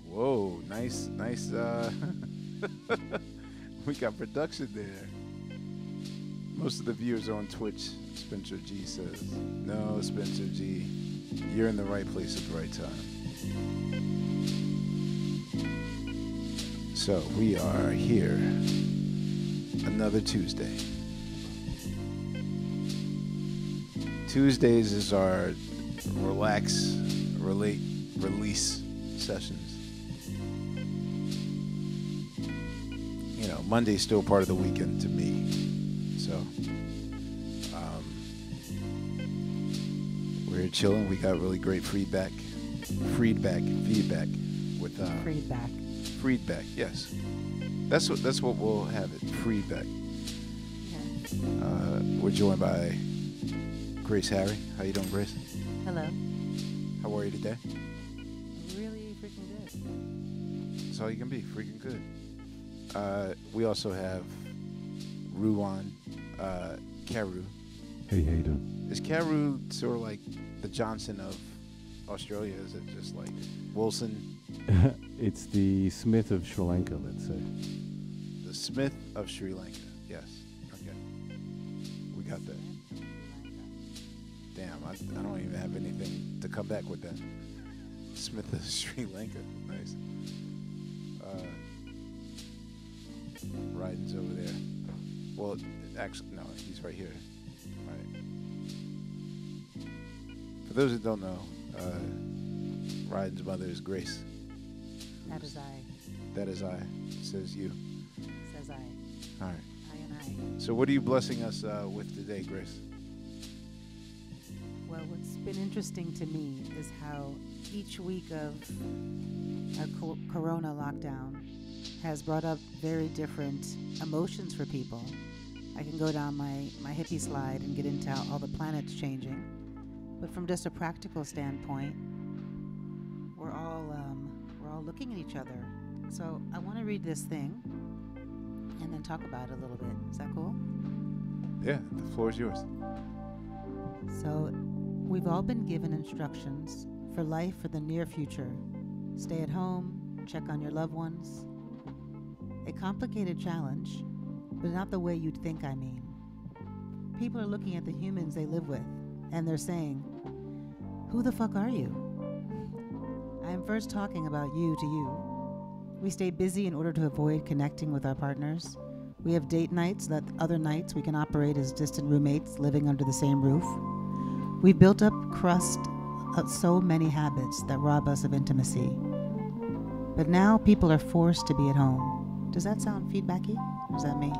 Whoa, nice. We got production there. Most of the viewers are on Twitch. Spencer G says, "No, Spencer G, you're in the right place at the right time." So we are here, another Tuesday. Tuesdays is our relax, relate, release sessions. You know, Monday's still part of the weekend to me. So, we're here chilling. We got really great feedback with feedback. Yes, that's what we'll have it. Feedback. Yeah. We're joined by Grace Harry. How you doing, Grace? Hello. How are you today? Really freaking good. That's all you can be. Freaking good. We also have Ruwan, Carew. Hey, how you doing? Is Carew sort of like the Johnson of Australia? Is it just like Wilson? It's the Smith of Sri Lanka, let's say. The Smith of Sri Lanka. Yes. Okay. We got that. Damn, I don't even have anything to come back with that. Smith of Sri Lanka. Nice. Ryden's over there. Well, actually, no, he's right here. All right. For those that don't know, Ryden's mother is Grace. That is I. That is I. Says you. Says I. All right. I and I. So what are you blessing us with today, Grace? Well, what's been interesting to me is how each week of a corona lockdown has brought up very different emotions for people. I can go down my hippie slide and get into all the planets changing. But from just a practical standpoint, we're all looking at each other. So I want to read this thing and then talk about it a little bit. Is that cool? Yeah, the floor is yours. So we've all been given instructions for life for the near future. Stay at home, check on your loved ones. A complicated challenge, but not the way you'd think, I mean. People are looking at the humans they live with, and they're saying, "Who the fuck are you?" I am first talking about you to you. We stay busy in order to avoid connecting with our partners. We have date nights that other nights we can operate as distant roommates living under the same roof. We've built up crust of so many habits that rob us of intimacy. But now people are forced to be at home. Does that sound feedbacky? Or is that me?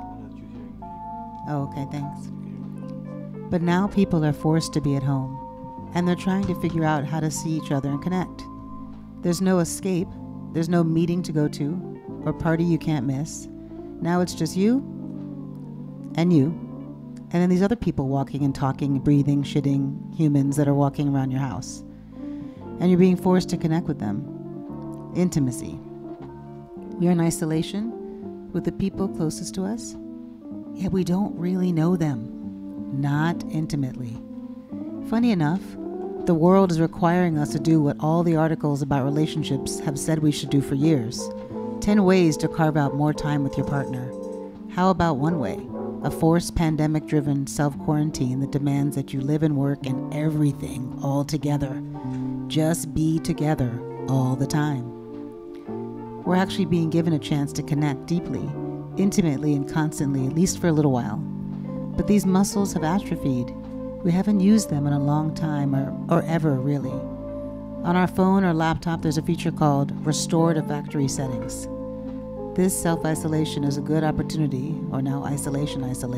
Oh, okay, thanks. But now people are forced to be at home, and they're trying to figure out how to see each other and connect. There's no escape. There's no meeting to go to or party you can't miss. Now it's just you and then these other people walking and talking, breathing, shitting humans that are walking around your house. And you're being forced to connect with them. Intimacy. We are in isolation with the people closest to us, yet we don't really know them. Not intimately. Funny enough, the world is requiring us to do what all the articles about relationships have said we should do for years. 10 ways to carve out more time with your partner. How about one way? A forced pandemic-driven self-quarantine that demands that you live and work and everything all together. Just be together all the time. We're actually being given a chance to connect deeply, intimately, and constantly, at least for a little while. But these muscles have atrophied. We haven't used them in a long time, or ever, really. On our phone or laptop, there's a feature called Restore to Factory Settings. This self-isolation is a good opportunity, or now isolation,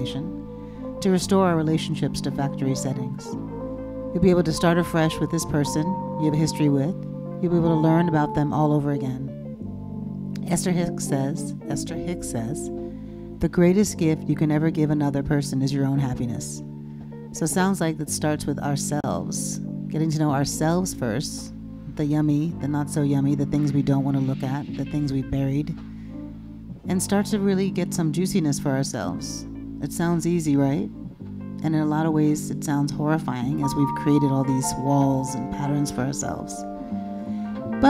to restore our relationships to factory settings. You'll be able to start afresh with this person you have a history with. You'll be able to learn about them all over again. Esther Hicks says, the greatest gift you can ever give another person is your own happiness. So it sounds like that starts with ourselves. Getting to know ourselves first, the yummy, the not so yummy, the things we don't want to look at, the things we've buried, and start to really get some juiciness for ourselves. It sounds easy, right? And in a lot of ways, it sounds horrifying as we've created all these walls and patterns for ourselves. But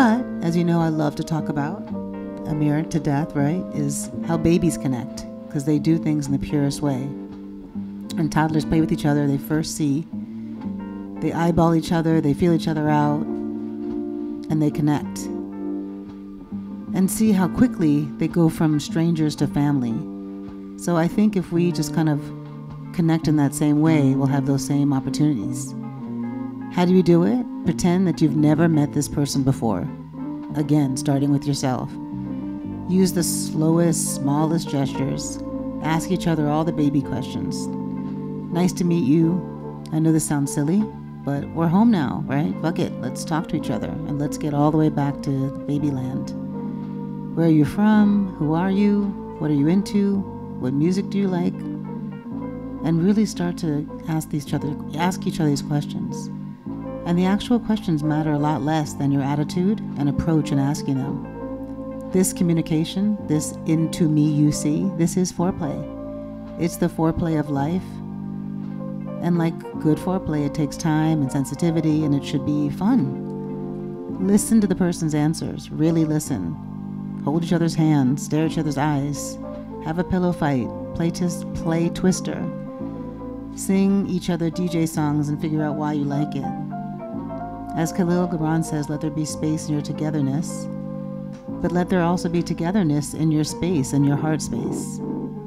as you know, I love to talk about, Amir, to death, right, is how babies connect, because they do things in the purest way. And toddlers play with each other. They first see, they eyeball each other, they feel each other out, and they connect. And see how quickly they go from strangers to family. So I think if we just kind of connect in that same way, we'll have those same opportunities. How do you do it? Pretend that you've never met this person before. Again, starting with yourself. Use the slowest, smallest gestures. Ask each other all the baby questions. Nice to meet you. I know this sounds silly, but we're home now, right? Fuck it. Let's talk to each other and let's get all the way back to babyland. Where are you from? Who are you? What are you into? What music do you like? And really start to ask each other these questions. And the actual questions matter a lot less than your attitude and approach in asking them. This communication, this into me you see, this is foreplay. It's the foreplay of life. And like good foreplay, it takes time and sensitivity, and it should be fun. Listen to the person's answers. Really listen. Hold each other's hands. Stare at each other's eyes. Have a pillow fight. Play Twister. Sing each other DJ songs and figure out why you like it. As Khalil Gibran says, let there be space in your togetherness, but let there also be togetherness in your space, in your heart space.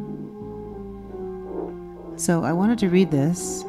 So I wanted to read this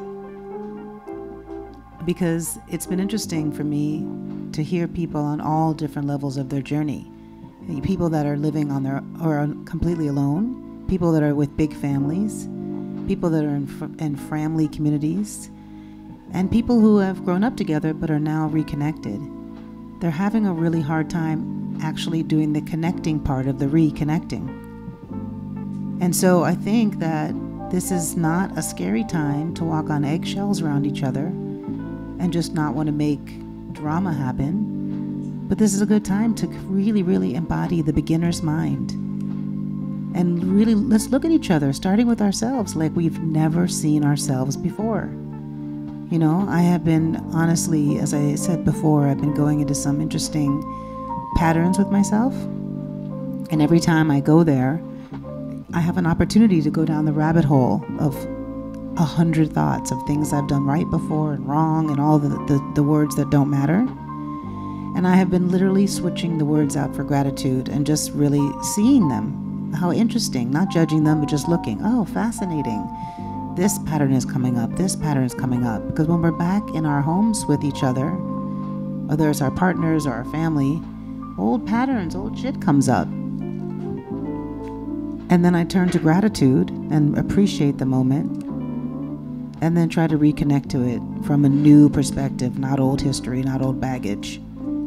because it's been interesting for me to hear people on all different levels of their journey. People that are living on their, or are completely alone, people that are with big families, people that are in family communities, and people who have grown up together but are now reconnected. They're having a really hard time actually doing the connecting part of the reconnecting. And so I think that this is not a scary time to walk on eggshells around each other and just not want to make drama happen. But this is a good time to really, really embody the beginner's mind. And really, let's look at each other, starting with ourselves, like we've never seen ourselves before. You know, I have been, honestly, as I said before, I've been going into some interesting patterns with myself. And every time I go there, I have an opportunity to go down the rabbit hole of 100 thoughts of things I've done right before and wrong and all the words that don't matter. And I have been literally switching the words out for gratitude and just really seeing them. How interesting, not judging them, but just looking. Oh, fascinating. This pattern is coming up. This pattern is coming up. Because when we're back in our homes with each other, whether it's our partners or our family, old patterns, old shit comes up. And then I turn to gratitude and appreciate the moment. And then try to reconnect to it from a new perspective, not old history, not old baggage.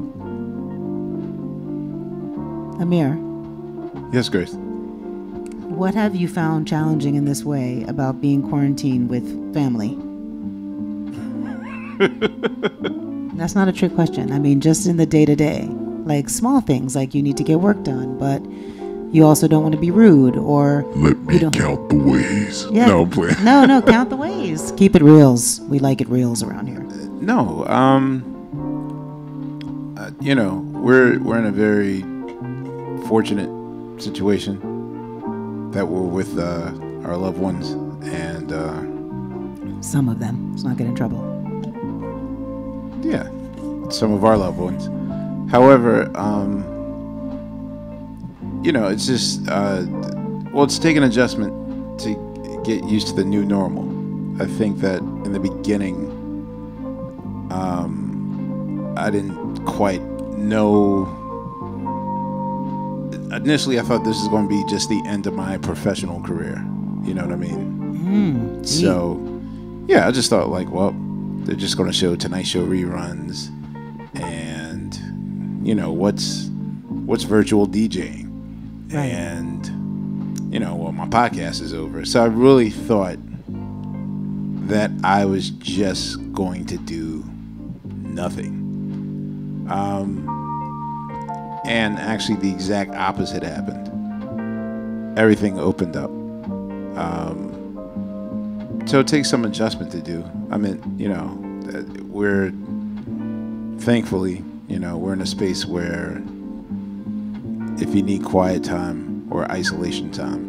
Amir. Yes, Grace. What have you found challenging in this way about being quarantined with family? That's not a trick question. I mean, just in the day-to-day. Like small things, like you need to get work done, but you also don't want to be rude, or... Let me count the ways. Yeah. No, please. No, count the ways. Keep it reals. We like it reals around here. No, you know, we're in a very fortunate situation that we're with our loved ones, and some of them. Let's not get in trouble. Yeah, some of our loved ones. However, you know, it's just well, it's taken adjustment to get used to the new normal. I think that in the beginning, I didn't quite know. Initially, I thought this was going to be just the end of my professional career. You know what I mean? So, yeah, I just thought, like, well, they're just going to show Tonight Show reruns, and you know what's virtual DJing, right. And you know, well, my podcast is over. So I really thought that I was just going to do nothing. And actually the exact opposite happened. Everything opened up. So it takes some adjustment to do. I mean, you know, we're thankfully, you know, we're in a space where if you need quiet time or isolation time,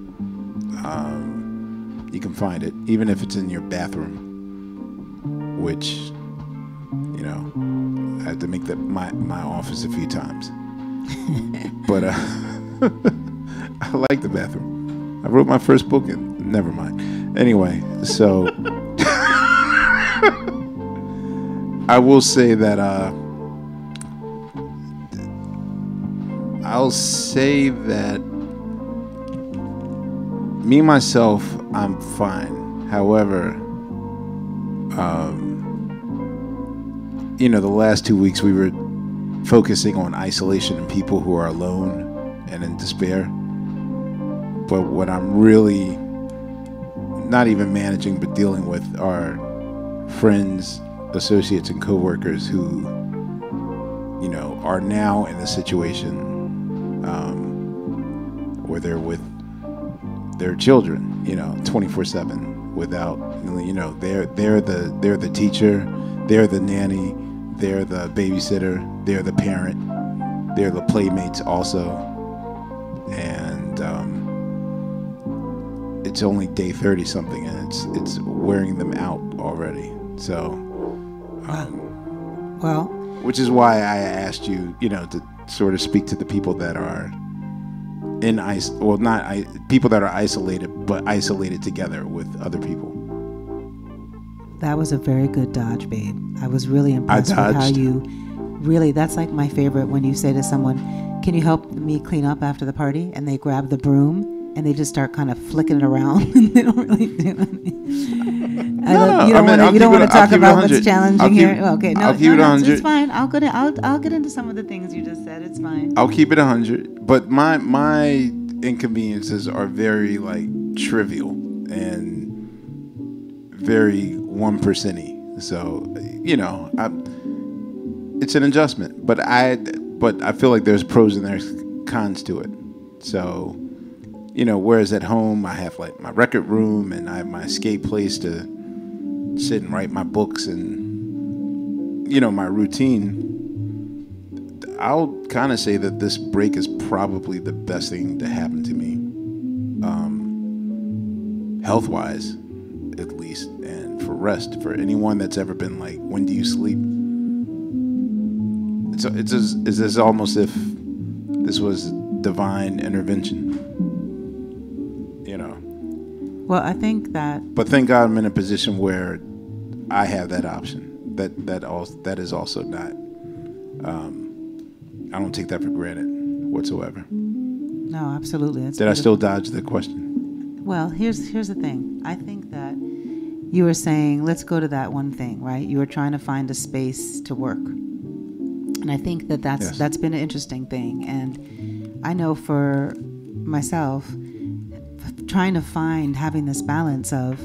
you can find it, even if it's in your bathroom, which, you know, I had to make that my office a few times. But I like the bathroom. I wrote my first book in, never mind. Anyway, so I will say that me myself, I'm fine. However, you know, the last 2 weeks we were focusing on isolation and people who are alone and in despair. But what I'm really not even managing but dealing with are friends, associates, and coworkers who, you know, are now in a situation where they're with their children, you know, 24/7 without, you know, they're the teacher, they're the nanny, they're the babysitter, they're the parent, they're the playmates also, and it's only day 30 something, and it's wearing them out already. So, well, which is why I asked you, you know, to sort of speak to the people that are people that are isolated, but isolated together with other people. that was a very good dodge, babe. I was really impressed with how you really, that's like my favorite when you say to someone, can you help me clean up after the party? And they grab the broom and they just start kind of flicking it around and they don't really do anything. You don't want to talk about what's challenging here. Okay, no, it's fine. I'll get into some of the things you just said. It's fine. I'll keep it 100. But my inconveniences are very like trivial and very 1%y. So, you know, it's an adjustment. But I feel like there's pros and there's cons to it. So, you know, whereas at home I have like my record room and I have my escape place to sit and write my books and, you know, my routine. I'll kind of say that this break is probably the best thing to happen to me, health-wise, at least, and for rest. For anyone that's ever been like, when do you sleep? It's almost if this was divine intervention, you know. Well, I think that. But thank God I'm in a position where I have that option. That is also not. I don't take that for granted whatsoever. No, absolutely. Did I still dodge the question? Well, here's the thing. I think that you were saying, let's go to that one thing, right? You were trying to find a space to work. And I think that's been an interesting thing. And I know for myself, trying to having this balance of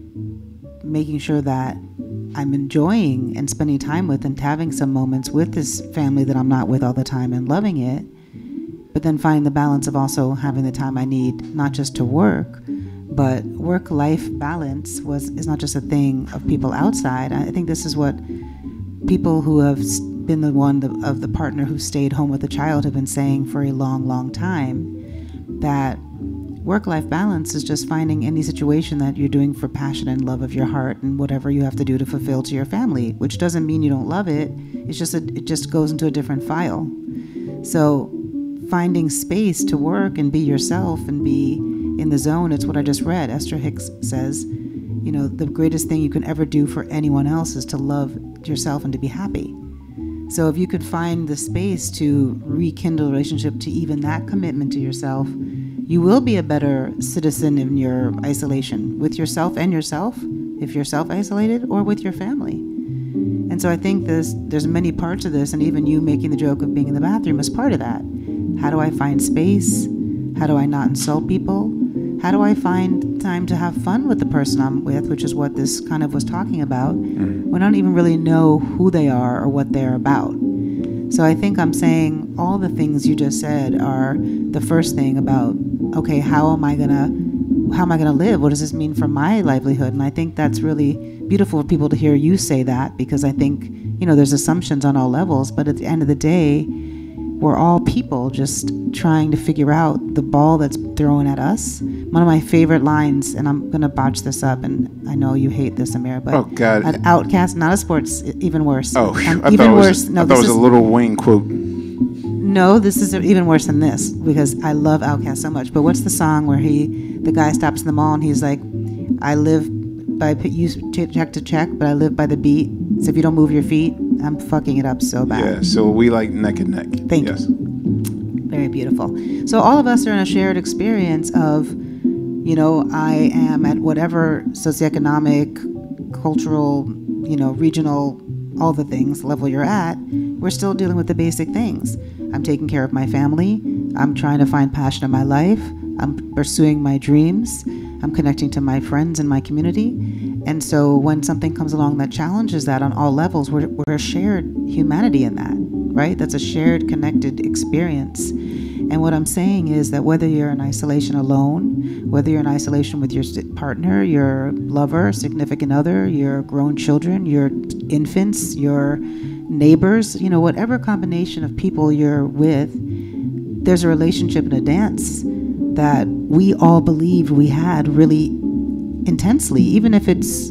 making sure that I'm enjoying and spending time with and having some moments with this family that I'm not with all the time and loving it, but then finding the balance of also having the time I need, not just to work, but work-life balance is not just a thing of people outside. I think this is what people who have been of the partner who stayed home with the child have been saying for a long, long time, that work-life balance is just finding any situation that you're doing for passion and love of your heart and whatever you have to do to fulfill to your family, which doesn't mean you don't love it. It's just it just goes into a different file. So finding space to work and be yourself and be in the zone, it's what I just read. Esther Hicks says, you know, the greatest thing you can ever do for anyone else is to love yourself and to be happy. So if you could find the space to rekindle a relationship to even that commitment to yourself, you will be a better citizen in your isolation with yourself and yourself, if you're self-isolated, or with your family. And so I think there's many parts of this, and even you making the joke of being in the bathroom is part of that. How do I find space? How do I not insult people? How do I find time to have fun with the person I'm with, which is what this kind of was talking about, when I don't even really know who they are or what they're about. So I think I'm saying all the things you just said are the first thing about, okay, how am I gonna live? What does this mean for my livelihood? And I think that's really beautiful for people to hear you say that, because I think, you know, there's assumptions on all levels, but at the end of the day, we're all people just trying to figure out the ball that's thrown at us. One of my favorite lines, and I'm going to botch this up, and I know you hate this, Amir, but Oh, God. at Outcast, not a sports, even worse. Oh, I even thought it worse. was, No, I thought it was a Little Wayne quote. No, this is even worse than this because I love Outkast so much. But what's the song where the guy stops in the mall and he's like, I live by you check to check, but I live by the beat. So if you don't move your feet, I'm fucking it up so bad. Yeah, so we like neck and neck. Thank yes. you. Very beautiful. So all of us are in a shared experience of, I am at whatever socioeconomic, cultural, regional, all the things level you're at. We're still dealing with the basic things. I'm taking care of my family. I'm trying to find passion in my life. I'm pursuing my dreams. I'm connecting to my friends and my community. And so when something comes along that challenges that on all levels, we're a shared humanity in that, right? That's a shared connected experience. And what I'm saying is that whether you're in isolation alone, whether you're in isolation with your partner, your lover, significant other, your grown children, your infants, your neighbors, whatever combination of people you're with, there's a relationship and a dance that we all believe we had really intensely, even if it's,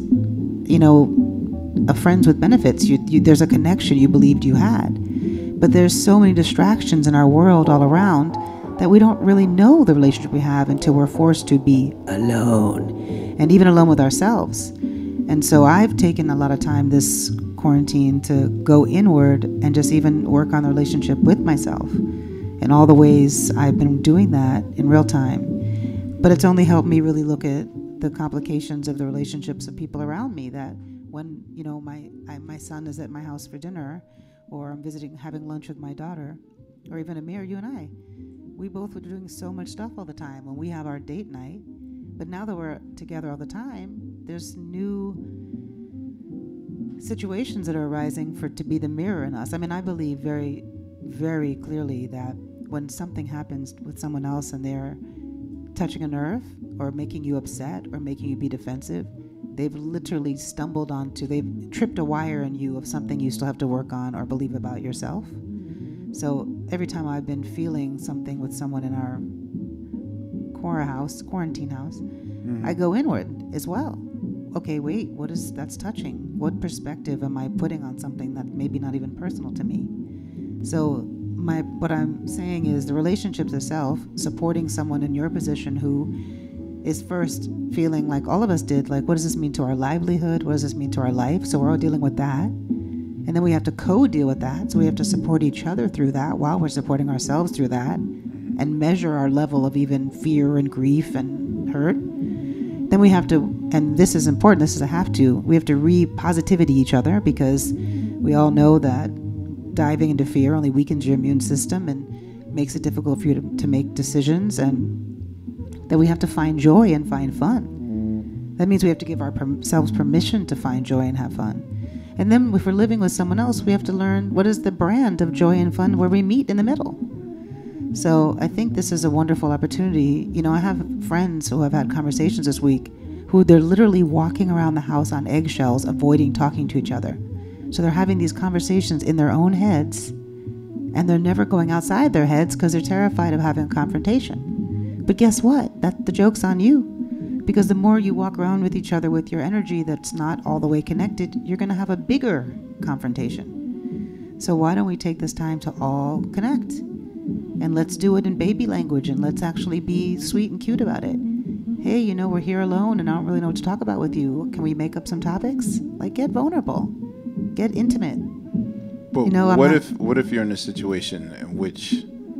a friends with benefits. There's a connection you believed you had. But there's so many distractions in our world all around that we don't really know the relationship we have until we're forced to be alone, and even alone with ourselves. And so I've taken a lot of time this quarantine to go inward and just even work on the relationship with myself and all the ways I've been doing that in real time. But it's only helped me really look at the complications of the relationships of people around me, that when, my son is at my house for dinner, or I'm having lunch with my daughter, or even Amir, you and I, we both were doing so much stuff all the time when we have our date night. But now that we're together all the time, there's new situations that are arising to be the mirror in us. I mean, I believe very, very clearly that when something happens with someone else and they're touching a nerve or making you upset or making you be defensive, they've literally they've tripped a wire in you of something you still have to work on or believe about yourself. So every time I've been feeling something with someone in our quarantine house, I go inward as well. Okay, wait, that's touching? What perspective am I putting on something that maybe not even personal to me? So what I'm saying is the relationships itself, supporting someone in your position who is first feeling like all of us did, like, what does this mean to our livelihood? What does this mean to our life? So we're all dealing with that. And then we have to co-deal with that. So we have to support each other through that while we're supporting ourselves through that, and measure our level of even fear and grief and hurt. Then we have to, and this is important, this is a have to, we have to re-positivity each other, because we all know that diving into fear only weakens your immune system and makes it difficult for you to make decisions, and that we have to find joy and find fun. That means we have to give ourselves permission to find joy and have fun. And then if we're living with someone else, we have to learn what is the brand of joy and fun where we meet in the middle. So I think this is a wonderful opportunity. I have friends who have had conversations this week who they're literally walking around the house on eggshells, avoiding talking to each other. So they're having these conversations in their own heads, and they're never going outside their heads because they're terrified of having a confrontation. But guess what? The joke's on you. Because the more you walk around with each other with your energy that's not all the way connected, you're going to have a bigger confrontation. So why don't we take this time to all connect? And let's do it in baby language, and let's actually be sweet and cute about it. Hey, we're here alone and I don't really know what to talk about with you. Can we make up some topics? Like, get vulnerable. Get intimate. But what if you're in a situation in which,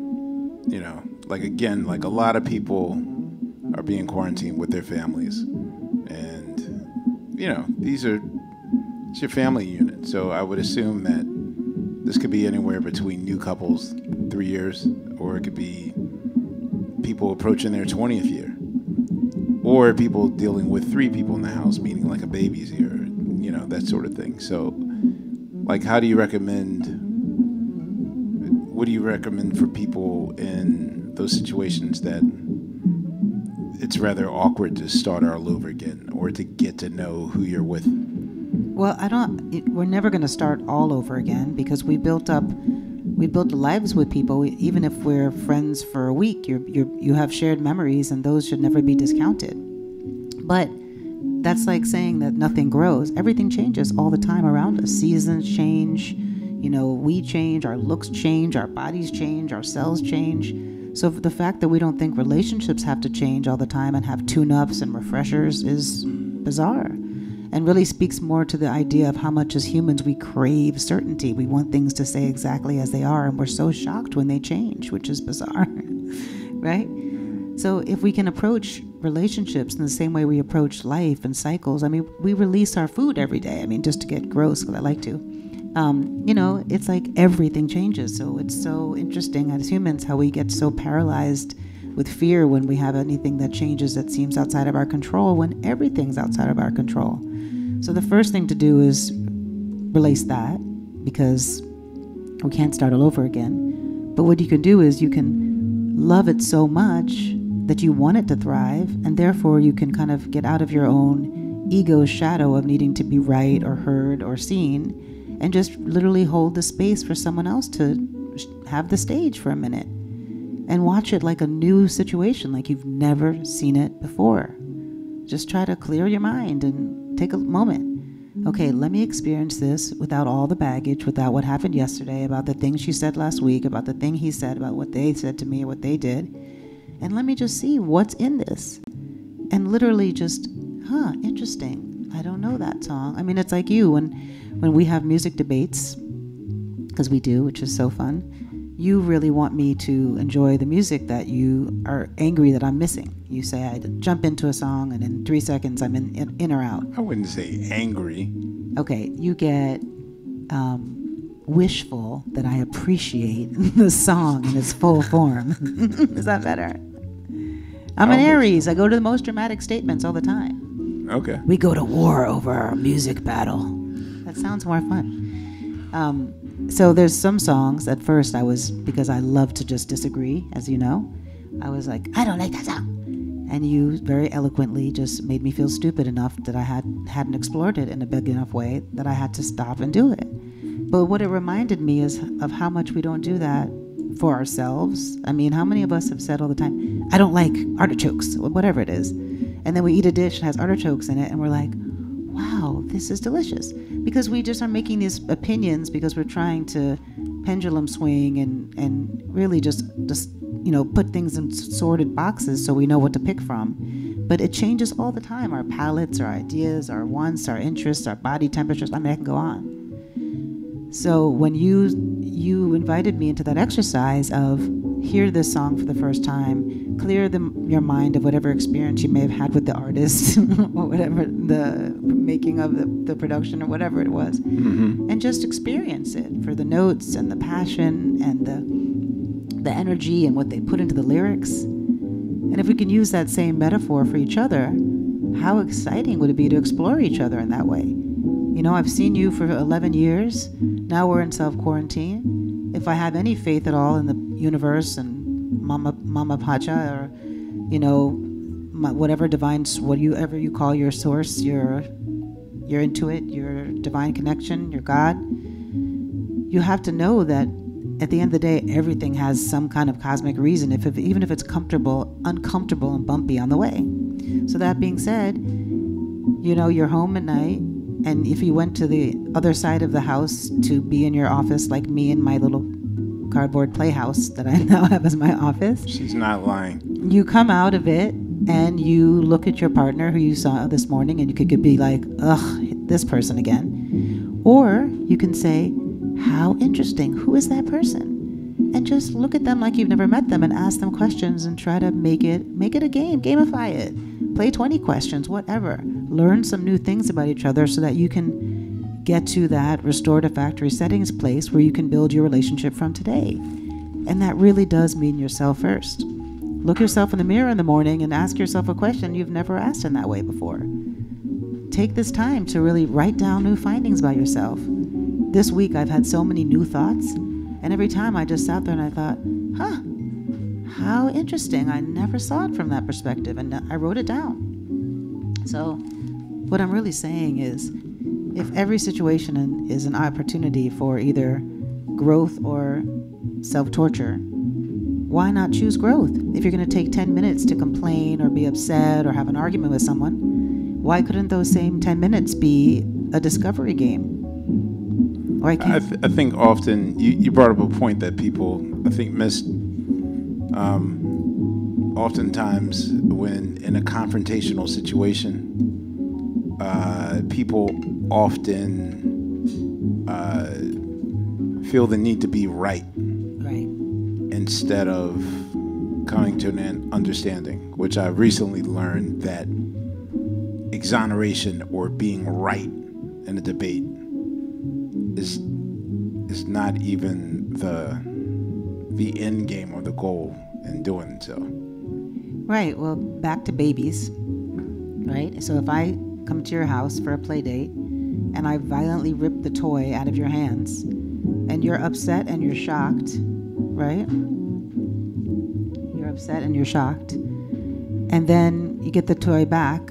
like a lot of people are being quarantined with their families, and it's your family unit. So I would assume that this could be anywhere between new couples, 3 years, or it could be people approaching their 20th year, or people dealing with 3 people in the house, meaning like a baby's here, that sort of thing. So, like, what do you recommend for people in those situations that it's rather awkward to start all over again, or to get to know who you're with? Well, we're never going to start all over again, because we built up we build lives with people. Even if we're friends for a week, you have shared memories, and those should never be discounted. But that's like saying that nothing grows. Everything changes all the time around us. Seasons change, we change, our looks change, our bodies change, our cells change. So the fact that we don't think relationships have to change all the time and have tune-ups and refreshers is bizarre, and really speaks more to the idea of how much as humans we crave certainty. We want things to stay exactly as they are, and we're so shocked when they change, which is bizarre, right? So if we can approach relationships in the same way we approach life and cycles, we release our food every day. Just to get gross, because I like to. It's like everything changes. So it's so interesting as humans how we get so paralyzed with fear when we have anything that changes that seems outside of our control, when everything's outside of our control. So the first thing to do is release that, because we can't start all over again. But what you can do is you can love it so much that you want it to thrive, and therefore you can kind of get out of your own ego's shadow of needing to be right or heard or seen, and just literally hold the space for someone else to have the stage for a minute and watch it like a new situation, like you've never seen it before. Just try to clear your mind and take a moment. Okay, let me experience this without all the baggage, without what happened yesterday, about the things she said last week, about the thing he said, about what they said to me or what they did. And let me just see what's in this. And literally just, interesting. I don't know that song. It's like you, when we have music debates, because we do, which is so fun, you really want me to enjoy the music that you are angry that I'm missing. You say I jump into a song, and in 3 seconds I'm in or out. I wouldn't say angry. Okay, you get wishful that I appreciate the song in its full form. Is that better? I'm an Aries. I go to the most dramatic statements all the time. Okay. We go to war over a music battle. That sounds more fun. So there's some songs at first because I love to just disagree, as you know. I was like, I don't like that song. And you very eloquently just made me feel stupid enough that I hadn't explored it in a big enough way that I had to stop and do it. But what it reminded me is of how much we don't do that for ourselves. How many of us have said all the time, I don't like artichokes, or whatever it is. And then we eat a dish that has artichokes in it, and we're like, wow, this is delicious. Because we just are making these opinions because we're trying to pendulum swing and really just put things in sorted boxes so we know what to pick from. But it changes all the time. Our palates, our ideas, our wants, our interests, our body temperatures. I can go on. So when you invited me into that exercise of hear this song for the first time, clear your mind of whatever experience you may have had with the artist or whatever, the making of the production or whatever it was, and just experience it for the notes and the passion and the energy and what they put into the lyrics. And if we can use that same metaphor for each other, how exciting would it be to explore each other in that way? I've seen you for 11 years. Now we're in self-quarantine. If I have any faith at all in the universe and Mama Pacha, or, whatever divine, whatever you call your source, your intuit, your divine connection, your God, you have to know that at the end of the day, everything has some kind of cosmic reason, even if it's uncomfortable and bumpy on the way. So that being said, you're home at night, and if you went to the other side of the house to be in your office, like me in my little cardboard playhouse that I now have as my office. She's not lying. You come out of it and you look at your partner who you saw this morning, and you could be like, ugh, this person again. Or you can say, how interesting, who is that person? And just look at them like you've never met them and ask them questions and try to make it a game, gamify it. Play 20 questions, whatever. Learn some new things about each other so that you can get to that restorative factory settings place where you can build your relationship from today. And that really does mean yourself first. Look yourself in the mirror in the morning and ask yourself a question you've never asked in that way before. Take this time to really write down new findings about yourself. This week I've had so many new thoughts, and every time I just sat there and I thought, how interesting. I never saw it from that perspective, and I wrote it down. So what I'm really saying is, if every situation is an opportunity for either growth or self-torture, why not choose growth? If you're going to take 10 minutes to complain or be upset or have an argument with someone, why couldn't those same 10 minutes be a discovery game? Or I think often, you brought up a point that people, I think, miss. Oftentimes, when in a confrontational situation, people often feel the need to be right. Right. Instead of coming to an understanding, which I've recently learned that exoneration or being right in a debate is not even the end game or the goal in doing so. Right. Well, back to babies. Right. So if I come to your house for a play date and I violently rip the toy out of your hands and you're upset and you're shocked, right? You're upset and you're shocked. And then you get the toy back.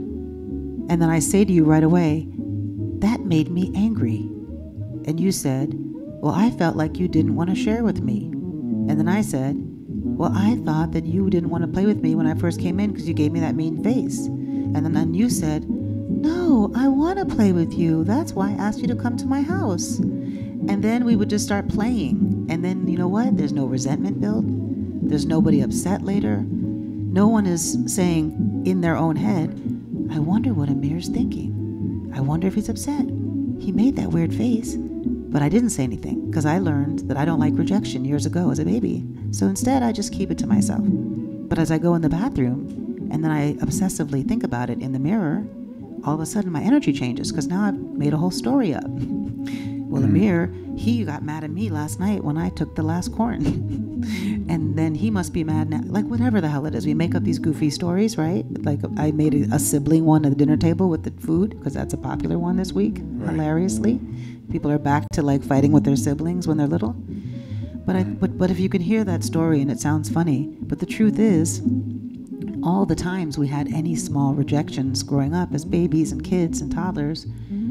And then I say to you right away, that made me angry. And you said, well, I felt like you didn't want to share with me. And then I said, well, I thought that you didn't want to play with me when I first came in because you gave me that mean face. And then you said, no, I want to play with you. That's why I asked you to come to my house. And then we would just start playing. And then, you know what? There's no resentment built. There's nobody upset later. No one is saying in their own head, I wonder what Amir's thinking. I wonder if he's upset. He made that weird face. But I didn't say anything because I learned that I don't like rejection years ago as a baby. So instead, I just keep it to myself. But as I go in the bathroom and then I obsessively think about it in the mirror, all of a sudden my energy changes because now I've made a whole story up. Well, Amir, he got mad at me last night when I took the last corn. And then he must be mad now. Like, whatever the hell it is. We make up these goofy stories, right? Like, I made a sibling one at the dinner table with the food, because that's a popular one this week, hilariously. People are back to, like, fighting with their siblings when they're little. But if you can hear that story and it sounds funny, but the truth is, all the times we had any small rejections growing up as babies and kids and toddlers,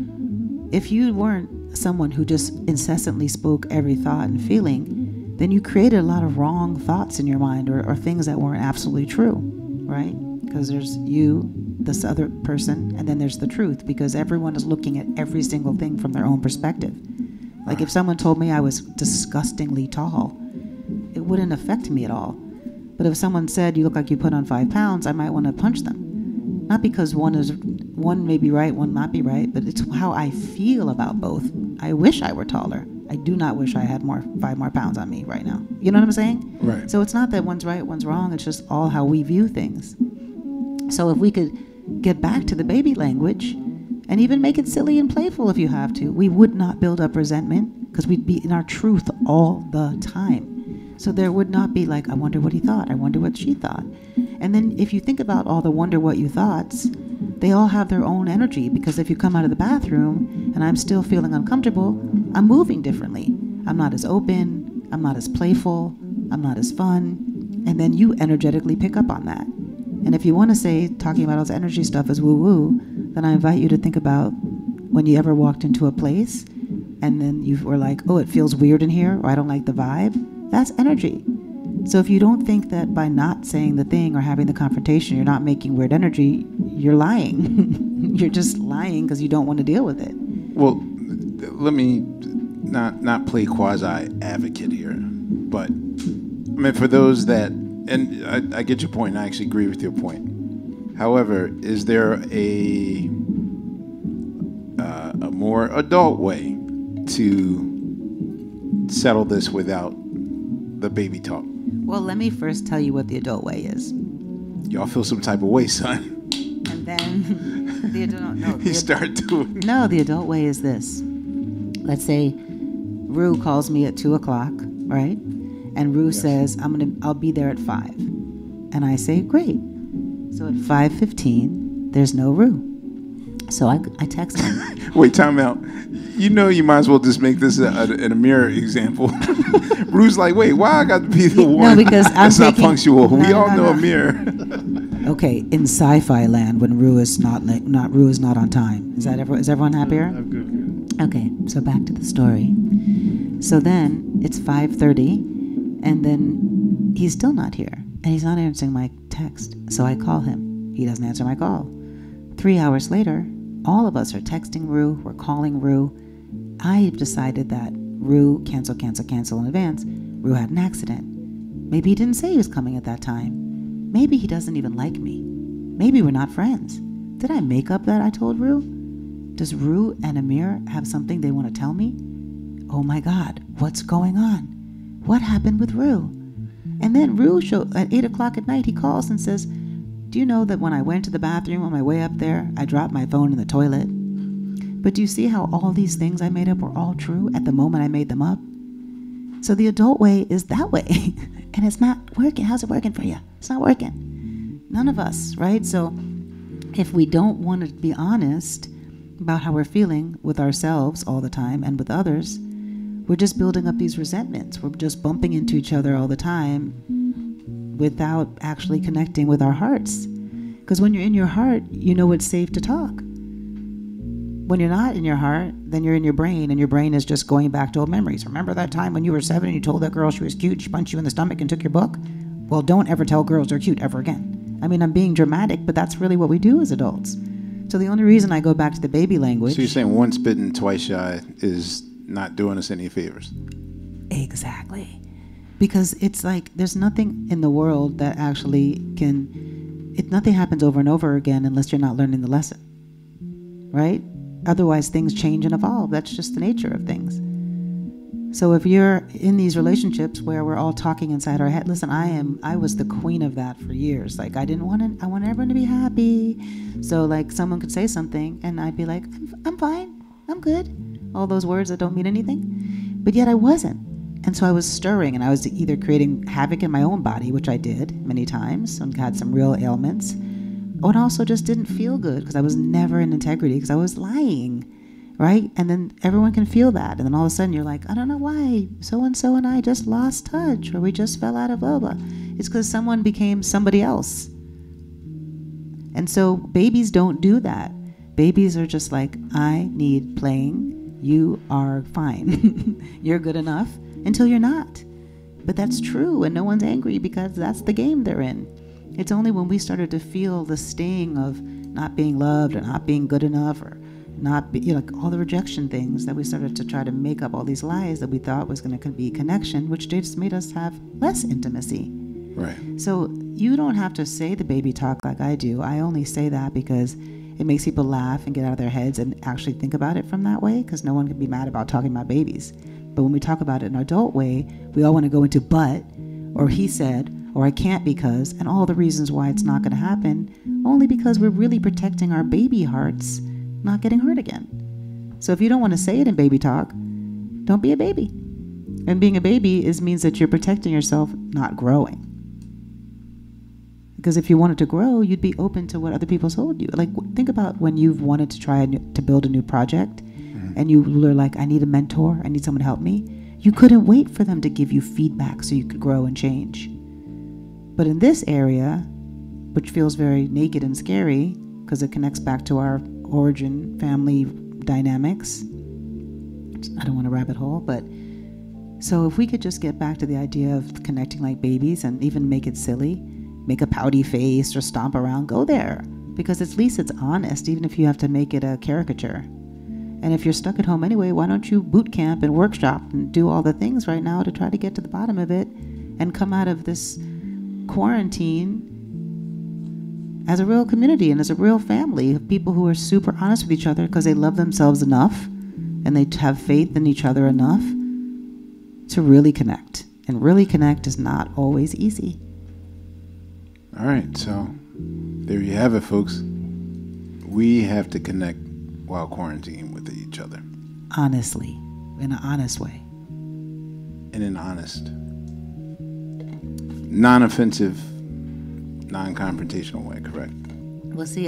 if you weren't someone who just incessantly spoke every thought and feeling, then you created a lot of wrong thoughts in your mind or things that weren't absolutely true, right? Because there's you, this other person, and then there's the truth, because everyone is looking at every single thing from their own perspective. Like if someone told me I was disgustingly tall, it wouldn't affect me at all. But if someone said, you look like you put on 5 pounds, I might want to punch them. Not because one may be right, one not be right, but it's how I feel about both. I wish I were taller. I do not wish I had 5 more pounds on me right now. You know what I'm saying? Right. So it's not that one's right, one's wrong. It's just all how we view things. So if we could get back to the baby language and even make it silly and playful if you have to, we would not build up resentment because we'd be in our truth all the time. So there would not be like, I wonder what he thought. I wonder what she thought. And then if you think about all the wonder what you thoughts, they all have their own energy, because if you come out of the bathroom and I'm still feeling uncomfortable, I'm moving differently. I'm not as open. I'm not as playful. I'm not as fun. And then you energetically pick up on that. And if you want to say talking about all this energy stuff is woo-woo, then I invite you to think about when you ever walked into a place and then you were like, oh, it feels weird in here, or I don't like the vibe. That's energy. So if you don't think that by not saying the thing or having the confrontation, you're not making weird energy, you're lying. You're just lying because you don't want to deal with it. Well, let me not play quasi-advocate here, but I mean, for those that, and I get your point, and I actually agree with your point. However, is there a more adult way to settle this without the baby talk? Well, let me first tell you what the adult way is. Y'all feel some type of way, son. And then the adult, no. He started doing. No, the adult way is this. Let's say Rue calls me at 2:00, right? And Rue says, I'll be there at 5. And I say, great. So at 5:15, there's no Rue. So I text him. Wait, time out. You know you might as well just make this an Amir example. Rue's like, wait, why I got to be the one because that's not punctual? We all know Amir. Okay, in sci-fi land, when Rue is not on time, is everyone happier? I'm good. Okay, so back to the story. So then it's 5:30, and then he's still not here, and he's not answering my text. So I call him. He doesn't answer my call. 3 hours later, all of us are texting Rue. We're calling Rue. I've decided that Rue, cancel in advance. Rue had an accident. Maybe he didn't say he was coming at that time. Maybe he doesn't even like me. Maybe we're not friends. Did I make up that I told Rue? Does Rue and Amir have something they want to tell me? Oh my God, what's going on? What happened with Rue? And then Rue, at 8 o'clock at night, he calls and says, do you know that when I went to the bathroom on my way up there, I dropped my phone in the toilet? But do you see how all these things I made up were all true at the moment I made them up? So the adult way is that way. And it's not working. How's it working for you? It's not working. None of us, right? So if we don't want to be honest about how we're feeling with ourselves all the time and with others, we're just building up these resentments. We're just bumping into each other all the time without actually connecting with our hearts. Because when you're in your heart, you know it's safe to talk. When you're not in your heart, then you're in your brain, and your brain is just going back to old memories. Remember that time when you were 7 and you told that girl she was cute, she punched you in the stomach and took your book? Well, don't ever tell girls they're cute ever again. I mean, I'm being dramatic, but that's really what we do as adults. So the only reason I go back to the baby language... So you're saying once bitten, twice shy is not doing us any favors? Exactly. Because it's like there's nothing in the world that actually can... Nothing happens over and over again unless you're not learning the lesson. Right? Otherwise, things change and evolve. That's just the nature of things. So if you're in these relationships where we're all talking inside our head, listen, I was the queen of that for years. Like I want everyone to be happy. So like someone could say something and I'd be like, I'm fine. I'm good. All those words that don't mean anything. But yet I wasn't. And so I was stirring, and I was either creating havoc in my own body, which I did many times and had some real ailments. Or it also just didn't feel good because I was never in integrity because I was lying, right? And then everyone can feel that. And then all of a sudden you're like, I don't know why so-and-so and I just lost touch, or we just fell out of blah, blah. It's because someone became somebody else. And so babies don't do that. Babies are just like, I need playing. You are fine. You're good enough until you're not. But that's true, and no one's angry because that's the game they're in. It's only when we started to feel the sting of not being loved or not being good enough or not be, like all the rejection things, that we started to try to make up all these lies that we thought was going to be connection, which just made us have less intimacy. Right. So you don't have to say the baby talk like I do. I only say that because it makes people laugh and get out of their heads and actually think about it from that way, because no one can be mad about talking about babies. But when we talk about it in an adult way, we all want to go into but, or he said, or I can't because, and all the reasons why it's not going to happen, only because we're really protecting our baby hearts not getting hurt again. So if you don't want to say it in baby talk, don't be a baby. And being a baby means that you're protecting yourself not growing. Because if you wanted to grow, you'd be open to what other people told you. Like, think about when you've wanted to try to build a new project, and you were like, I need a mentor, I need someone to help me. You couldn't wait for them to give you feedback so you could grow and change. But in this area, which feels very naked and scary because it connects back to our origin family dynamics, I don't want to rabbit hole, but so if we could just get back to the idea of connecting like babies and even make it silly, make a pouty face or stomp around, go there, because at least it's honest, even if you have to make it a caricature. And if you're stuck at home anyway, why don't you boot camp and workshop and do all the things right now to try to get to the bottom of it and come out of this quarantine as a real community and as a real family of people who are super honest with each other because they love themselves enough and they have faith in each other enough to really connect. And really connect is not always easy. All right, so there you have it, folks. We have to connect while quarantining with each other. Honestly, in an honest way. In an honest, non-offensive, non-confrontational way, correct? Well, see,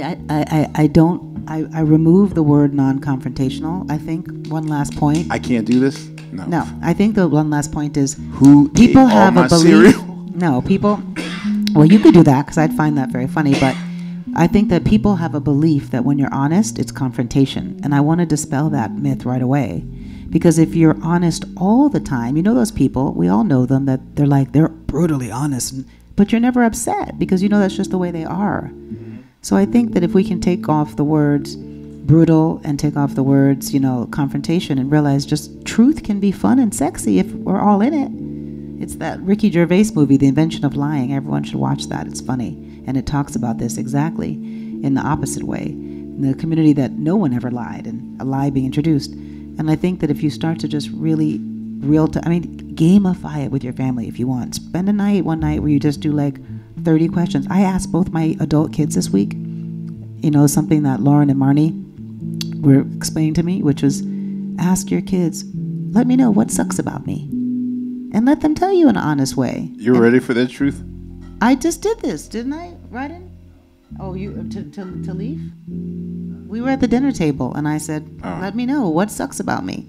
I remove the word non-confrontational. I think one last point. I can't do this? No, I think the one last point is who people ate have all a belief. cereal? No, people, well, you could do that because I'd find that very funny, but I think that people have a belief that when you're honest, it's confrontation. And I want to dispel that myth right away. Because if you're honest all the time, you know those people, we all know them, that they're brutally honest, but you're never upset because you know that's just the way they are. So I think that if we can take off the words brutal and take off the words, confrontation, and realize just truth can be fun and sexy if we're all in it. It's that Ricky Gervais movie, The Invention of Lying. Everyone should watch that. It's funny. And it talks about this exactly in the opposite way. In the community that no one ever lied and a lie being introduced. And I think that if you start to just really gamify it with your family if you want. Spend one night where you just do like 30 questions. I asked both my adult kids this week, something that Lauren and Marnie were explaining to me, which was ask your kids, let me know what sucks about me. And let them tell you in an honest way. You're ready for that truth? I just did this, didn't I, Ryden? Oh, you to leave? We were at the dinner table, and I said, let me know what sucks about me.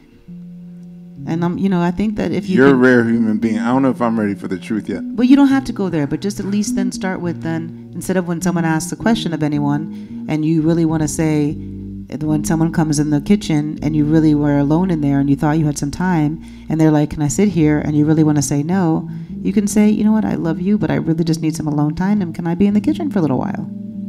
And I think that if you're a rare human being. I don't know if I'm ready for the truth yet. But you don't have to go there, but just at least then start with instead of when someone asks a question of anyone, and you really want to say, when someone comes in the kitchen and you really were alone in there and you thought you had some time and they're like, can I sit here? And you really want to say no, you can say, you know what, I love you, but I really just need some alone time, and can I be in the kitchen for a little while?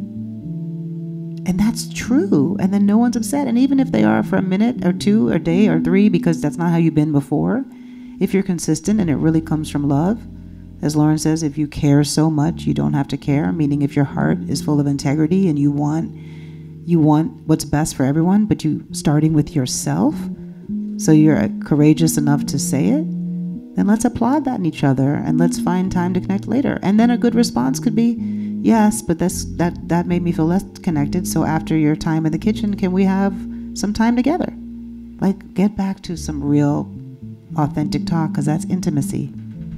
And that's true. And then no one's upset. And even if they are for a minute or two or a day or 3, because that's not how you've been before, if you're consistent and it really comes from love, as Lauren says, if you care so much, you don't have to care, meaning if your heart is full of integrity and you want what's best for everyone, but you starting with yourself, so you're courageous enough to say it, then let's applaud that in each other and let's find time to connect later. And then a good response could be, yes, but that made me feel less connected, so after your time in the kitchen, can we have some time together? Like, get back to some real, authentic talk, because that's intimacy.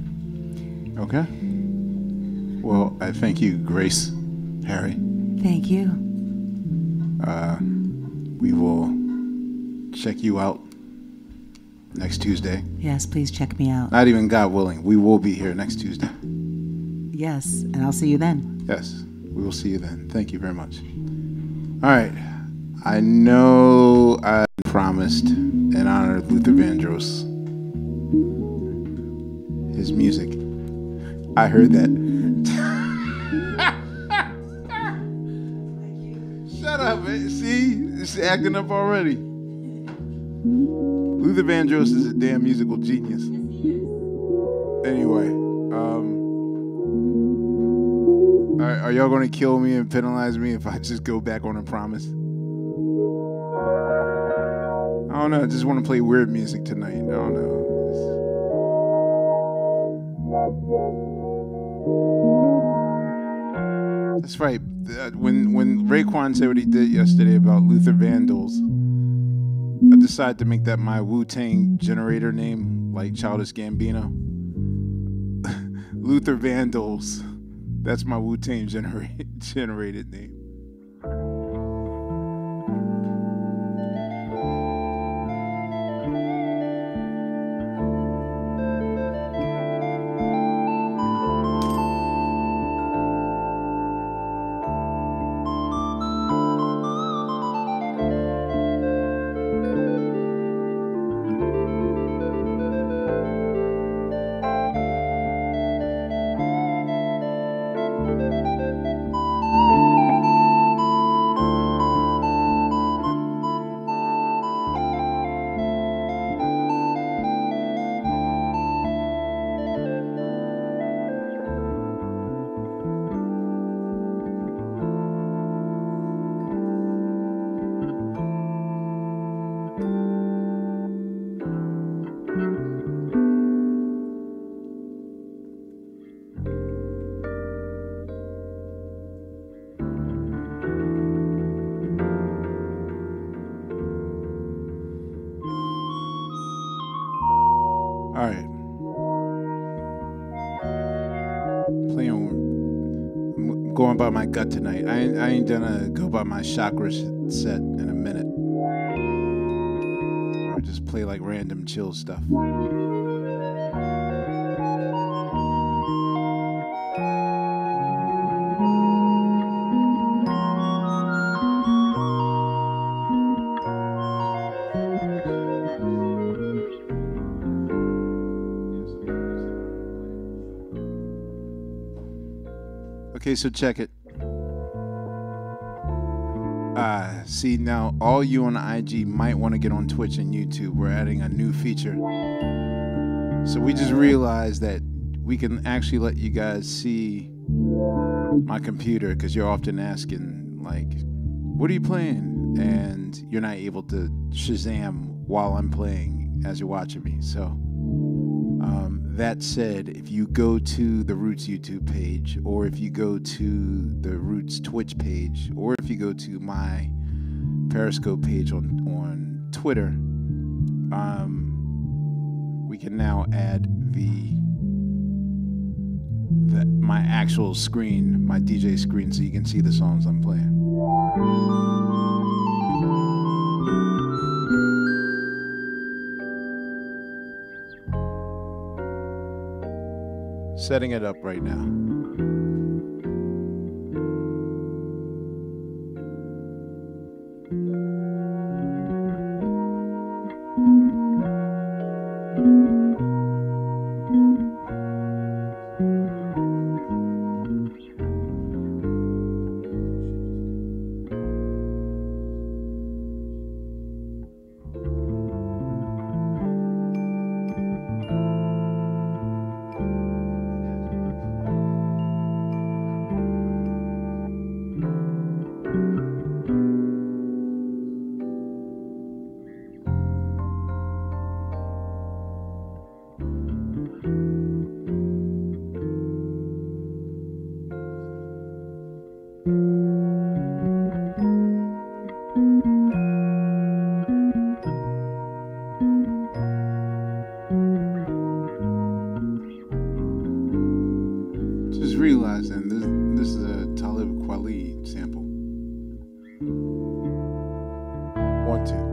Okay. Well, I thank you, Grace, Harry. Thank you. We will check you out next Tuesday. Yes, please check me out. Not even God willing. We will be here next Tuesday. Yes, and I'll see you then. Yes, we will see you then. Thank you very much. All right. I know I promised in honor of Luther Vandross his music. I heard that. Shut up, man. See? It's acting up already. Luther Vandross is a damn musical genius. Anyway, are y'all going to kill me and penalize me if I just go back on a promise? I don't know. I just want to play weird music tonight. I don't know. That's right. When Raekwon said what he did yesterday about Luther Vandals, I decided to make that my Wu-Tang generator name, like Childish Gambino. Luther Vandals. That's my Wu-Tang generated name. All right. I'm going by my gut tonight. I ain't gonna go by my chakra set in a minute. Or just play like random chill stuff. Okay, so check it. See, now all you on IG might want to get on Twitch and YouTube. We're adding a new feature. So we just realized that we can actually let you guys see my computer, because you're often asking, like, what are you playing? And you're not able to Shazam while I'm playing as you're watching me. So that said, if you go to the Roots YouTube page, or if you go to the Roots Twitch page, or if you go to my Periscope page on Twitter, we can now add my actual screen, my DJ screen, so you can see the songs I'm playing. Setting it up right now. Just realizing this is a Talib Kweli sample. 1, 2.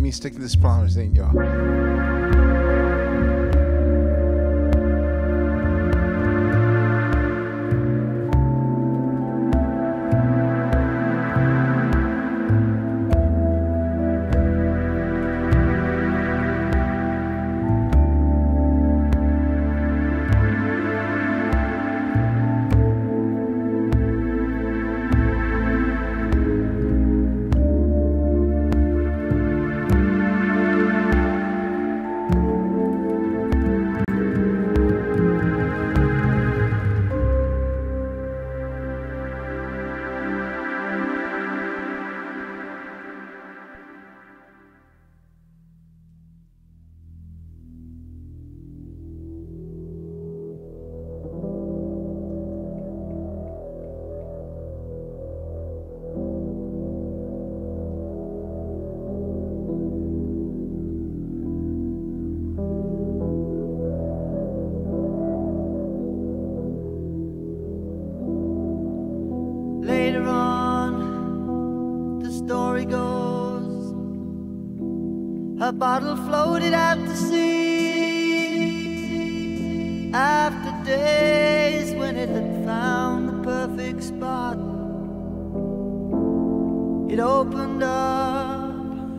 me stick to this promise thing, y'all. Later on, the story goes, her bottle floated out to sea. After days when it had found the perfect spot, it opened up.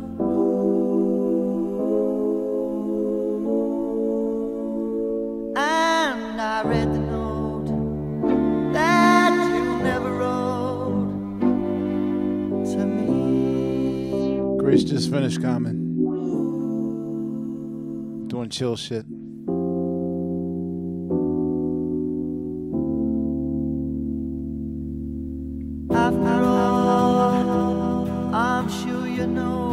And I read the note that you never wrote to me. Grace just finished coming. Doing chill shit. After all, I'm sure you know,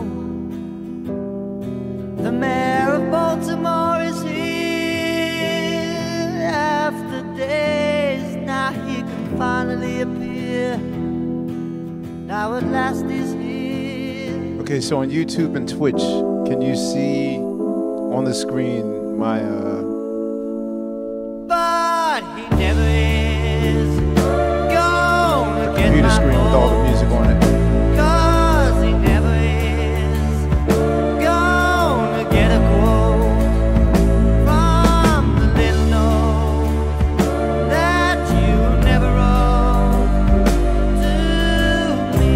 the mayor of Baltimore is here. After days, now he can finally appear. Now at last he's here. Okay, so on YouTube and Twitch, can you see on the screen my But he never is gonna get computer my screen with all the music on it? 'cause he never is gonna get a quote from the little note that you never wrote to me.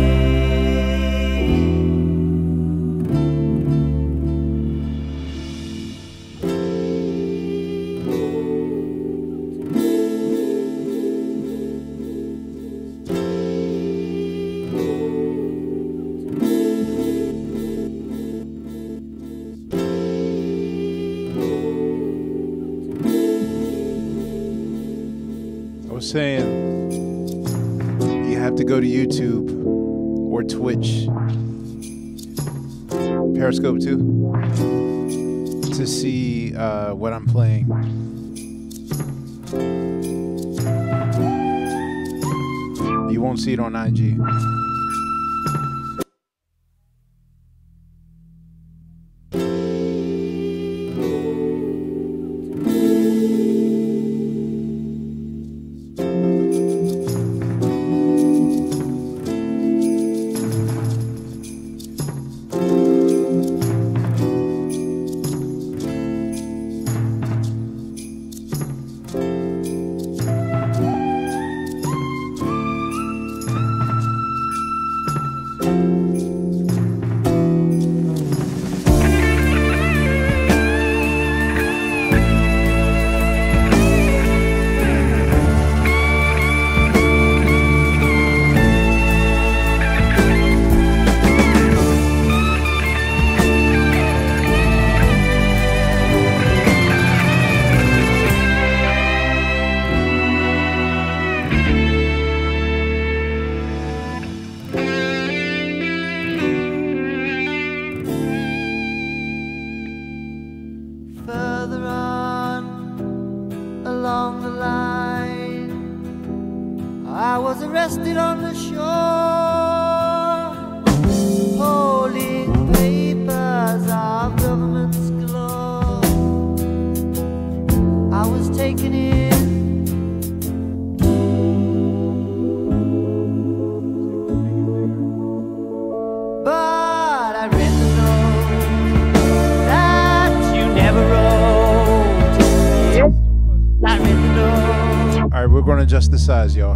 I was saying you have to go to YouTube or Twitch, Periscope too, to see what I'm playing. You won't see it on IG. Further on along the line, I was arrested on the shore, holding papers of government's galore. I was taken in, but I read the note right, we're going to adjust the size, y'all.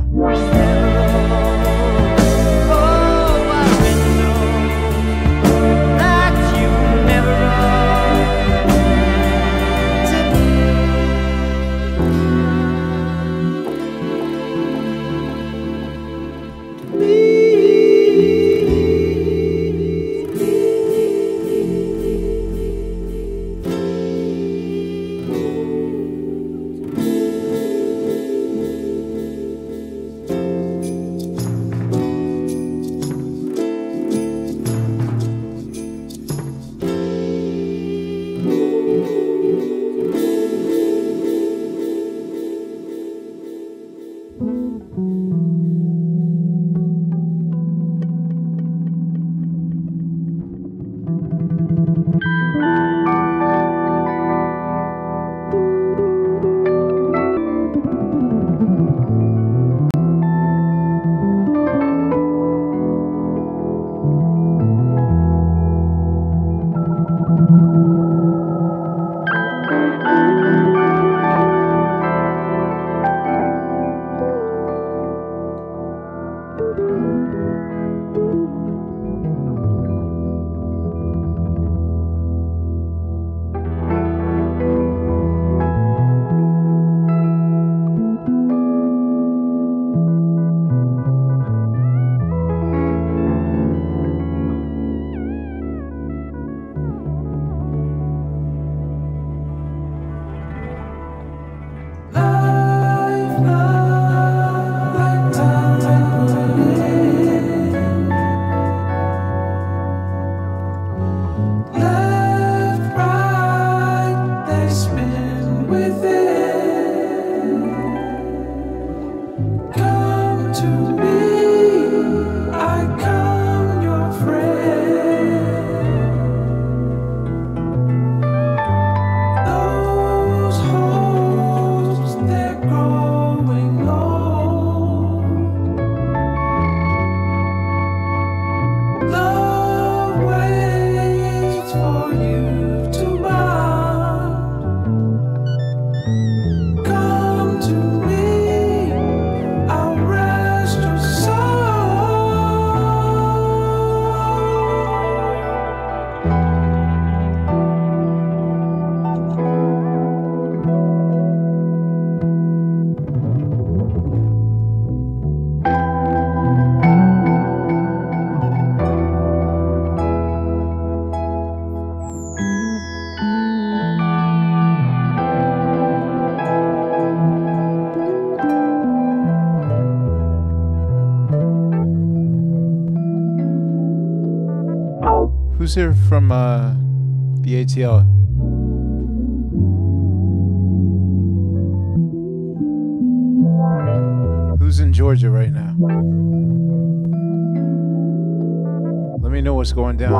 Who's here from the ATL? Who's in Georgia right now? Let me know what's going down.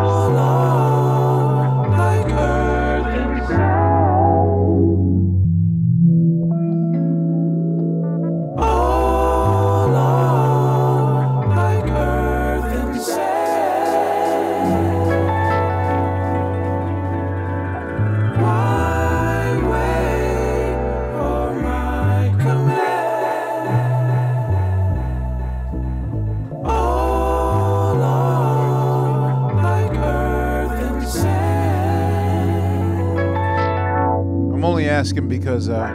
Asking because I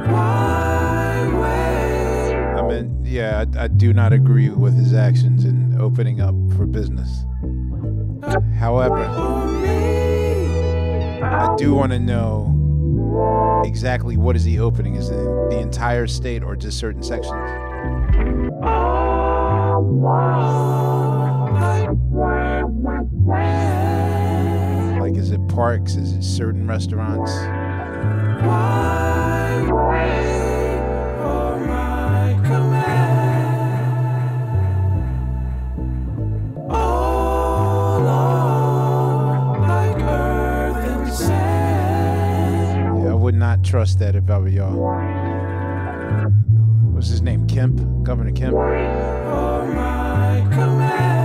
mean, yeah, I do not agree with his actions in opening up for business. However, I do want to know exactly what is he opening. Is it the entire state or just certain sections? Like, is it parks? Is it certain restaurants? Why wait for my command? All on like earth and sand. Yeah, I would not trust that if I were y'all. What's his name? Kemp? Governor Kemp? For my command.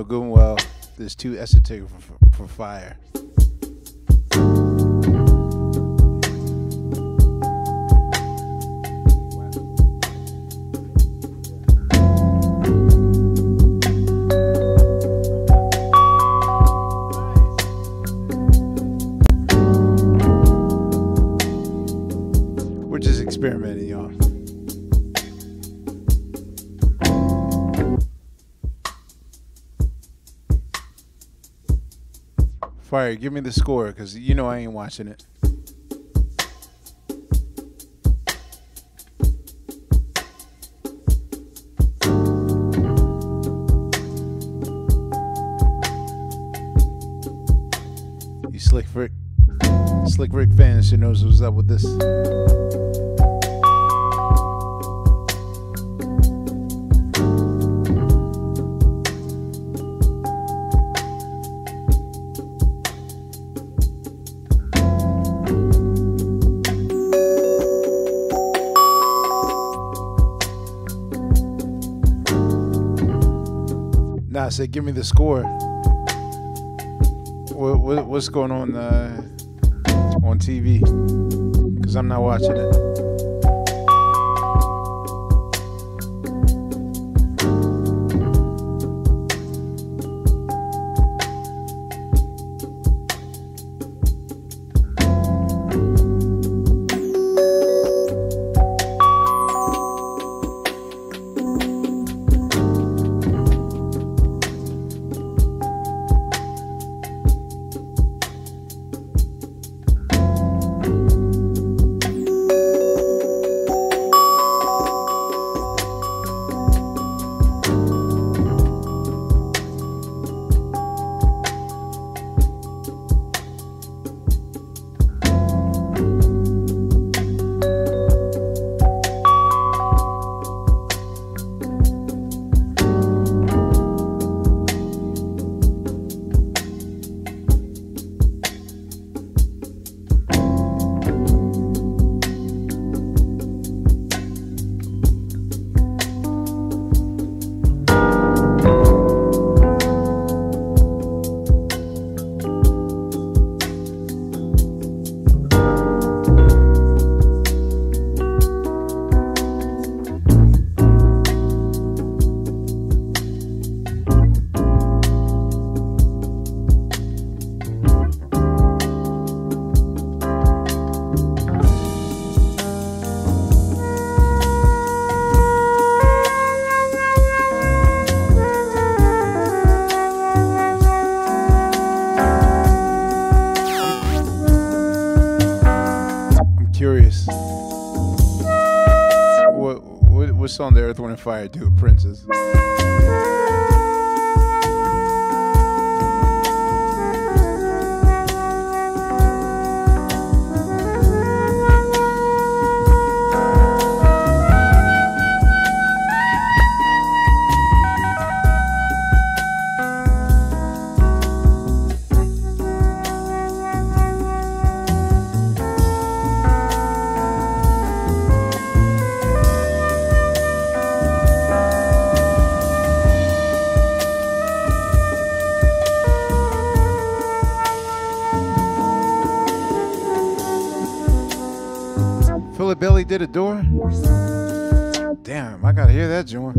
good and well. There's too esoteric for fire. We're just experimenting, y'all. Fire, give me the score, because you know I ain't watching it. You Slick Rick fans should knows what's up with this. Nah, I said, give me the score. What's going on TV? Because I'm not watching it. Curious. What song did Earth, Wind, and Fire do with Princess? Philip Bailey did a door? Damn, I gotta hear that joint.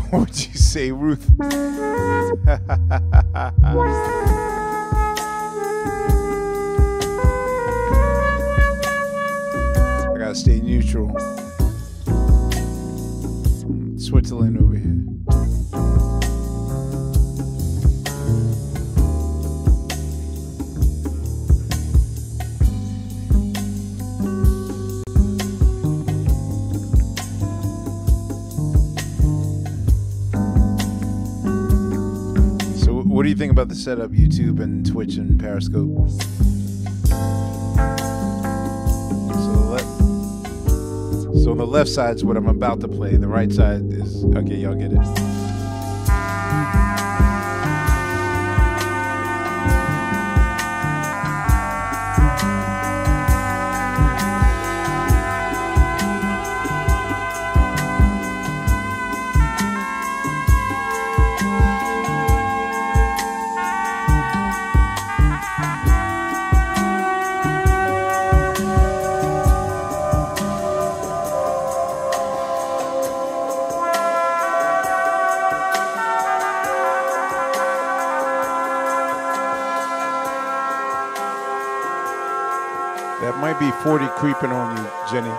What would you say, Ruth? I gotta stay neutral. Switzerland over here. What do you think about the setup, YouTube and Twitch and Periscope? So on the left side is what I'm about to play. The right side is, okay, y'all get it. That might be 40 creeping on you, Jenny.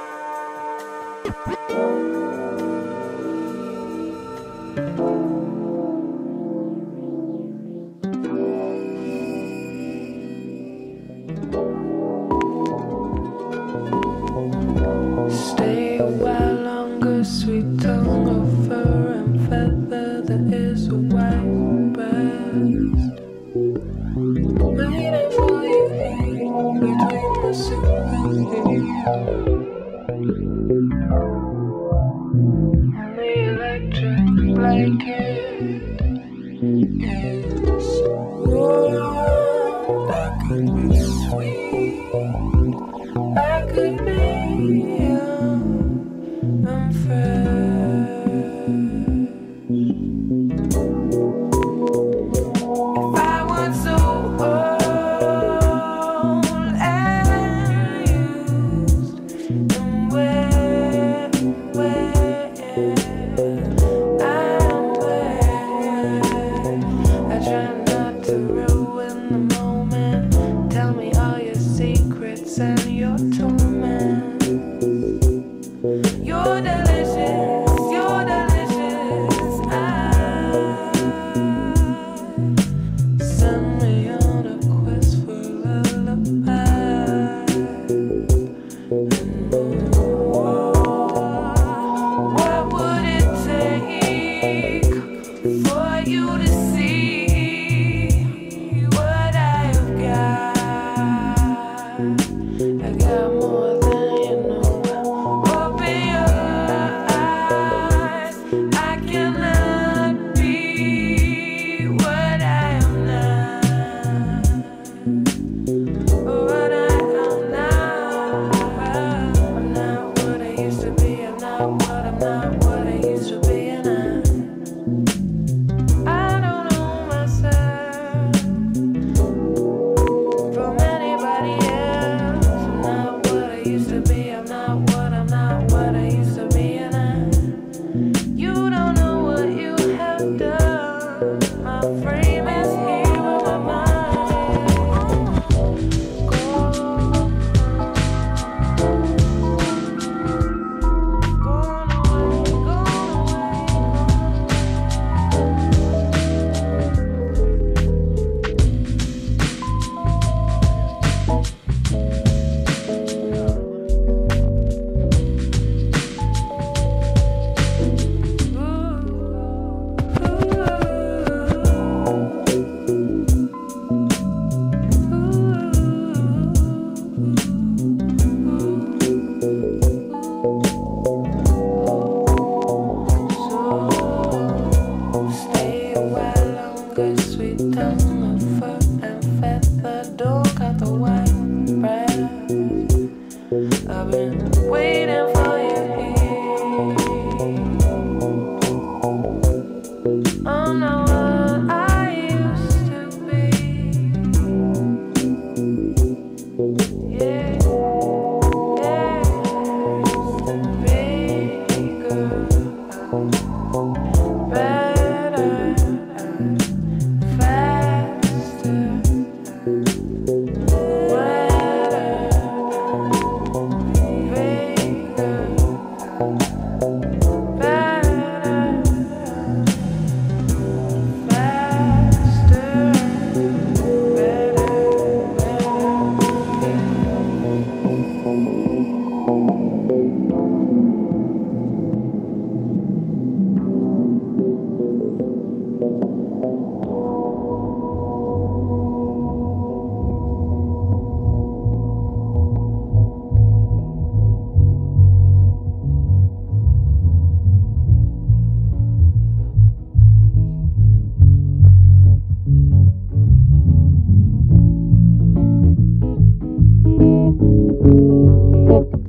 Stay a while longer, sweet tongue of fur and feather. There is a white breast waiting for you here between the soup and the electric blanket is warm. That could be sweet. That could be unfair. If I was so old and used and where I'm where I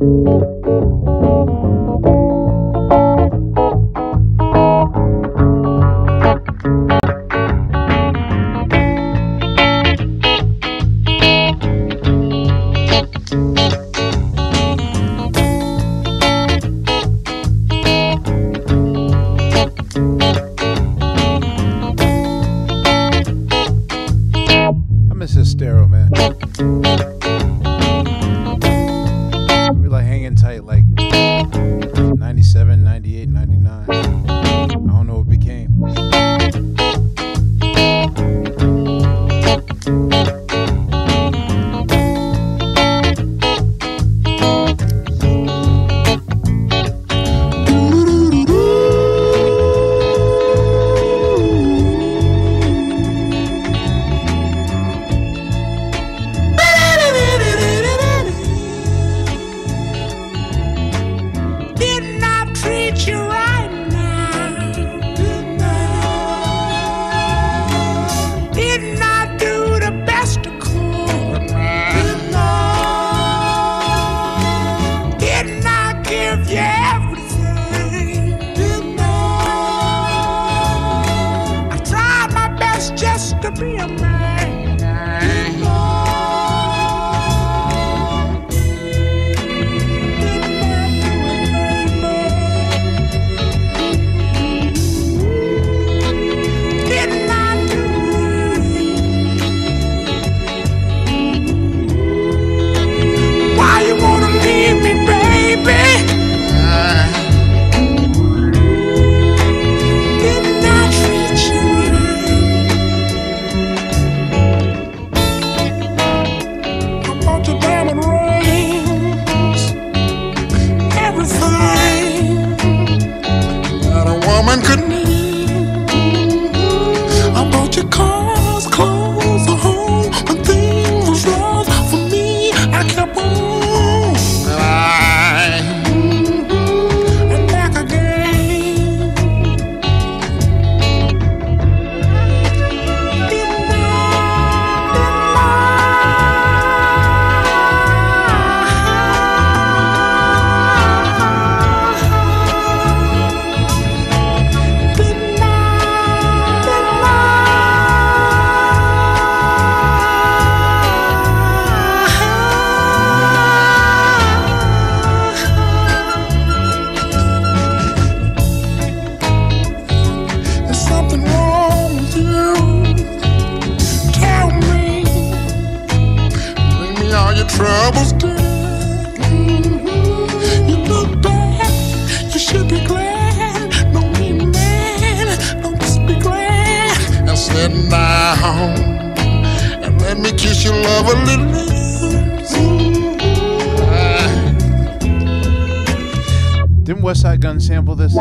Didn't West Side Gun sample this?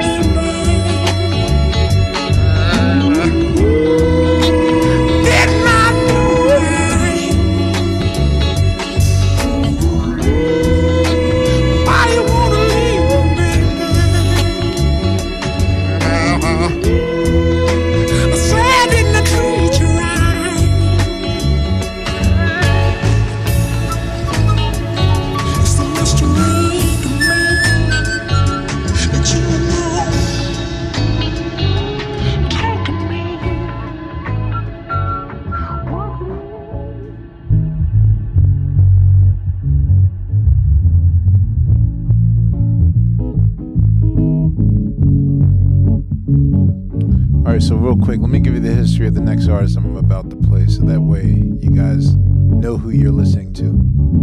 So real quick, let me give you the history of the next artist I'm about to play, so that way you guys know who you're listening to.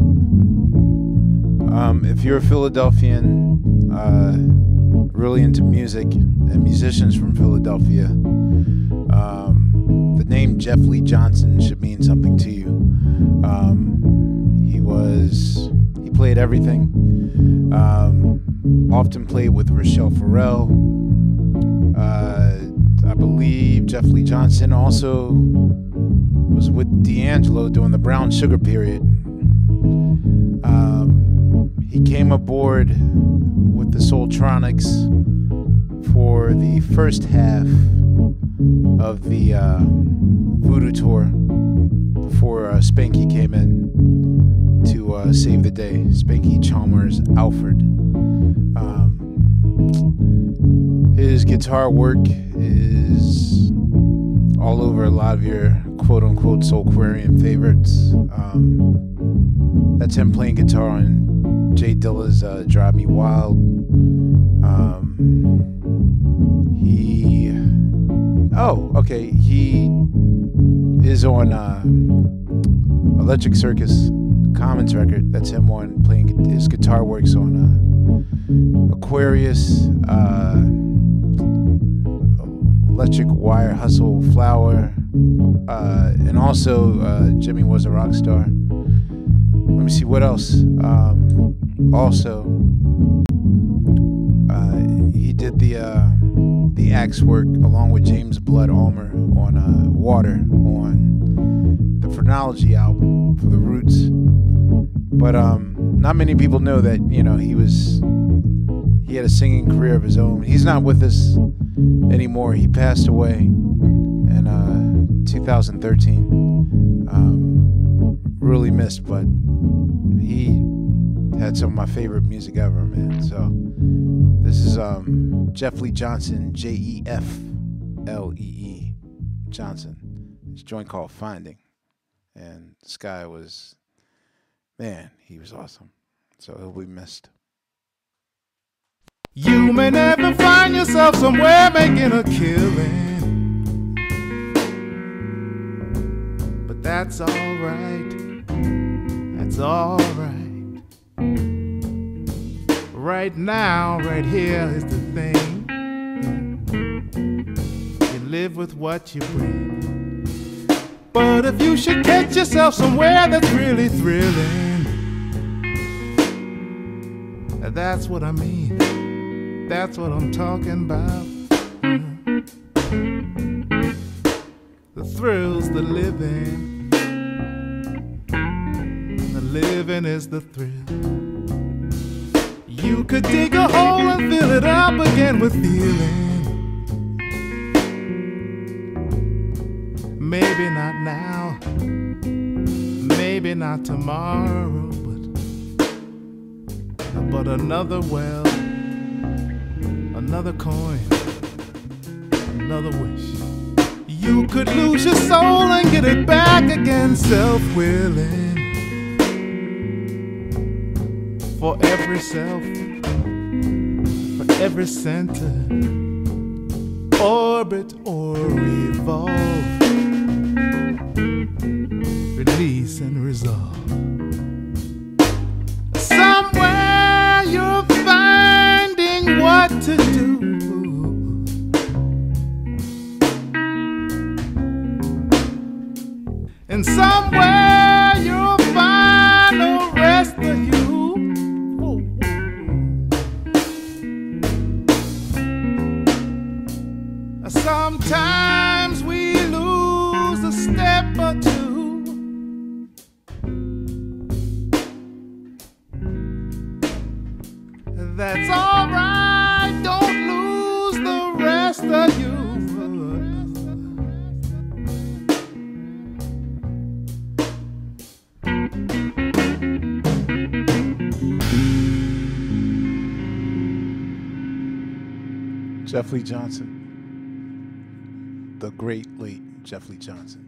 If you're a Philadelphian, really into music, and musicians from Philadelphia, the name Jeff Lee Johnson should mean something to you. He played everything. Often played with Rochelle Farrell. I believe Jeff Lee Johnson also was with D'Angelo during the Brown Sugar period. He came aboard with the Soultronics for the first half of the Voodoo tour before Spanky came in to save the day. Spanky Chalmers Alfred. His guitar work is all over a lot of your quote-unquote Soulquarian favorites. That's him playing guitar on Jay Dilla's Drive Me Wild. He is on Electric Circus Commons record. That's him on playing his guitar works on Aquarius, Electric Wire Hustle Flower, and also Jimmy Was a Rock Star. Let me see what else. He did the axe work along with James Blood Ulmer on Water on the Phrenology album for the Roots. But not many people know that, you know, he had a singing career of his own. He's not with us anymore. He passed away in 2013. Really missed, but he had some of my favorite music ever, man. So this is Jeff Lee Johnson, Jeflee Johnson. This joint called Finding. And this guy was, man, he was awesome. So he'll be missed. You may never find yourself somewhere making a killing, but that's alright. That's alright. Right now, right here is the thing. You live with what you bring. But if you should catch yourself somewhere that's really thrilling, that's what I mean. That's what I'm talking about. The thrills, the living. The living is the thrill. You could dig a hole and fill it up again with feeling. Maybe not now, maybe not tomorrow, but another well, another coin, another wish. You could lose your soul and get it back again, self-willing. For every self, for every center, orbit or revolve, release and resolve. Somewhere you're finding what to do. And somewhere you'll find the rest of you. Sometimes we lose a step or two. That's alright, don't lose the rest of you. Jeff Lee Johnson. The great late Jeff Lee Johnson.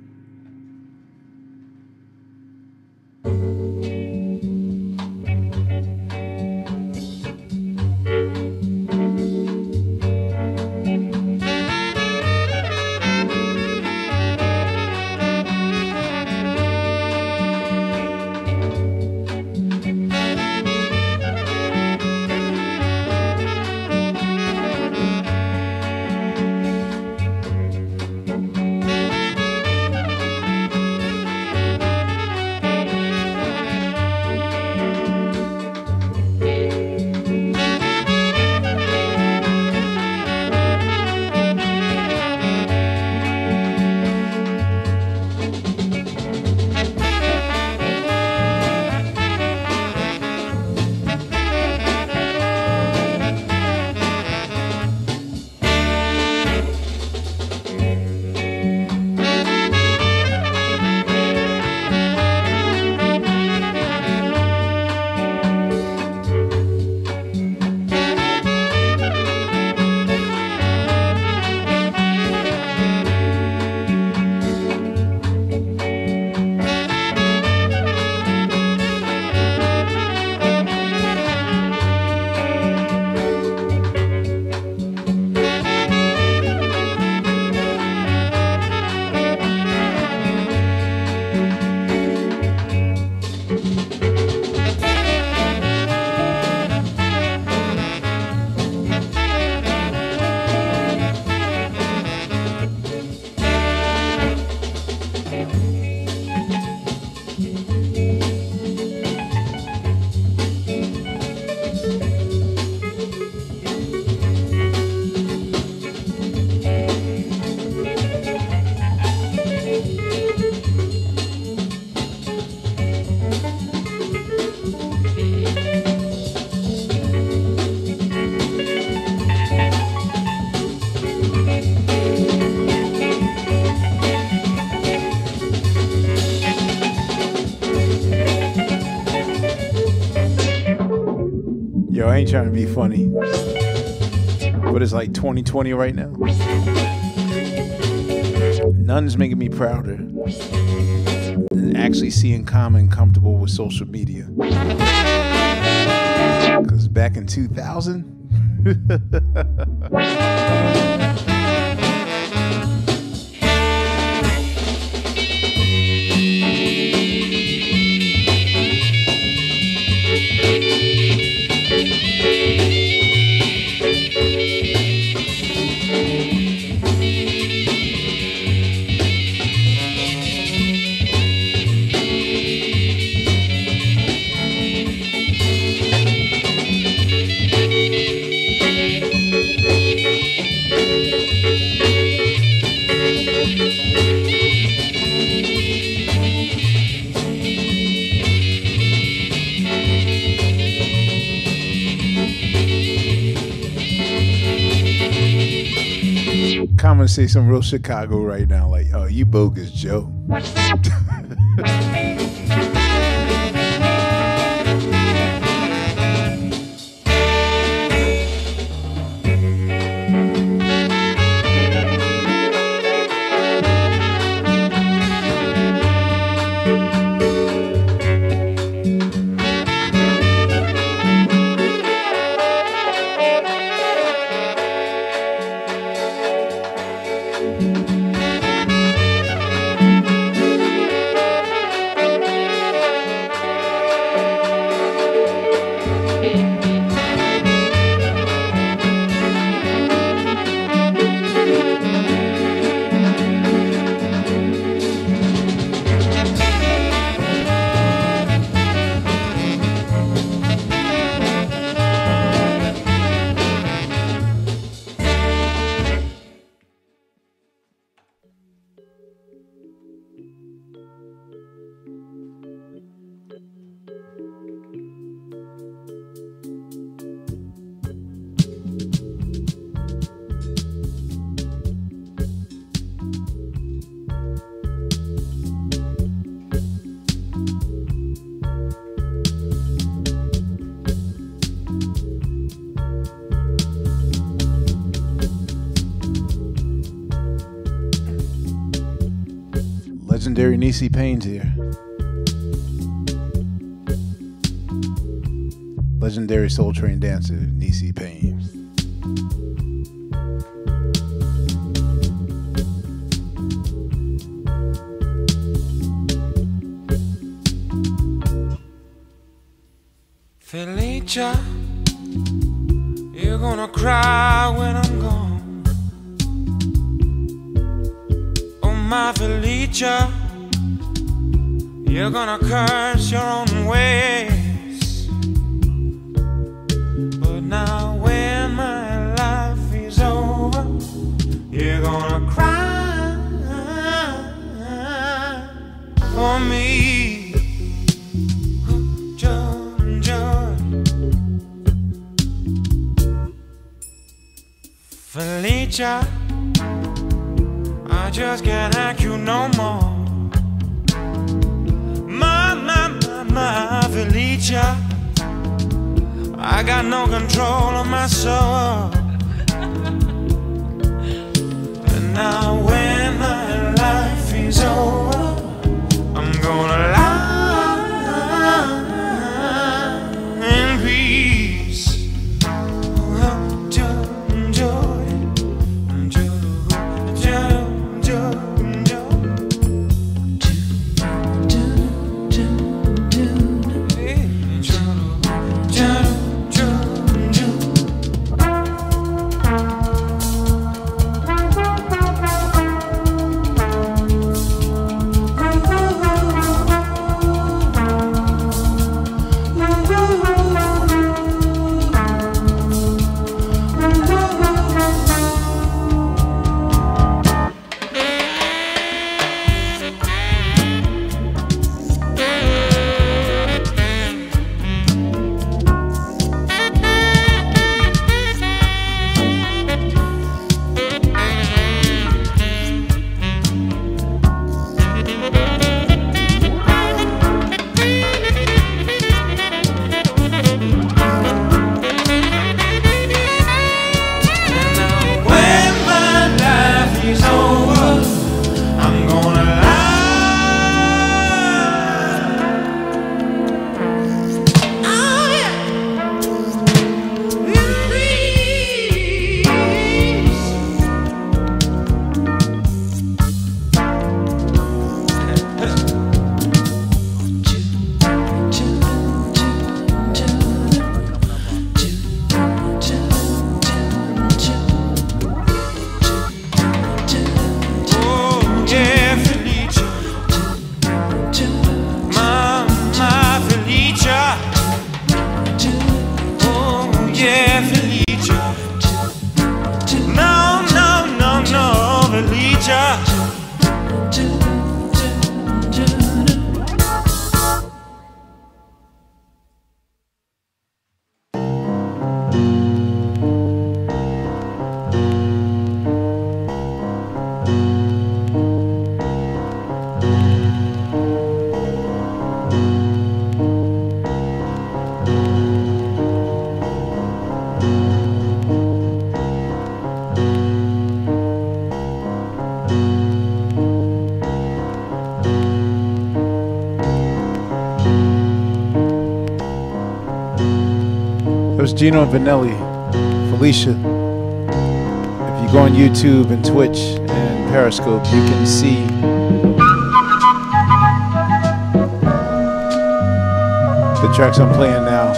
ain't trying to be funny. But it's like 2020 right now. None's making me prouder than actually seeing Common comfortable with social media. Because back in 2000... Common say some real Chicago right now, like, oh, you bogus, Joe. Legendary Niecy Payne's here. Legendary Soul Train dancer, Niecy Payne. Felicia, you're gonna cry when I'm gone. Oh my Felicia, you're gonna curse your own ways. But now when my life is over, you're gonna cry for me. Felicia, I just can't hack you no more. My Felicia, I got no control of my soul. And now when my life is over, I'm gonna lie in peace. There's Gino and Vanelli, Felicia. If you go on YouTube and Twitch and Periscope, you can see the tracks I'm playing now.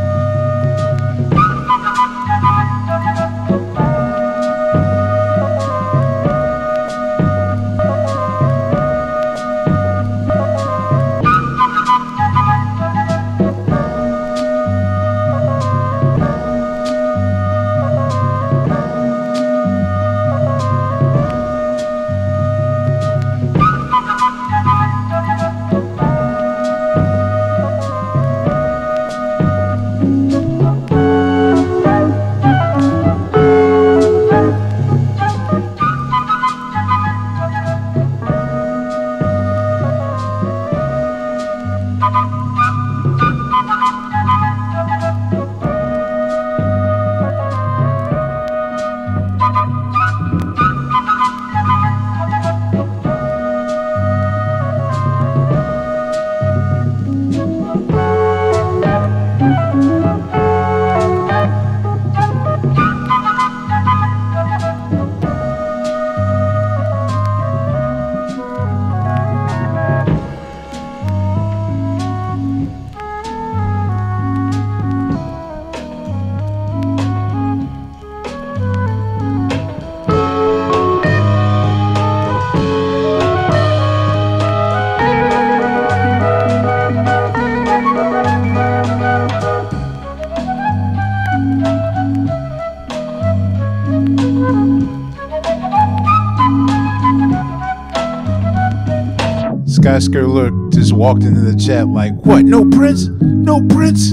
Skyscraper Look just walked into the chat like, what? No Prince? No Prince?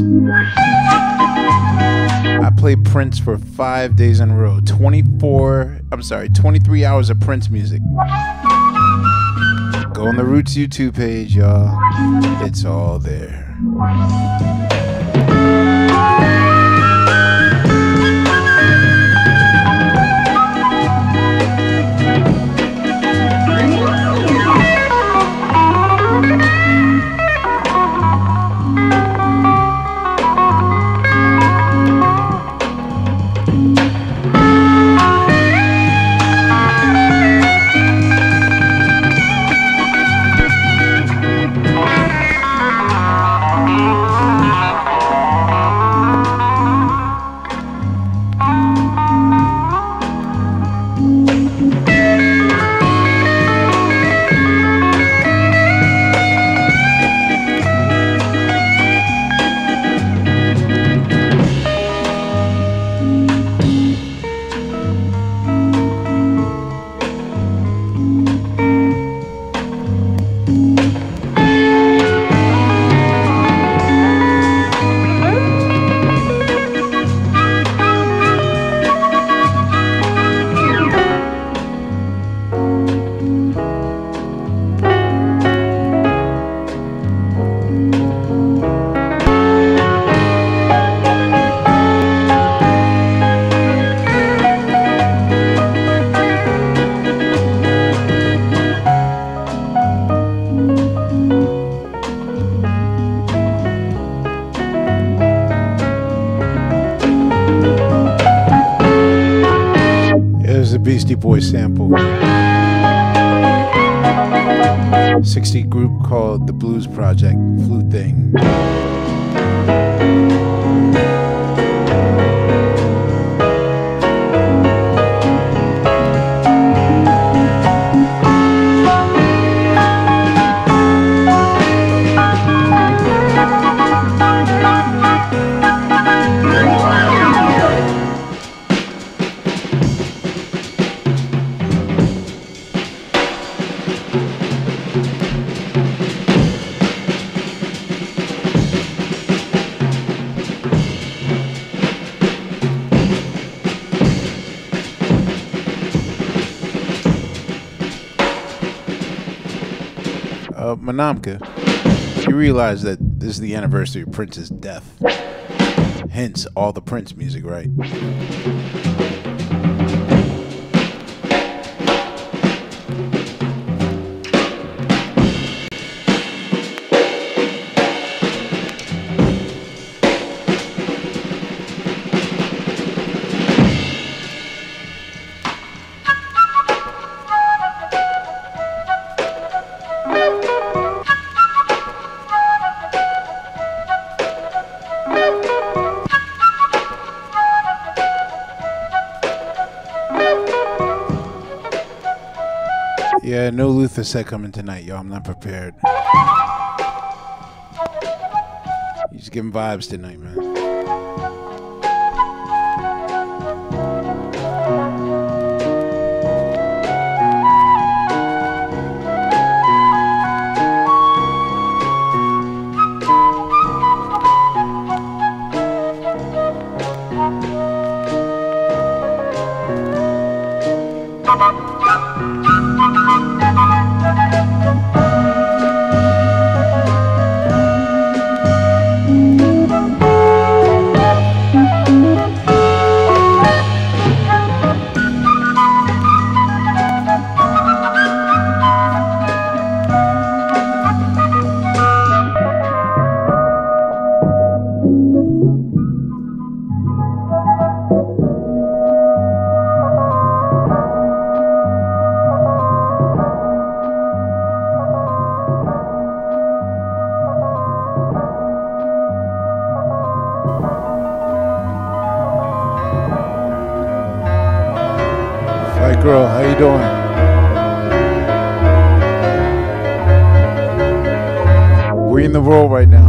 I played Prince for 5 days in a row. 23 hours of Prince music. Go on the Roots YouTube page, y'all. It's all there. Beastie Boys sample. 60 group called The Blues Project, Flute Thing. Manamka, you realize that this is the anniversary of Prince's death. Hence, all the Prince music, right? Yeah, no Luther set coming tonight, yo. I'm not prepared. He's giving vibes tonight, man. Hi, girl. How you doing? We're in the world right now.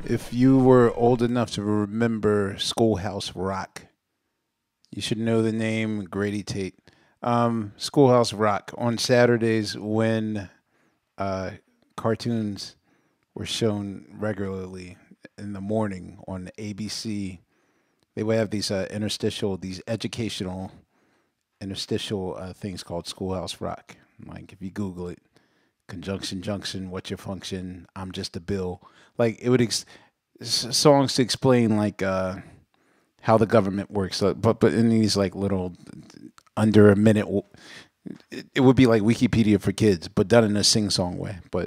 If you were old enough to remember Schoolhouse Rock, you should know the name Grady Tate. Schoolhouse Rock on Saturdays when cartoons were shown regularly in the morning on ABC. They would have these these educational interstitial things called Schoolhouse Rock. Like if you Google it, Conjunction Junction, what's your function? I'm just a bill. Like it would songs to explain like how the government works. But in these like little under a minute, it would be like Wikipedia for kids, but done in a sing-song way. But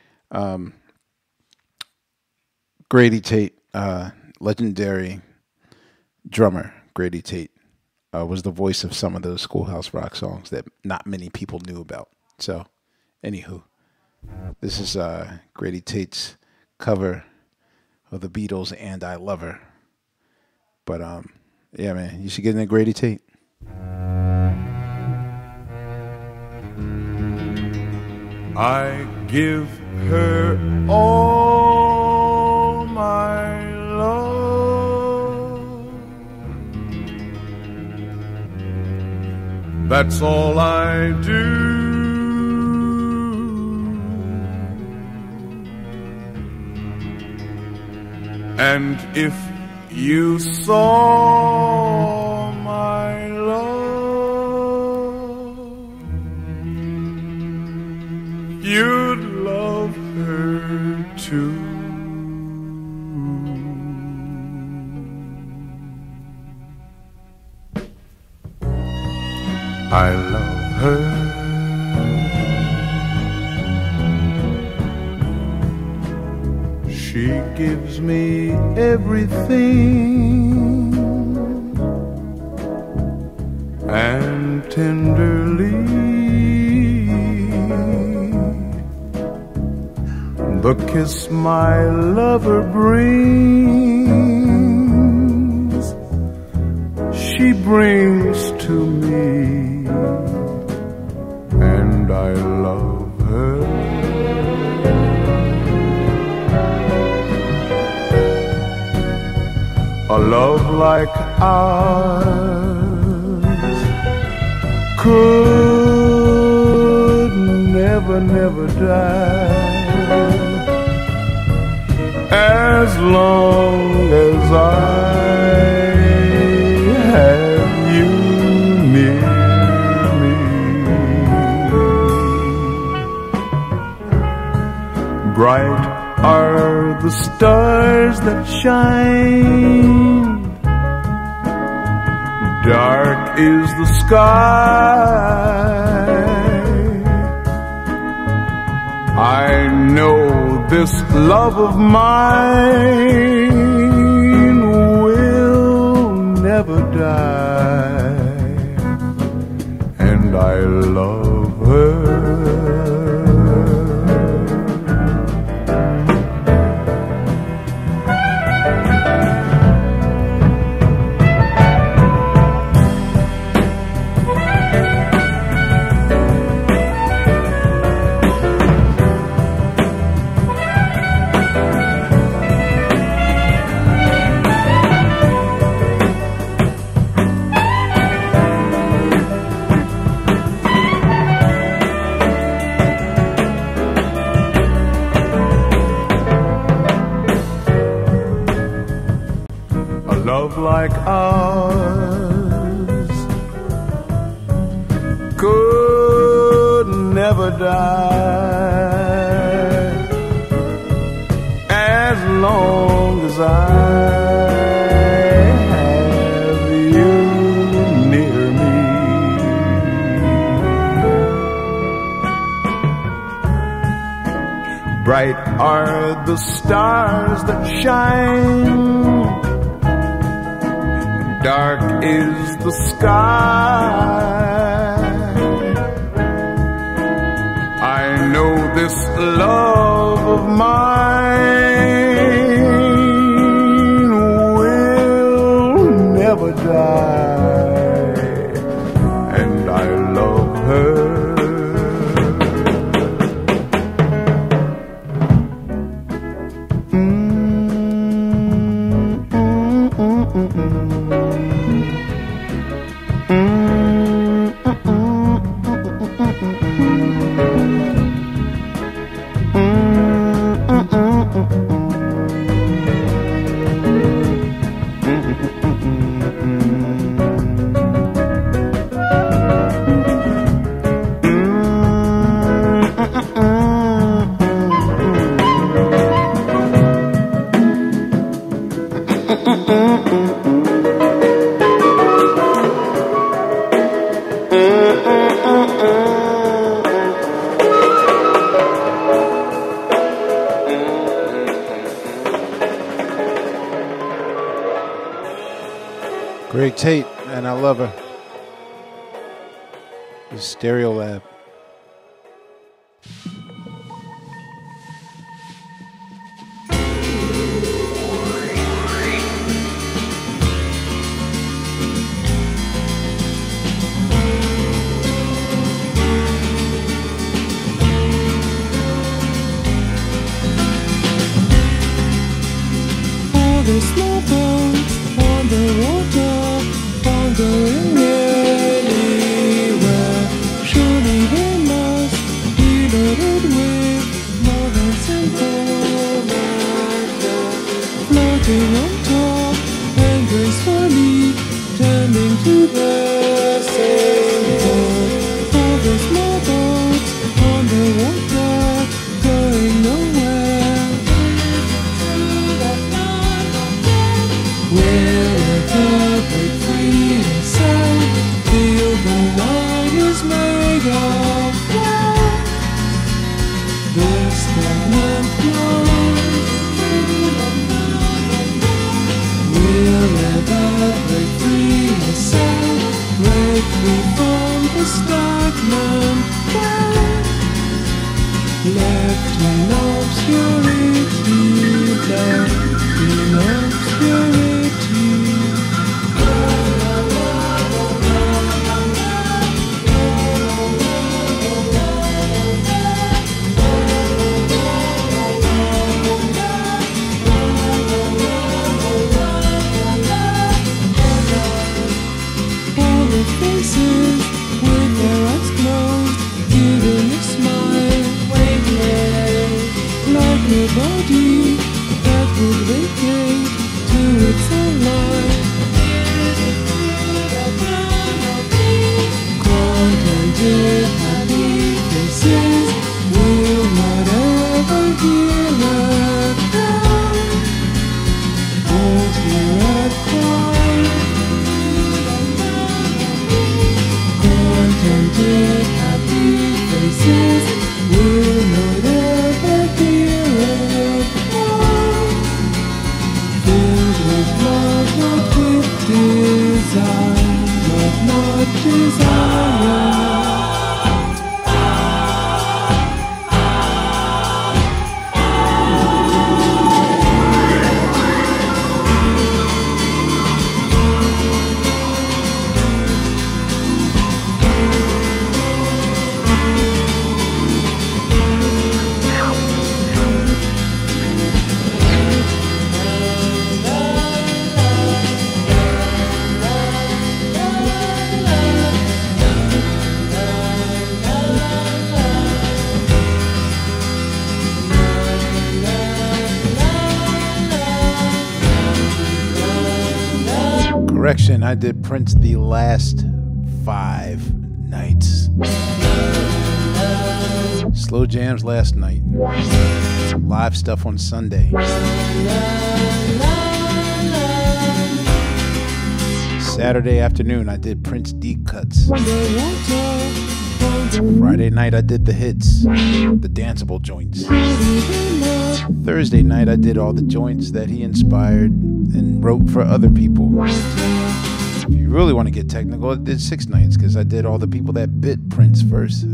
Grady Tate, legendary drummer Grady Tate, was the voice of some of those Schoolhouse Rock songs that not many people knew about. So, anywho, this is Grady Tate's cover of the Beatles' "And I Love Her." But yeah, man, you should get into Grady Tate. I give her all my love. That's all I do. And if you saw my love, you'd love her too. I love her. She gives me everything, and tenderly the kiss my lover brings, she brings to me, and I love her. A love like ours could never, never die, as long as I have you near me. Bright are the stars that shine, dark is the sky. I know this love of mine will never die, and I love her. Love like ours could never die, as long as I have you near me. Bright are the stars that shine, dark is the sky. I know this love of mine will never die, and I love her. Greg Tate, and I love her. The Stereo Lab. All the small boats on the water, wandering anywhere. Surely they must be loaded with more than simple matter. Floating on top and gracefully turning to the same port. All the small boats on the water, going nowhere. Wherever they free inside, feel the night is made of glass. The stagnant light. Wherever they free inside, break free from the stagnant glass. Left in obscurity, left in obscurity. All the faces with their eyes closed, giving a smile, waiting like nobody that would vacate to its own life. Contented, happy faces will not ever hear a cry. Won't hear a cry. Contented, happy faces will not ever hear a cry. Filled with love, not with desire, love, not desire. Correction, I did Prince the last 5 nights. Slow jams last night. Live stuff on Sunday. Saturday afternoon, I did Prince deep cuts. Friday night, I did the hits, the danceable joints. Thursday night, I did all the joints that he inspired and wrote for other people. If you really want to get technical, I did 6 nights because I did all the people that bit Prince first.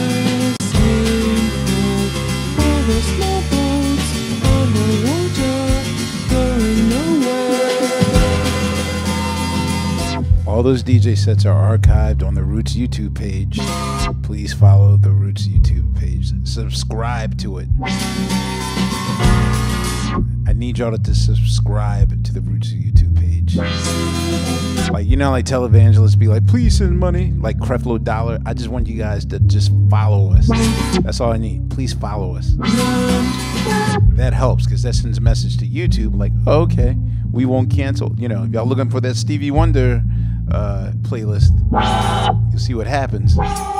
All those DJ sets are archived on the Roots YouTube page. Please follow the Roots YouTube page. Subscribe to it. I I need y'all to subscribe to the Roots of YouTube page. Like, you know, like televangelists be like, please send money, like Creflo Dollar. I just want you guys to just follow us. That's all I need. Please follow us. That helps because that sends a message to YouTube like, oh, okay, we won't cancel. You know, if y'all looking for that Stevie Wonder playlist, you'll see what happens.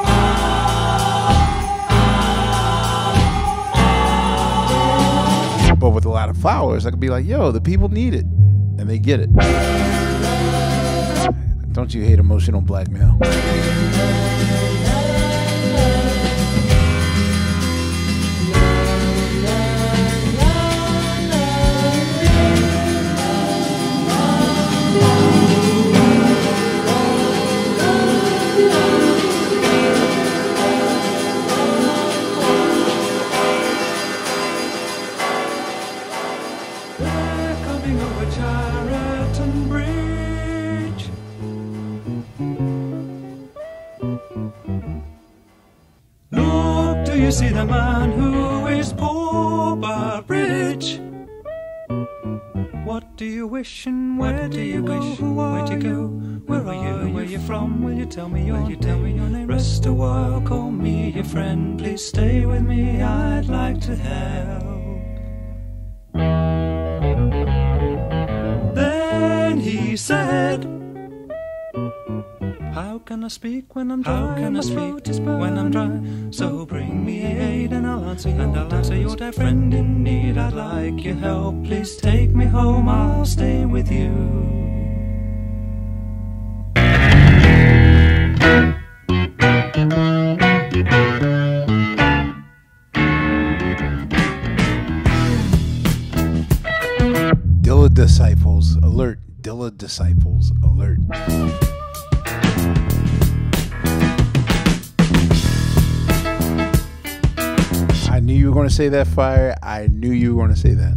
But with a lot of followers, I could be like, yo, the people need it. And they get it. Don't you hate emotional blackmail? See the man who is poor but rich. What do you wish and where do you go? Where'd you go? Where are you? Where you from? Will you tell me your name? Rest a while, call me your friend. Please stay with me, I'd like to help. Then he said, how can I speak when I'm dry? How can I speak when I'm dry? So bring me aid and I'll answer your dear friend in need. I'd like your help. Please take me home. I'll stay with you. Dilla disciples alert. Dilla disciples alert. I knew you were going to say that, Fire. I knew you were going to say that.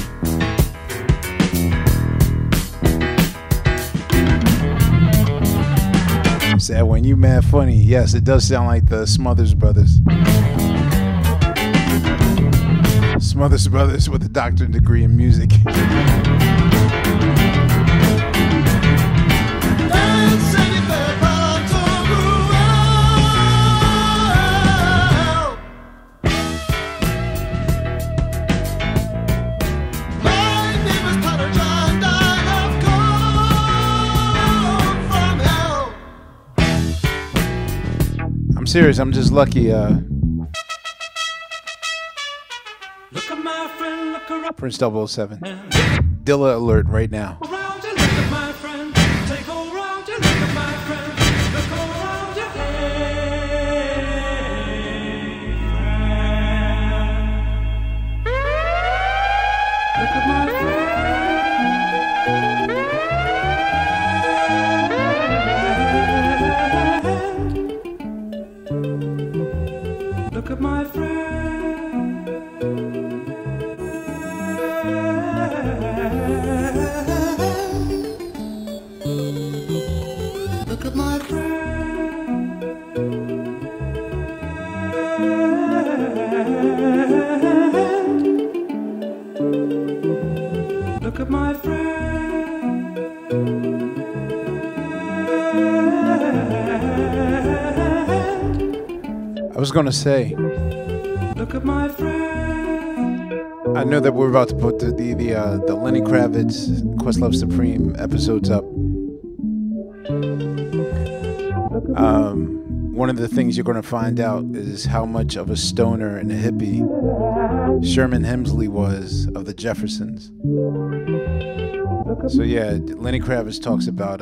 Said when you mad funny. Yes, it does sound like the Smothers Brothers. Smothers Brothers with a doctorate degree in music. I'm serious, I'm just lucky. Look at my friend, look her up. Prince 007. Dilla alert right now. Around you, look at my friend. Take all around you, look at my friend. Look all around you, look at my friend. Look at my friend. Look at my friend. Look at my friend. I was gonna say, look at my friend. I know that we're about to put the Lenny Kravitz Questlove Supreme episodes up. One of the things you're going to find out is how much of a stoner and a hippie Sherman Hemsley was of the Jeffersons. So yeah, Lenny Kravitz talks about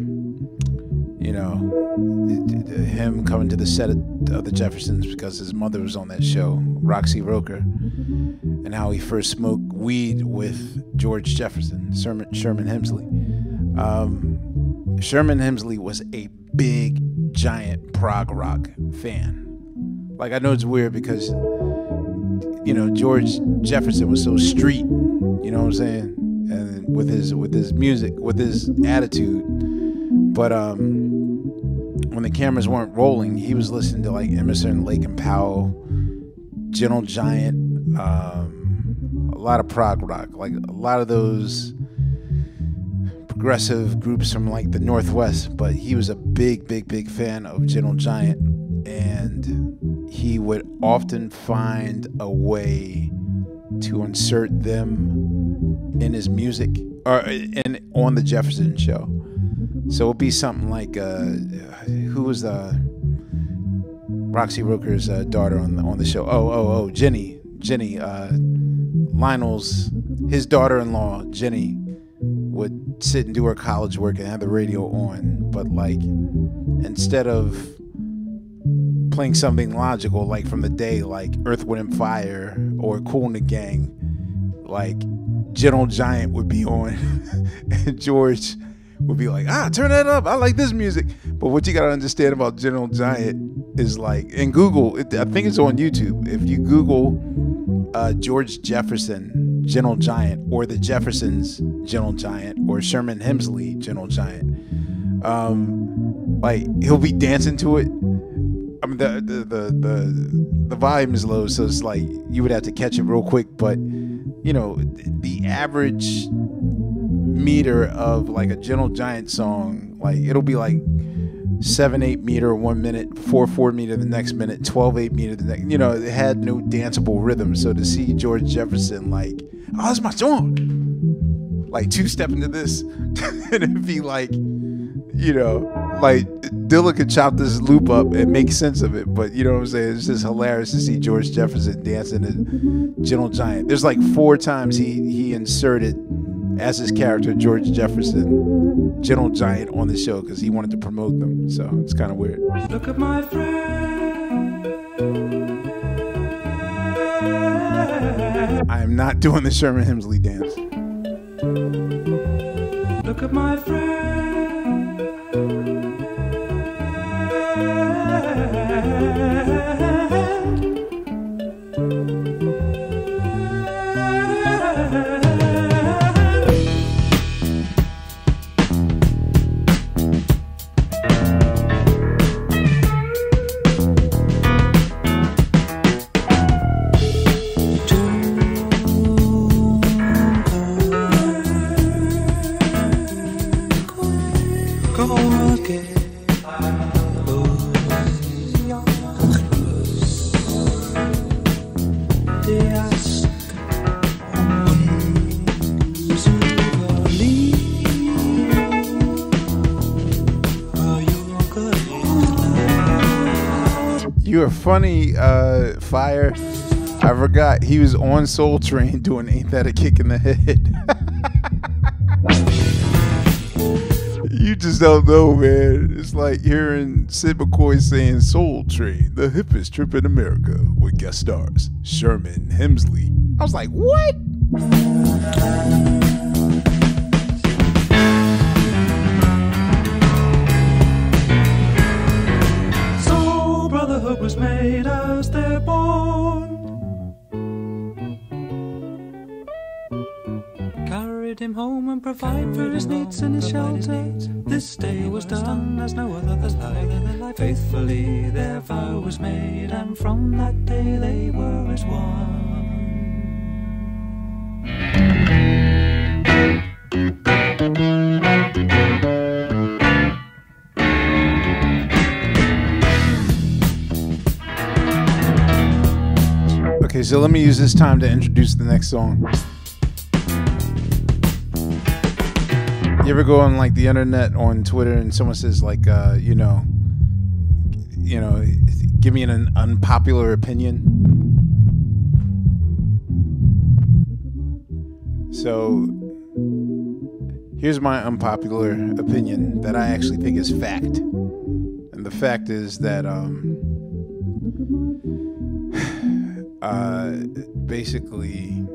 him coming to the set of the Jeffersons because his mother was on that show, Roxy Roker, and how he first smoked weed with George Jefferson, Sherman Hemsley. Sherman Hemsley was a big, giant prog rock fan. Like, I know it's weird because, George Jefferson was so street, you know what I'm saying? And with his music, with his attitude. But when the cameras weren't rolling, he was listening to like Emerson, Lake and Powell, Gentle Giant, a lot of prog rock, like a lot of those progressive groups from like the Northwest. But he was a big fan of Gentle Giant, and he would often find a way to insert them in his music or in on the Jefferson Show. So it'll be something like who was Roxy Rooker's daughter on the show? Jenny, Lionel's his daughter-in-law Jenny would sit and do her college work and have the radio on, but like instead of playing something logical like from the day, like Earth, Wind and Fire or Kool and the Gang, like Gentle Giant would be on, and George would be like, turn that up, I like this music. But what you gotta understand about Gentle Giant is like, and Google, I think it's on YouTube. If you Google George Jefferson Gentle Giant, or the Jeffersons Gentle Giant, or Sherman Hemsley Gentle Giant, like he'll be dancing to it. I mean, the volume is low, so it's like you would have to catch it real quick. But you know, the average meter of like a Gentle Giant song, like it'll be like 7/8 meter 1 minute, 4/4 meter the next minute, 12/8 meter the next. You know, it had no danceable rhythm. So to see George Jefferson like, oh, that's my song, like two-step into this, and it'd be like, you know, like Dilla could chop this loop up and make sense of it, but you know what I'm saying? It's just hilarious to see George Jefferson dancing to Gentle Giant. There's like 4 times he inserted as his character George Jefferson Gentle Giant on the show because he wanted to promote them. So it's kind of weird. Look at my friend. I am not doing the Sherman Hemsley dance. Look at my friend. You're funny, Fire. I forgot he was on Soul Train doing Ain't That a Kick in the Head. You just don't know, man. It's like hearing Sid McCoy saying Soul Train, the hippest trip in America, with guest stars Sherman Hemsley. I was like, what? So brotherhood was made as they're born. Carried him home and provided for his needs and his shelter. This day was done as no other like. Faithfully their vow was made, and from that day they were as one. Okay, so let me use this time to introduce the next song. You ever go on like the internet on Twitter and someone says like, you know, give me an unpopular opinion? So here's my unpopular opinion that I actually think is fact. And the fact is that basically,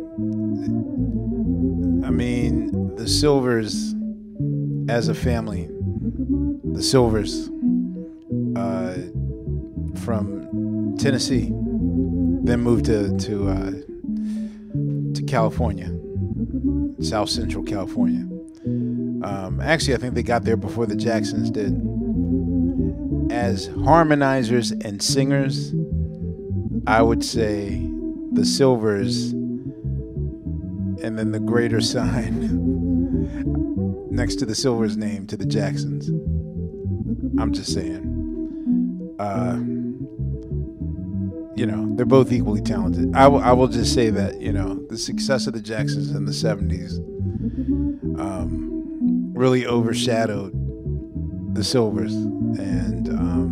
I mean, the Silvers as a family, the Silvers from Tennessee, then moved to California, South Central California. Actually, I think they got there before the Jacksons did. As harmonizers and singers, I would say the Silvers and then the greater sign next to the Silvers name to the Jacksons. I'm just saying. You know, they're both equally talented. I will just say that, you know, the success of the Jacksons in the 70s really overshadowed the Silvers. And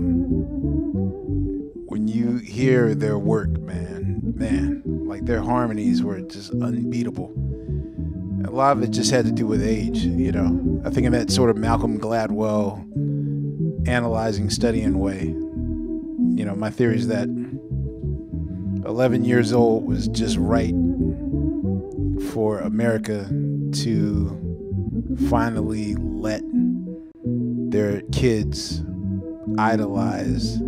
when you hear their work, man, like their harmonies were just unbeatable. A lot of it just had to do with age, you know. I think in that sort of Malcolm Gladwell analyzing, studying way. You know, my theory is that 11 years old was just right for America to finally let their kids idolize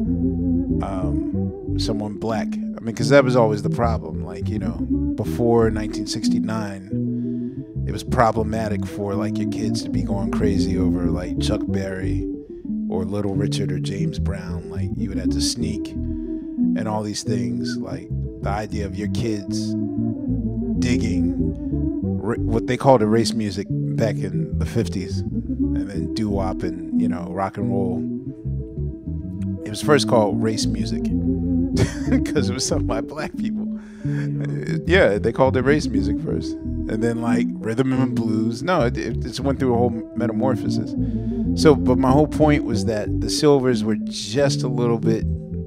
someone black. I mean, because that was always the problem. Like, you know, before 1969, it was problematic for like your kids to be going crazy over like Chuck Berry or Little Richard or James Brown. Like, you would have to sneak and all these things. Like the idea of your kids digging what they called race music back in the 50s, and then doo-wop and, you know, rock and roll. It was first called race music because it was sung by black people. Yeah, they called it race music first, and then like rhythm and blues. No, it just went through a whole metamorphosis. So, but my whole point was that the Silvers were just a little bit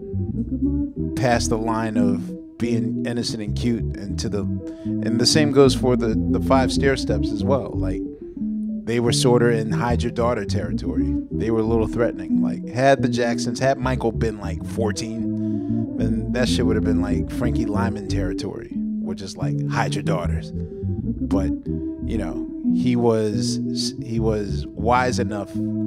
past the line of being innocent and cute, and the same goes for the 5 stair steps as well. Like, they were sort of in hide your daughter territory. They were a little threatening. Like, had the Jacksons, had Michael been like 14, then that shit would have been like Frankie Lyman territory, which is like hide your daughters. But, you know, he was wise enough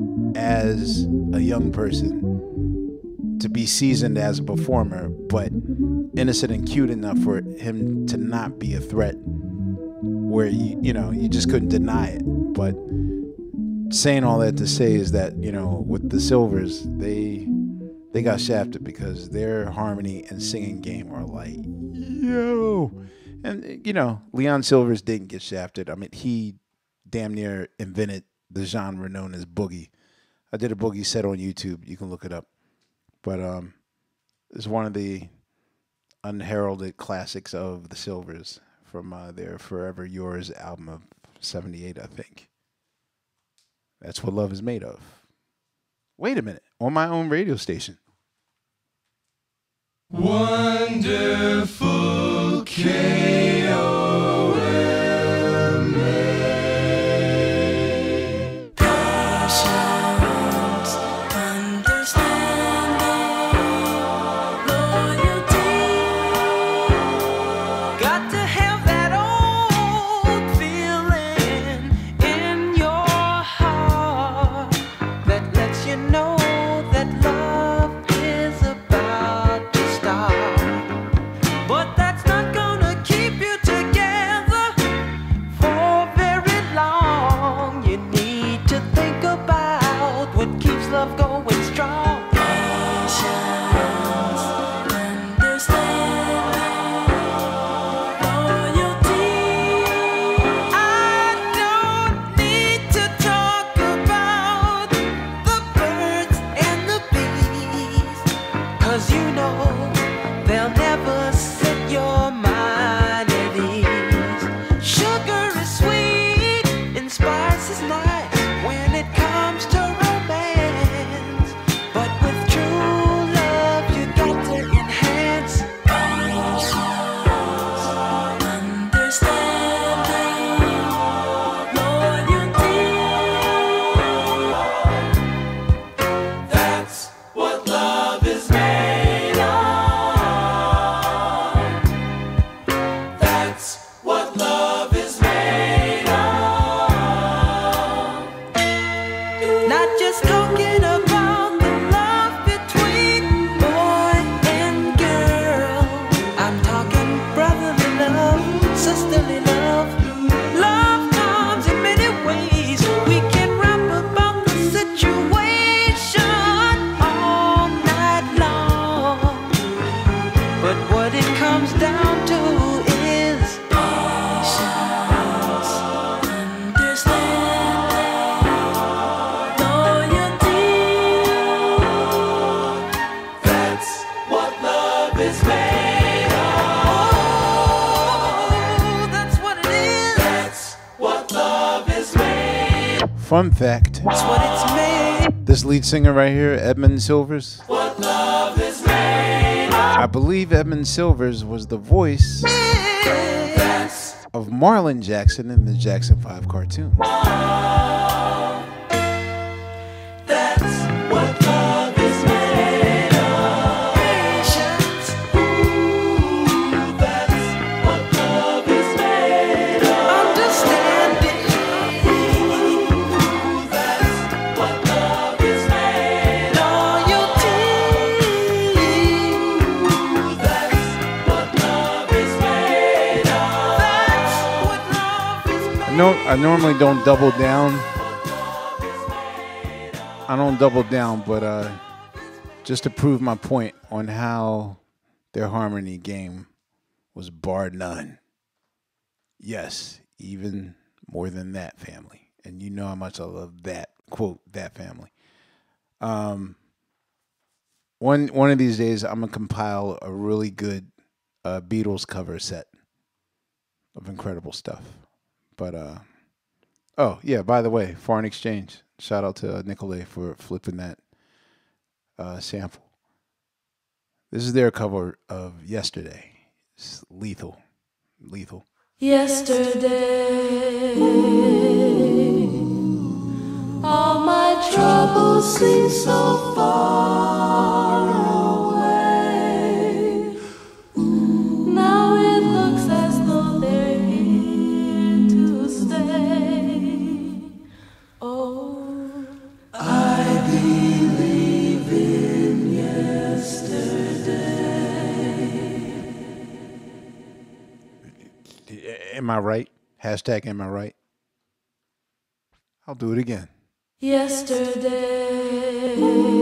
as a young person to be seasoned as a performer, but innocent and cute enough for him to not be a threat where you just couldn't deny it. But saying all that to say is that, you know, with the Silvers, they got shafted because their harmony and singing game were like, yo. And, you know, Leon Silvers didn't get shafted. I mean, he damn near invented the genre known as boogie. I did a boogie set on YouTube. You can look it up. But it's one of the unheralded classics of the Silvers from their Forever Yours album of 78, I think. That's what love is made of. Wait a minute. On my own radio station. Wonderful K-O-M-A. Patience, understanding, loyalty. Got to have that old feeling in your heart that lets you know that love is about to start. But that's not gonna keep you together. Fun fact. That's what it's made. This lead singer right here, Edmund Silvers. What love is made of. I believe Edmund Silvers was the voice of Marlon Jackson in the Jackson 5 cartoon. That's what love is made of. Patience. Ooh, that's what love is made of. Understanding. Ooh, that's what love is made of. Loyalty. Ooh, that's what love is made of. That's what love is made of. I normally don't double down. I don't double down, but just to prove my point on how their harmony game was bar none. Yes, even more than that family. And you know how much I love that, quote, that family. One of these days, I'm going to compile a really good Beatles cover set of incredible stuff. But, oh, yeah, by the way, foreign exchange. Shout out to Nicolay for flipping that sample. This is their cover of Yesterday. It's lethal. Lethal. Yesterday, all my troubles seem so far away. Now it looks as though they're here to stay. Oh, I believe in yesterday. Am I right? Hashtag am I right? I'll do it again. Yesterday,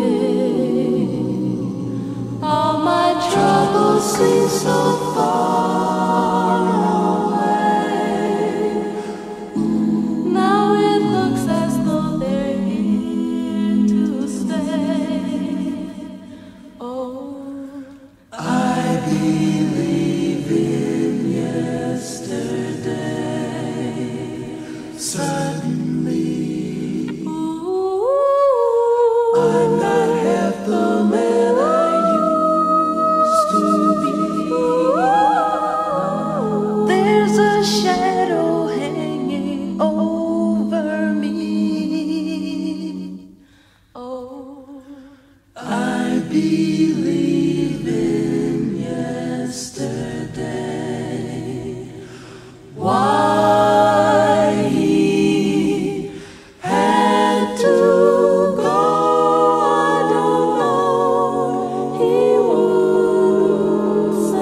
all my troubles seem so far away. Now it looks as though they're here to stay. Oh, I believe in yesterday. Suddenly, I'm not half the man I used to be. There's a shadow hanging over me. Oh, I believe in yesterday. Why he had to go, I don't know. He wouldn't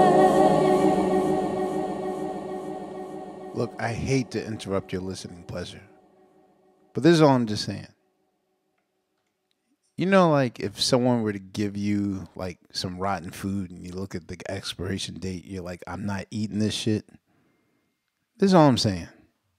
say. Look, I hate to interrupt your listening pleasure, but this is all I'm just saying. You know, like if someone were to give you like some rotten food and you look at the expiration date, you're like, I'm not eating this shit. This is all I'm saying.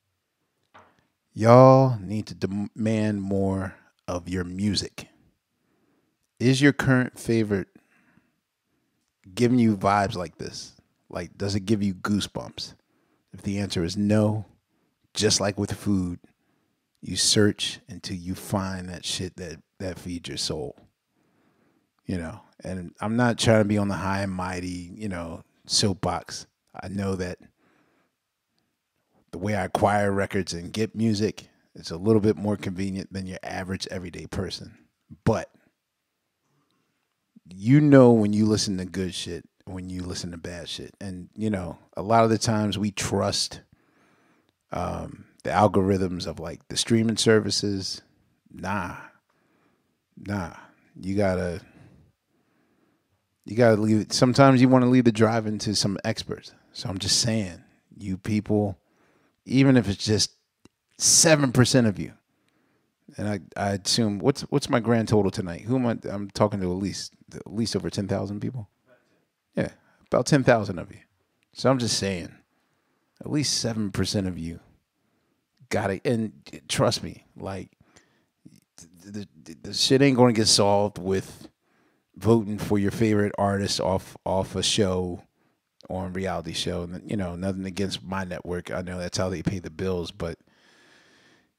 Y'all need to demand more of your music. Is your current favorite giving you vibes like this? Like, does it give you goosebumps? If the answer is no, just like with food, you search until you find that shit that feeds your soul. You know, and I'm not trying to be on the high and mighty, soapbox. I know that the way I acquire records and get music, it's a little bit more convenient than your average everyday person. But you know when you listen to good shit, when you listen to bad shit. And, a lot of the times we trust the algorithms of like the streaming services. Nah. You gotta leave it. Sometimes you want to leave the driving to some experts. So I'm just saying, you people, even if it's just 7% of you, and I assume what's my grand total tonight? Who am I'm talking to? At least over 10,000 people. Yeah, about 10,000 of you. So I'm just saying, at least 7% of you got it. And trust me, like the shit ain't going to get solved with voting for your favorite artist off a show, on reality show. And nothing against my network. I know that's how they pay the bills, but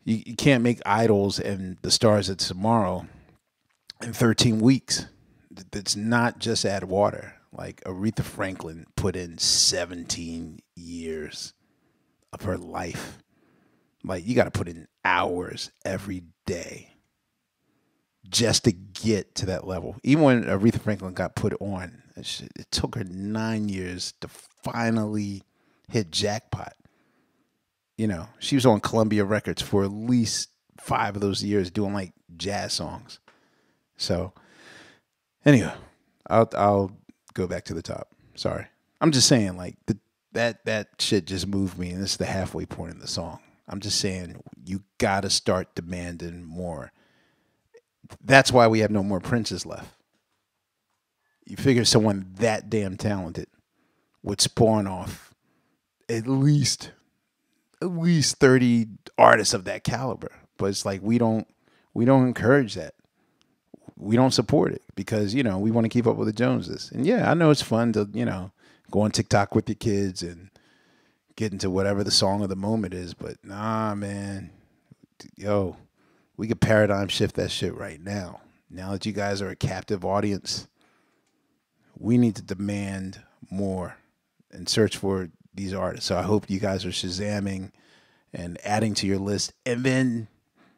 You can't make Idols and the Stars of Tomorrow in 13 weeks. It's not just add water. Like Aretha Franklin put in 17 years of her life. Like you got to put in hours every day just to get to that level. Even when Aretha Franklin got put on, it took her 9 years to finally hit jackpot. You know, she was on Columbia Records for at least 5 of those years doing like jazz songs. So, anyway, I'll go back to the top. Sorry. I'm just saying, like, that shit just moved me, and this is the halfway point in the song. I'm just saying, you got to start demanding more. That's why we have no more Princes left. You figure someone that damn talented would spawn off at least 30 artists of that caliber. But it's like we don't encourage that. We don't support it because, you know, we want to keep up with the Joneses. And yeah, I know it's fun to, you know, go on TikTok with your kids and get into whatever the song of the moment is. But nah, man, yo, we could paradigm shift that shit right now. Now that you guys are a captive audience, we need to demand more and search for these artists. So I hope you guys are Shazamming and adding to your list and then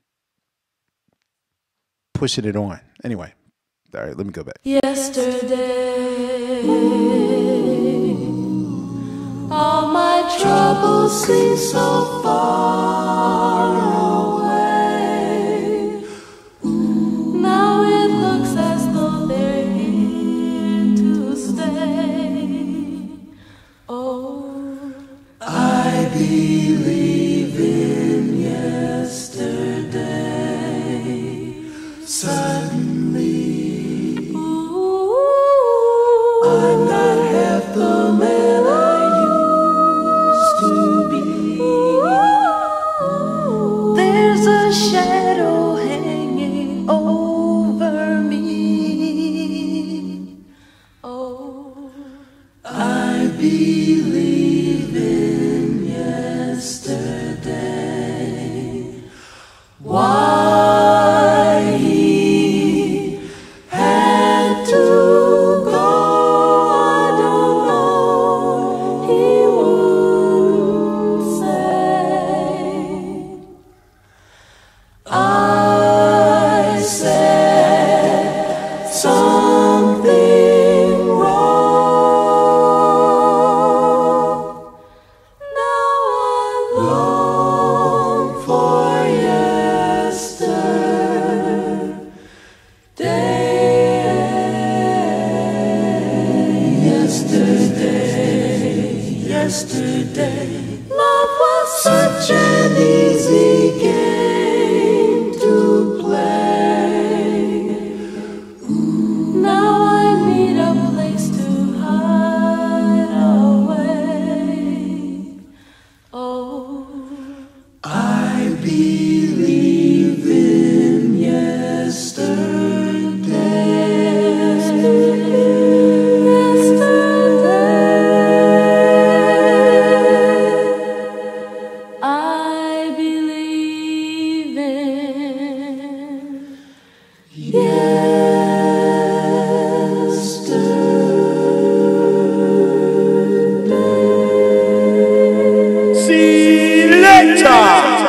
pushing it on. Anyway, all right, let me go back. Yesterday, all my troubles seem so far away. Now it looks as though they're here to stay. Oh, I believe in yesterday. Suddenly, I'm not half the man I used to be. There's a shadow hanging over me. Oh, I believe in yesterday. Why he had to go, I don't know. He wouldn't say. I said something wrong. Now I long for yesterday. Love was such an easy game to play. Now I need a place to hide away. Oh, I believe in I believe in yesterday. See you later.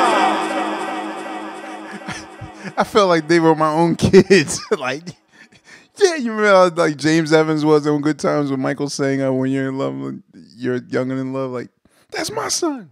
I felt like they were my own kids. Like, yeah, you remember how, like James Evans was on Good Times when Michael sang "When You're in Love, You're Young and in Love." Like, that's my son.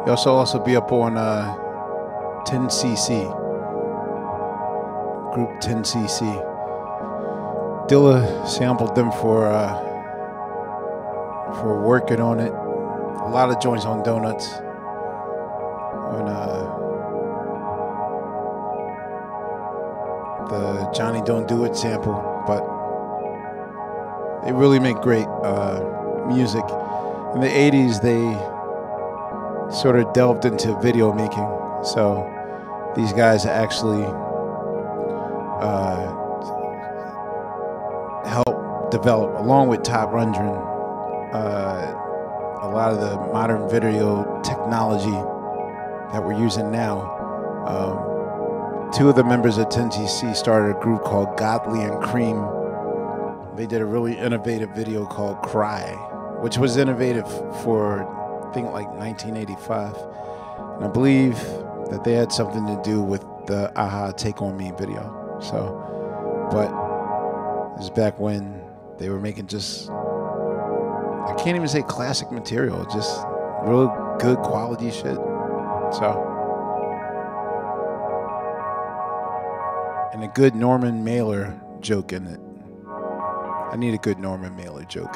also be up on 10cc, group 10cc. Dilla sampled them for working on it. A lot of joints on Donuts. On the Johnny Don't Do It sample, but they really make great music. In the 80s, they sort of delved into video making. So these guys actually helped develop, along with Todd Rundgren, a lot of the modern video technology that we're using now. Two of the members of 10cc started a group called Godley and Cream. They did a really innovative video called Cry, which was innovative for, I think, like 1985. And I believe that they had something to do with the Aha Take On Me video. So, but it was back when they were making just, I can't even say classic material, just real good quality shit. So, and a good Norman Mailer joke in it. I need a good Norman Mailer joke.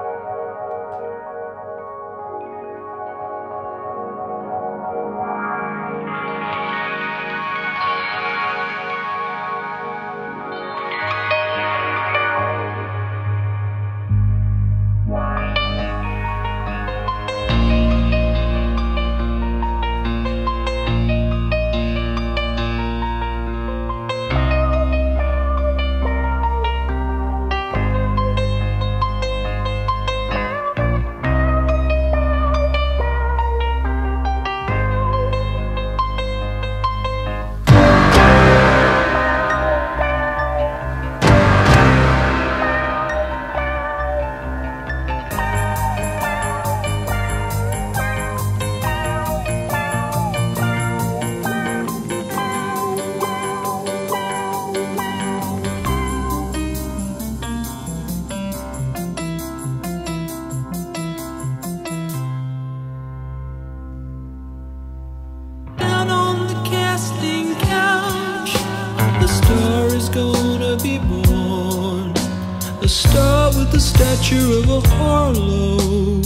Of a Harlow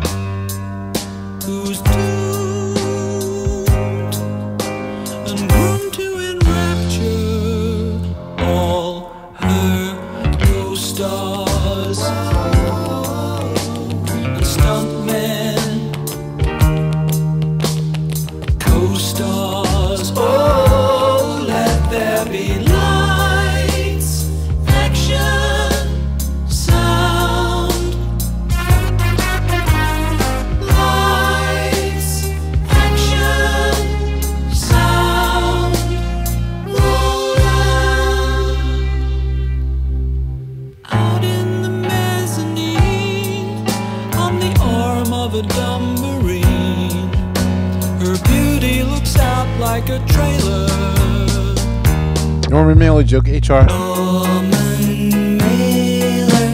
who's doomed and groomed to enrapture all her co-stars and stuntmen, co-stars. Oh, let there be lights, action, sound. Like a trailer. Norman Mailer joke, HR. Norman Mailer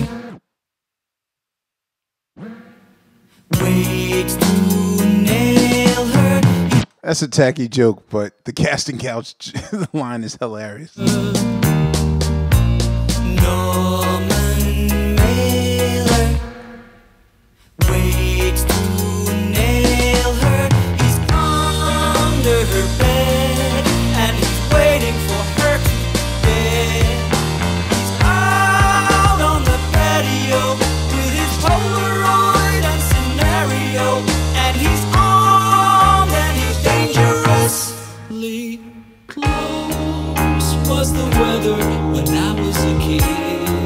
waits to nail her. That's a tacky joke, but the casting couch line is hilarious. Norman Mailer waits to nail her. He's under her bed. Close was the weather when I was a kid.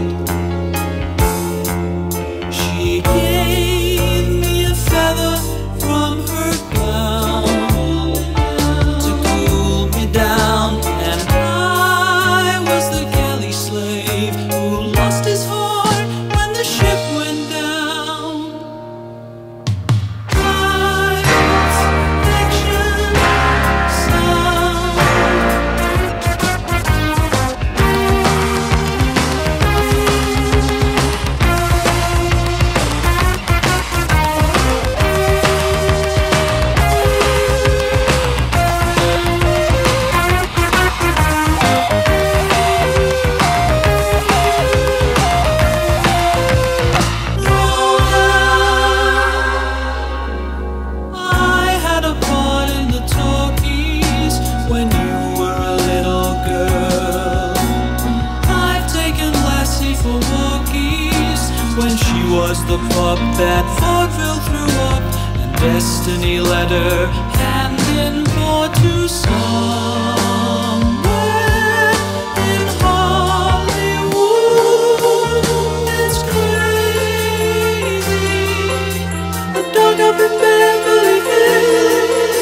was the pup that Vaudeville threw up, and destiny led her hand in paw to somewhere in Hollywood. It's crazy, a dog up in Beverly Hills.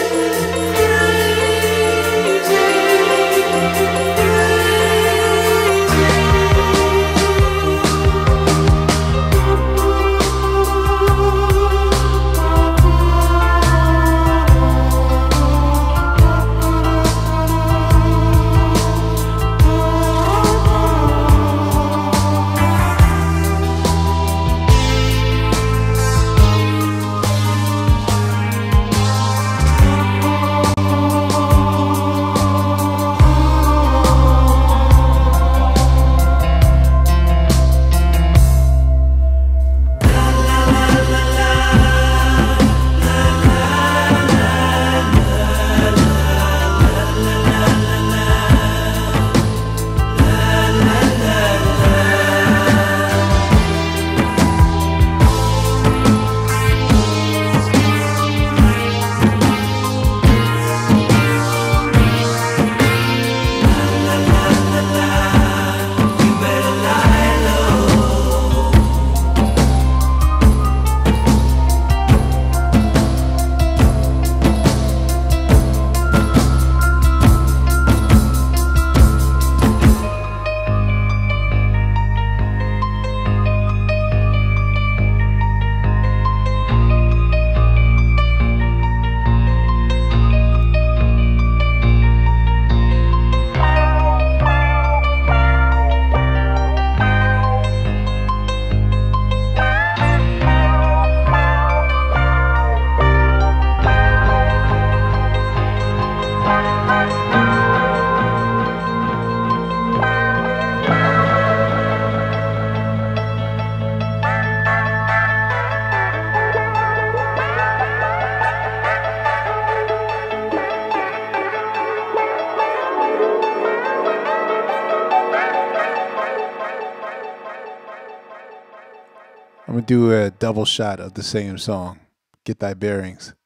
I'm gonna do a double shot of the same song. Get thy bearings.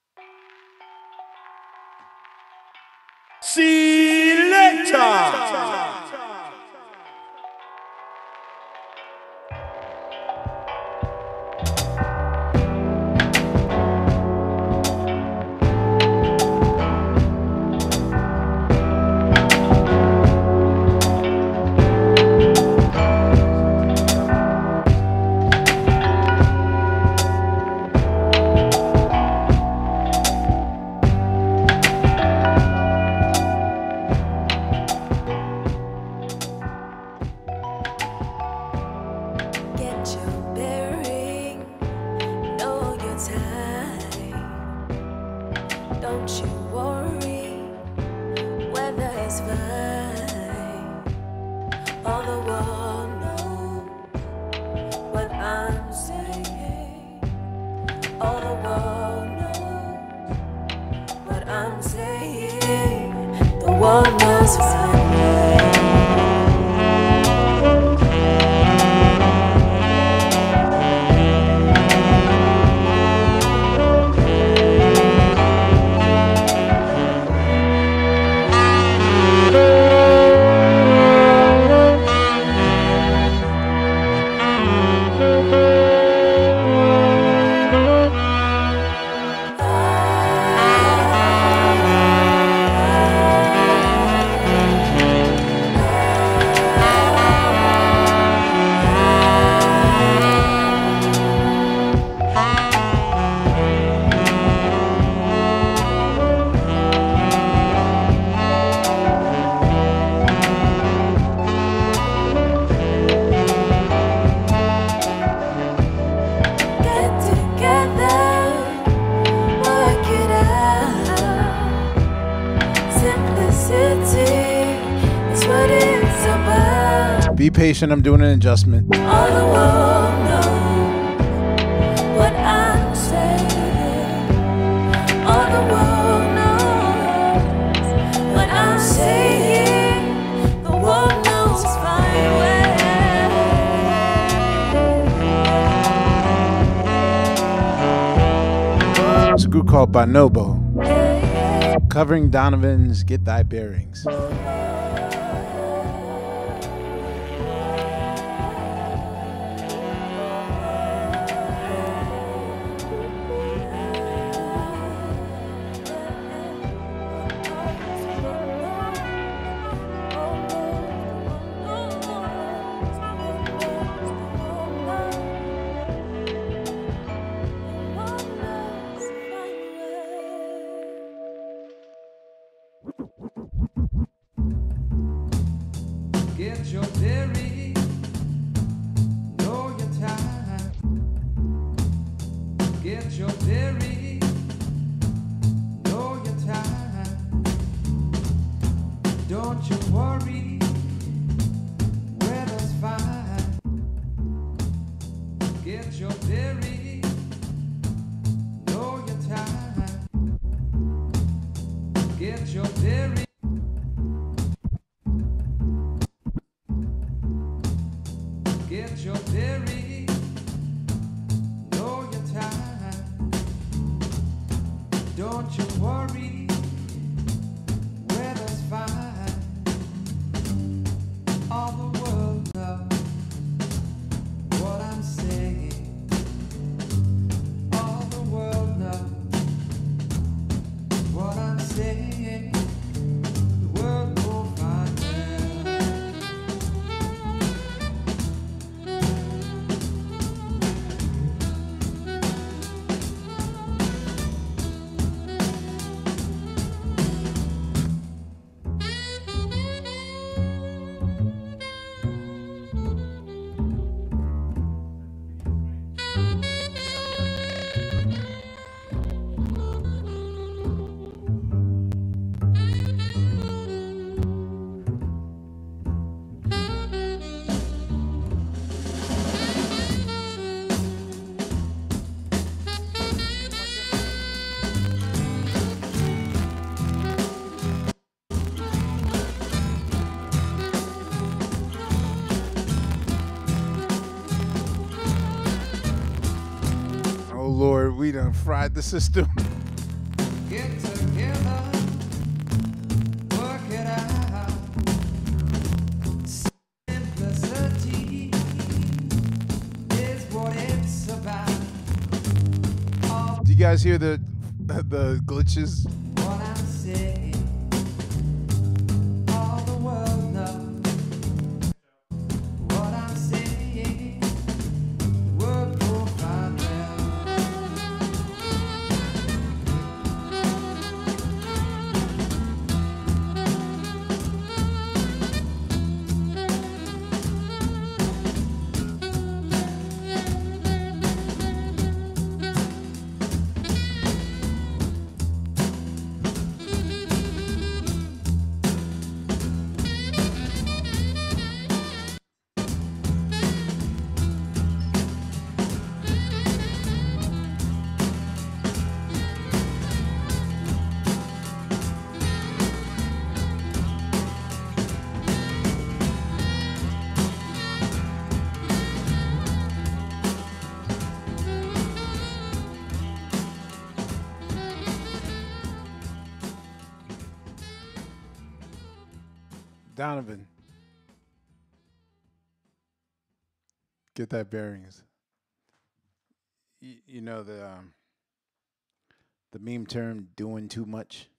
Get your bearing, know your time. Don't you worry, weather is fine. All the world knows what I'm saying. All the world knows what I'm saying. The world knows fine. Be patient, I'm doing an adjustment. All the world knows what I'm saying. All the world knows what I'm saying. The world knows fine well. It's a group called Bonobo, covering Donovan's Get Thy Bearings. Get your dairy, know your time. Get your dairy, know your time. Don't you worry, weather's fine. Get your dairy, know your time. Get your dairy. Get your dairy, know your time. Don't you worry, weather's fine. All the world knows what I'm saying. All the world knows what I'm saying. The world will find out. Oh Lord, we done fried the system. Get together, work it out. Simplicity is what it's about. All Do you guys hear the glitches? what I'm saying, all the world knows what I'm saying. Word will find out. Donovan, get that bearings. You know the meme term "doing too much."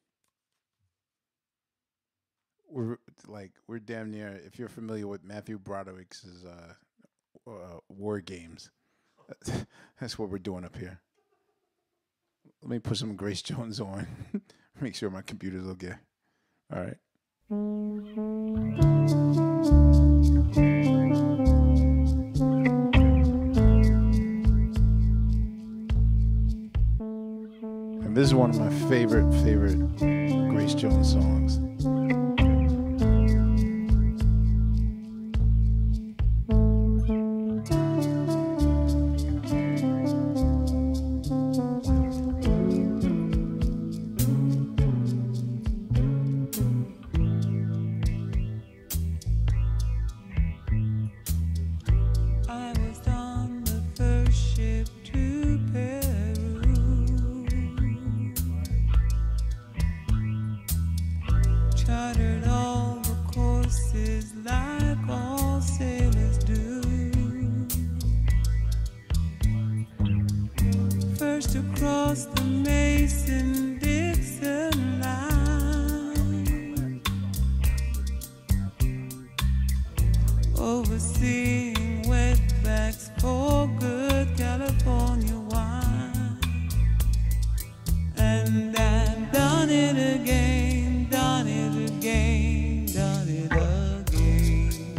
We're damn near. If you're familiar with Matthew Broderick's War Games, that's what we're doing up here. Let me put some Grace Jones on. Make sure my computer's okay. All right. And this is one of my favorite Grace Jones songs. I was on the first ship to Peru. First across the Mason-Dixon line, overseeing wetbacks for good California wine. And I've done it again, done it again, done it again.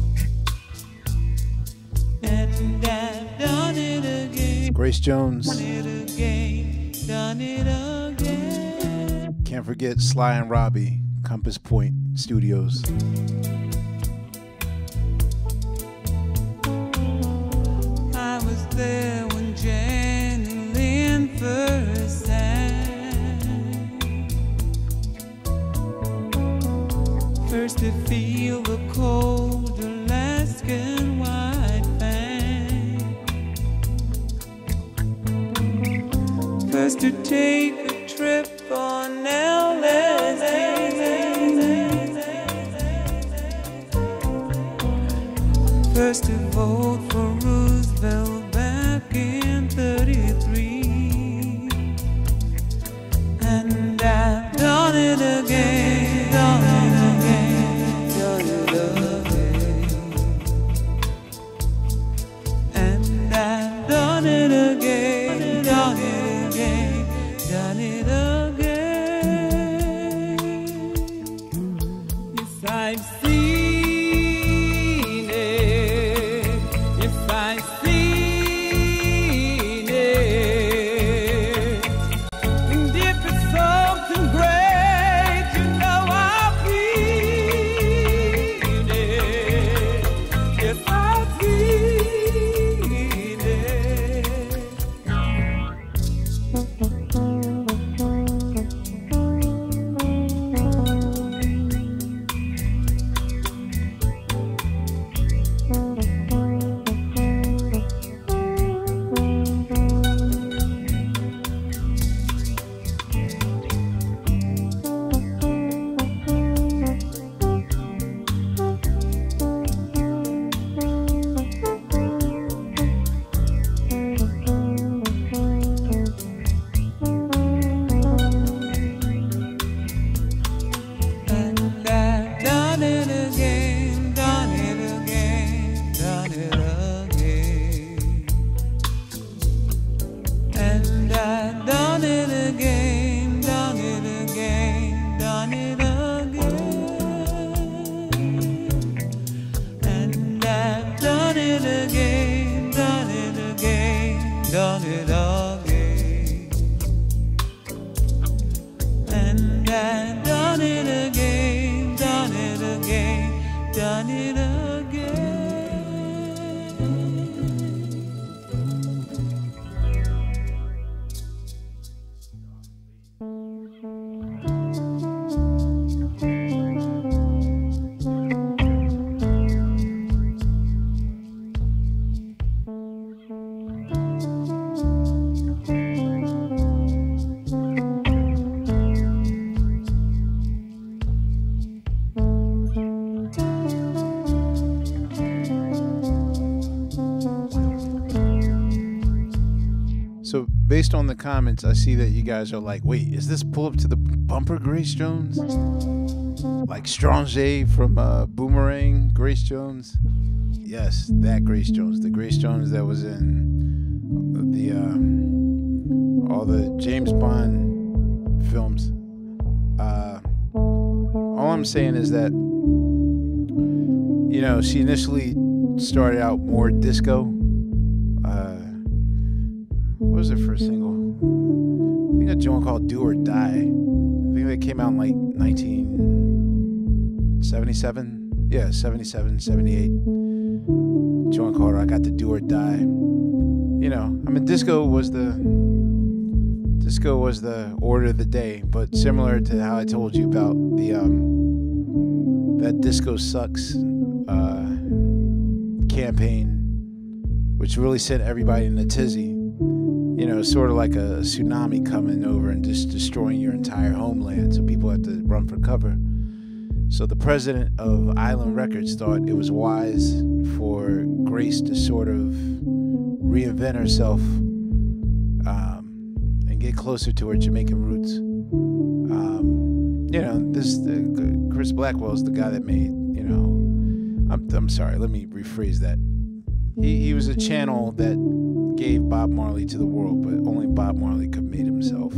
And I've done it again. Grace Jones. Done it again, done it again. Can't forget Sly and Robbie, Compass Point Studios. I was there when Jan and Lynn first sang. First to feel the cold Alaskan white fang. First to take a trip on LSD. First to vote for Roosevelt back in '33. And I've done it again, done it again, done it again. And I've done it again, done it again, done it again. Yes, I've seen it. Yes, I've seen it. And if it's something great, you know I've seen it. Yes, I've seen it. And I've done it again, done it again, done it again. And I've done it again, done it again, done it again. And I've done it again, done it again, done it again. And I've done it again, done it again, done it again. So based on the comments, I see that you guys are like, wait, is this pull up to the bumper Grace Jones? Like Stranger from Boomerang Grace Jones? Yes, that Grace Jones. The Grace Jones that was in the all the James Bond films. All I'm saying is that, you know, she initially started out more disco. What was her first single? I think a joint called Do or Die. I think that came out in like 1977. Yeah, 77, 78. Joint called I Got to Do or Die. You know, I mean, disco was the order of the day, but similar to how I told you about the that Disco Sucks campaign, which really sent everybody in a tizzy. You know, sort of like a tsunami coming over and just destroying your entire homeland, so people have to run for cover. So the president of Island Records thought it was wise for Grace to sort of reinvent herself and get closer to her Jamaican roots. You know, this Chris Blackwell's the guy that made, you know, I'm sorry, let me rephrase that. He was a channel that gave Bob Marley to the world, but only Bob Marley could have made himself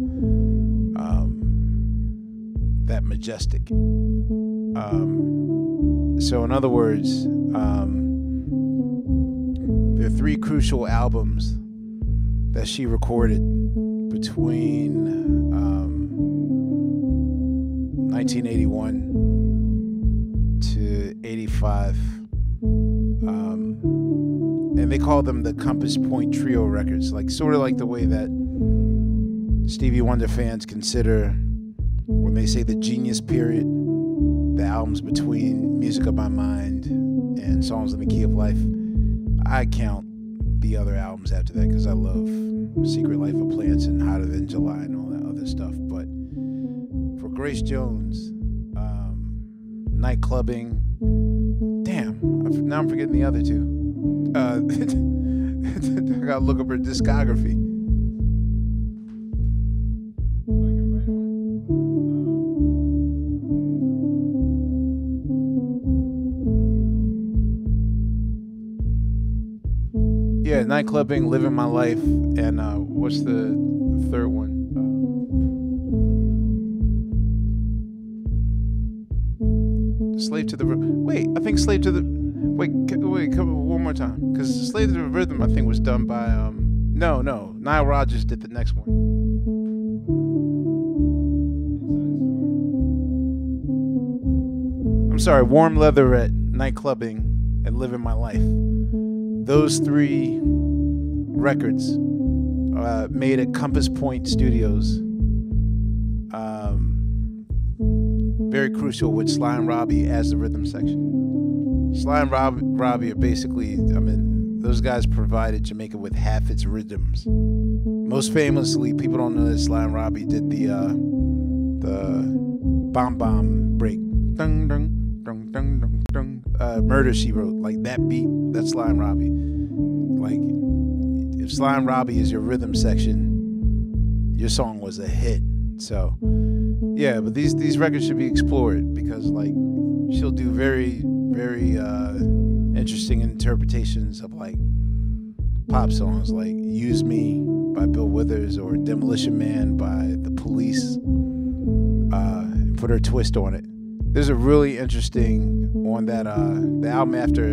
that majestic. So in other words, there are 3 crucial albums that she recorded between 1981 to 85. And they call them the Compass Point Trio records, like sort of like the way that Stevie Wonder fans consider when they say the genius period, the albums between Music of My Mind and Songs in the Key of Life. I count the other albums after that because I love Secret Life of Plants and Hotter Than July and all that other stuff. But for Grace Jones, Night Clubbing, damn, now I'm forgetting the other 2. I gotta look up her discography. Yeah, Night Clubbing, Living My Life, and what's the third one? Slave to the Wait, I think Slave to the Wait, come one more time, because Slave to the Rhythm I think was done by no, Nile Rodgers did the next one. I'm sorry, Warm Leatherette, Night Clubbing, and Living My Life. Those 3 records made at Compass Point Studios. Very crucial with Sly and Robbie as the rhythm section. Sly and Robbie are basically, I mean, those guys provided Jamaica with half its rhythms. Most famously, people don't know that Sly and Robbie did the bomb bomb break. Dung, dung, dung, dung, dung, dung. Murder, She Wrote. Like that beat, that's Sly and Robbie. Like, if Sly and Robbie is your rhythm section, your song was a hit. So, yeah, but these records should be explored because, like, she'll do very, very interesting interpretations of, like, pop songs like Use Me by Bill Withers or Demolition Man by The Police, and put her twist on it. There's a really interesting on that the album after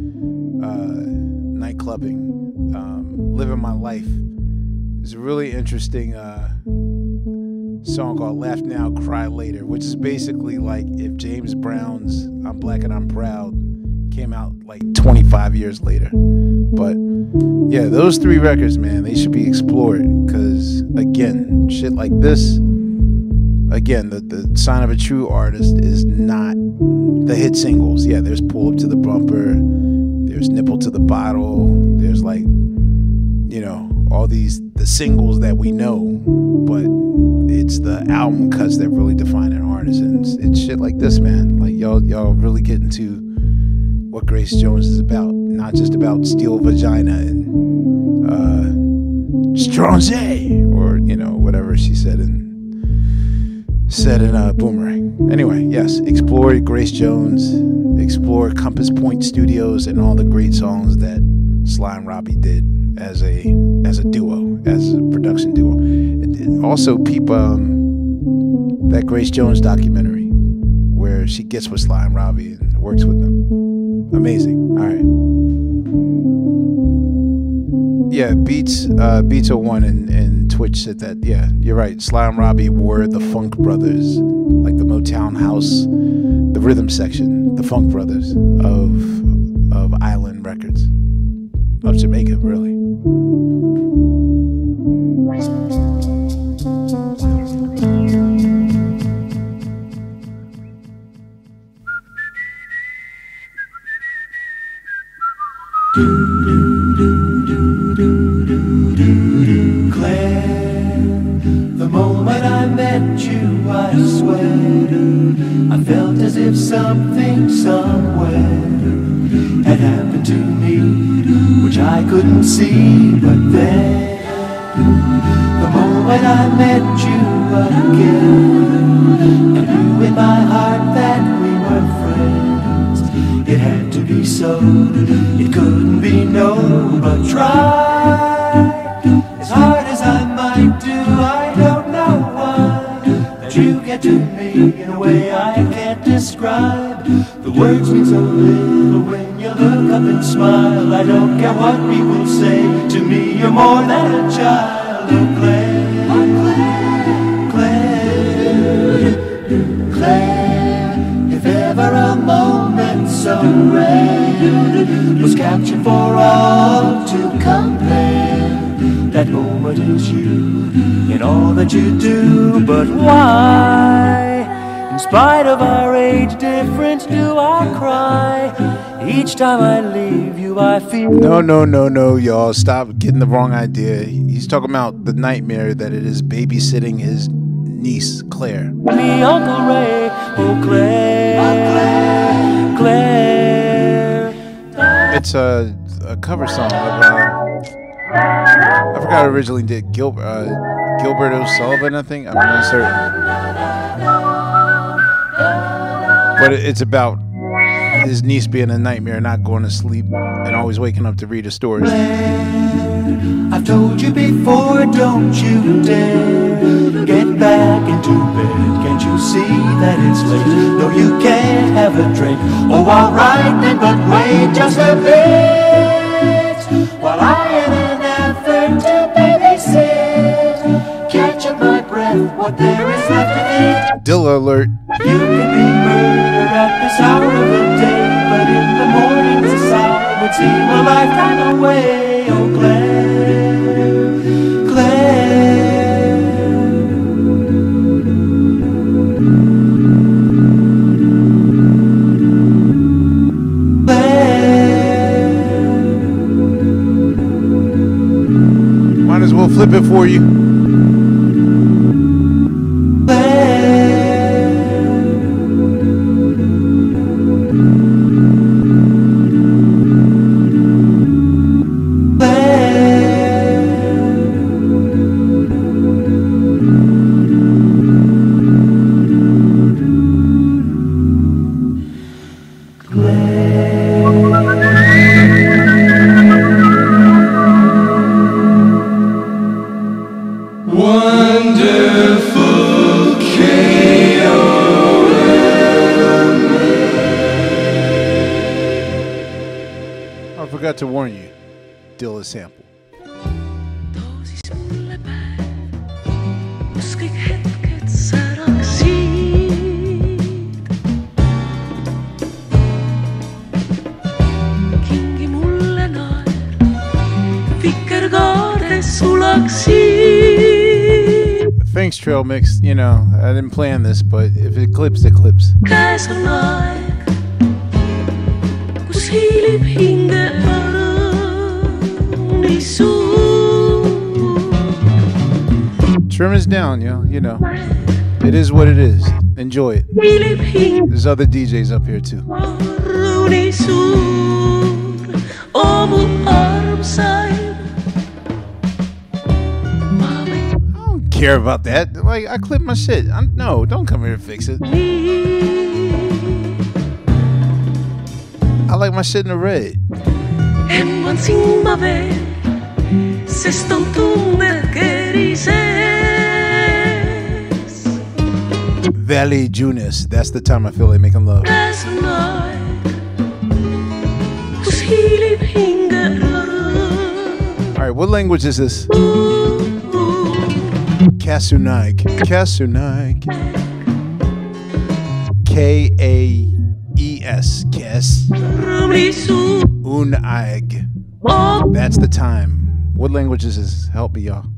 Night Clubbing, Living My Life. There's a really interesting song called Laugh Now, Cry Later, which is basically like if James Brown's I'm Black and I'm Proud came out like 25 years later. But yeah, those 3 records, man, they should be explored because, again, shit like this, again, the sign of a true artist is not the hit singles. Yeah, there's Pull Up to the Bumper, there's Nipple to the Bottle, there's, like, you know, all the singles that we know, but it's the album cuts that really define an artist, and it's shit like this, man. Like, y'all really get into what Grace Jones is about, not just about steel vagina and Stronze, or, you know, whatever she said in Boomerang. Anyway, yes, explore Grace Jones, explore Compass Point Studios and all the great songs that Sly and Robbie did as a duo, as a production duo. Also, peep that Grace Jones documentary where she gets with Sly and Robbie and works with them. Amazing. All right. Yeah, Beats 01 and Twitch said that. Yeah, you're right. Sly and Robbie were the Funk Brothers, like the Motown House, the rhythm section, the Funk Brothers of Island Records, of Jamaica, really. Claire, the moment I met you, I swear, I felt as if something somewhere had happened to me, which I couldn't see, but then The moment I met you again, I knew in my heart that we were friends. It had to be so, it couldn't be no, but try. As hard as I might do, I don't know why, that you get to me in a way I can't describe. The words mean so little when you look up and smile. I don't care what people say, to me you're more than a child. Oh Claire, Claire, Claire, if ever a moment so rare was captured for all to compare, that moment is you in all that you do. But why, in spite of our age difference, do I cry? Each time I leave you I feel... No, y'all. Stop getting the wrong idea. He's talking about the nightmare that it is babysitting his niece, Claire. Me, Uncle Ray, oh Claire, Claire. It's a cover song of, I forgot who originally did, Gilbert O'Sullivan, I think. I'm not certain. But it's about his niece being a nightmare, not going to sleep, and always waking up to read a story. I've told you before, don't you dare get back into bed. Can't you see that it's late? No, you can't have a drink. Oh, all right then, but wait just a bit, while I, in an effort to babysit, catch up my breath, what there is left to eat. Dilla alert. You can be murdered at this hour of the day, but in the morning this hour would seem a lifetime away. Oh Claire, Claire, Claire. Might as well flip it for you. To warn you, Dilla's sample. Thanks, Trail Mix. You know, I didn't plan this, but if it clips, it clips. Trim is down, yo. You know, it is what it is. Enjoy it. There's other DJs up here too. I don't care about that. Like, I clip my shit. No, don't come here and fix it. I like my shit in the red. Valley Junis. That's the time I feel like making love. Alright, what language is this? Kasunaik. Kasunaik. K-A-E-S. Kes. Unaig. That's the time. What language is this? Help me, y'all.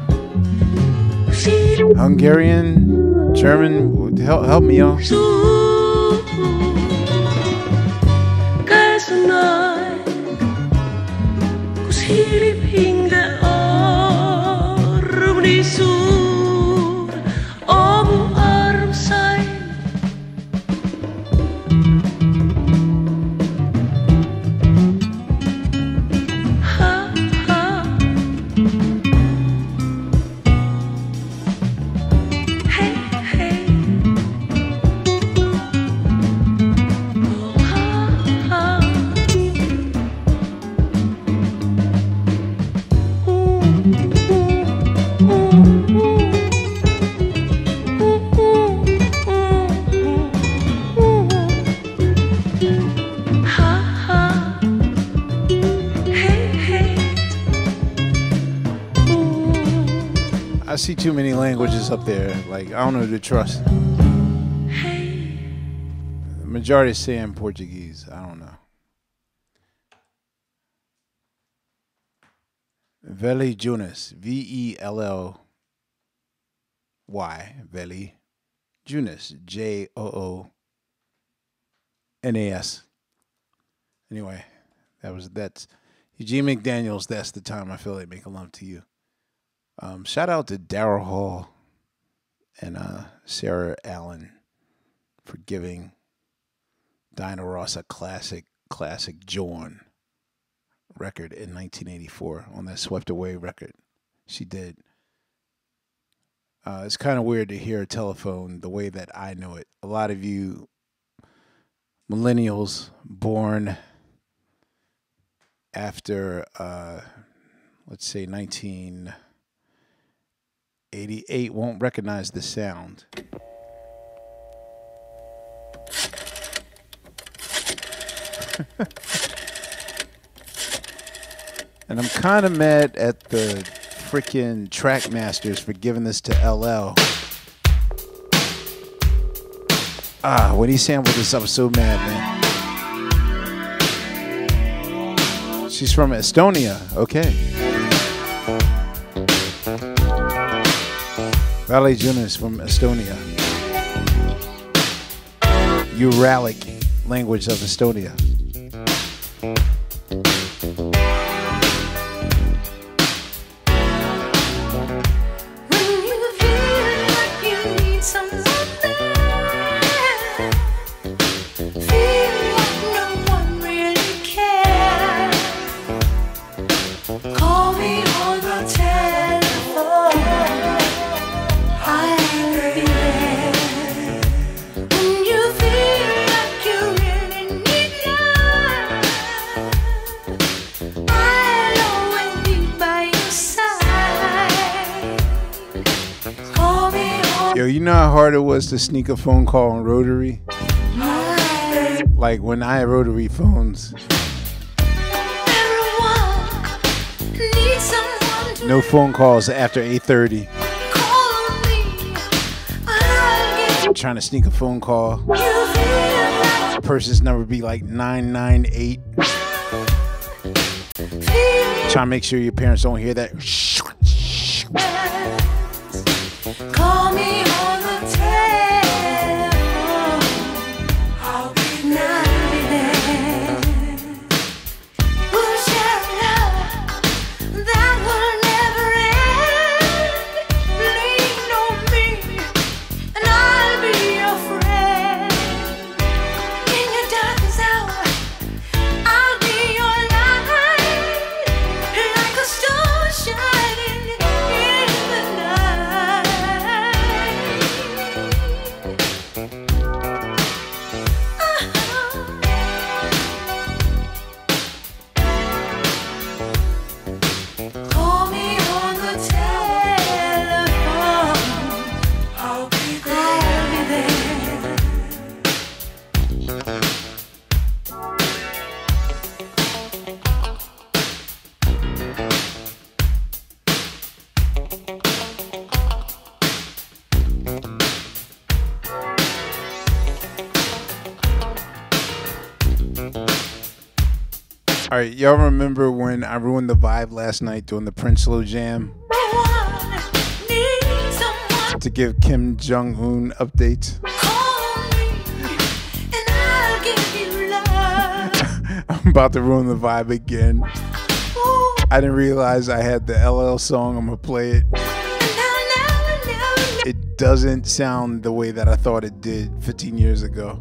Hungarian, German, help me, y'all. Hilip hingga orum di sur Omu arum say Ha ha Hey hey Oh ha ha I see too many languages up there. Like, I don't know who to trust. The majority is saying Portuguese. I don't know. Veli Junas. Vellly. Veli. Junas. Joonas. Anyway, that's Eugene McDaniels. That's the time I feel like making love to you. Shout out to Daryl Hall and Sarah Allen for giving Dinah Ross a classic Joan record in 1984 on that Swept Away record. She did. It's kind of weird to hear a telephone the way that I know it. A lot of you millennials born after, let's say, 1988 won't recognize the sound. And I'm kind of mad at the freaking track masters for giving this to LL. When he sampled this, I was so mad, man. She's from Estonia. Okay. Valley Junas from Estonia. Uralic language of Estonia. Yo, you know how hard it was to sneak a phone call on rotary? Like when I had rotary phones. No phone calls after 8:30. Trying to sneak a phone call. Person's number be like 998. Trying to make sure your parents don't hear that. Call me on the telephone. I'll be there. We'll share love that will never end. Lean on me, and I'll be your friend. In your darkest hour, I'll be your light, like a star shining in the night. Call me on the telephone. I'll be there. All right, y'all remember when I ruined the vibe last night doing the Prince Slow Jam to give Kim Jong-un updates? I'm about to ruin the vibe again. I didn't realize I had the LL song. I'm gonna play it. It doesn't sound the way that I thought it did 15 years ago.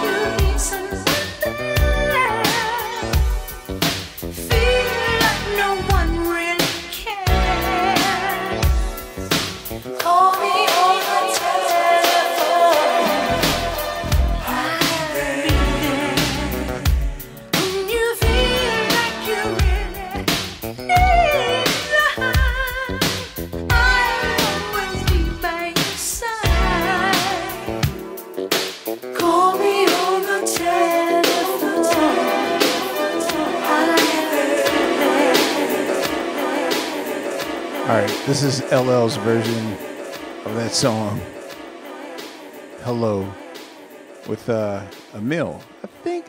Alright, this is LL's version of that song, Hello, with Emil. I think,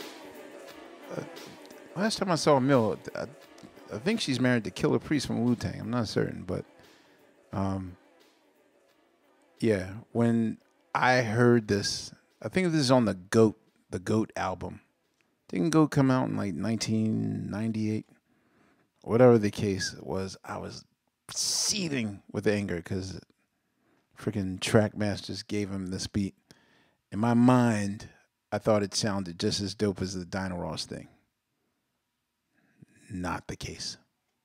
last time I saw Emil, I think she's married to Killer Priest from Wu-Tang. I'm not certain, but yeah, when I heard this, I think this is on the GOAT album. Didn't GOAT come out in like 1998? Whatever the case was, I was seething with anger because freaking Trackmaster just gave him this beat. In my mind, I thought it sounded just as dope as the Dino Ross thing. Not the case.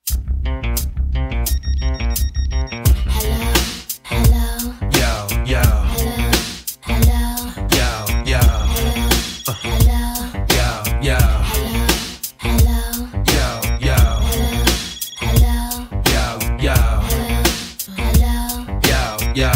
Hello. Yo, yo. Hello. Yo, yo. Hello. Yo, yo. Hello. Yo, yo. Hello. Yo, yo. Hello. Yo, yo.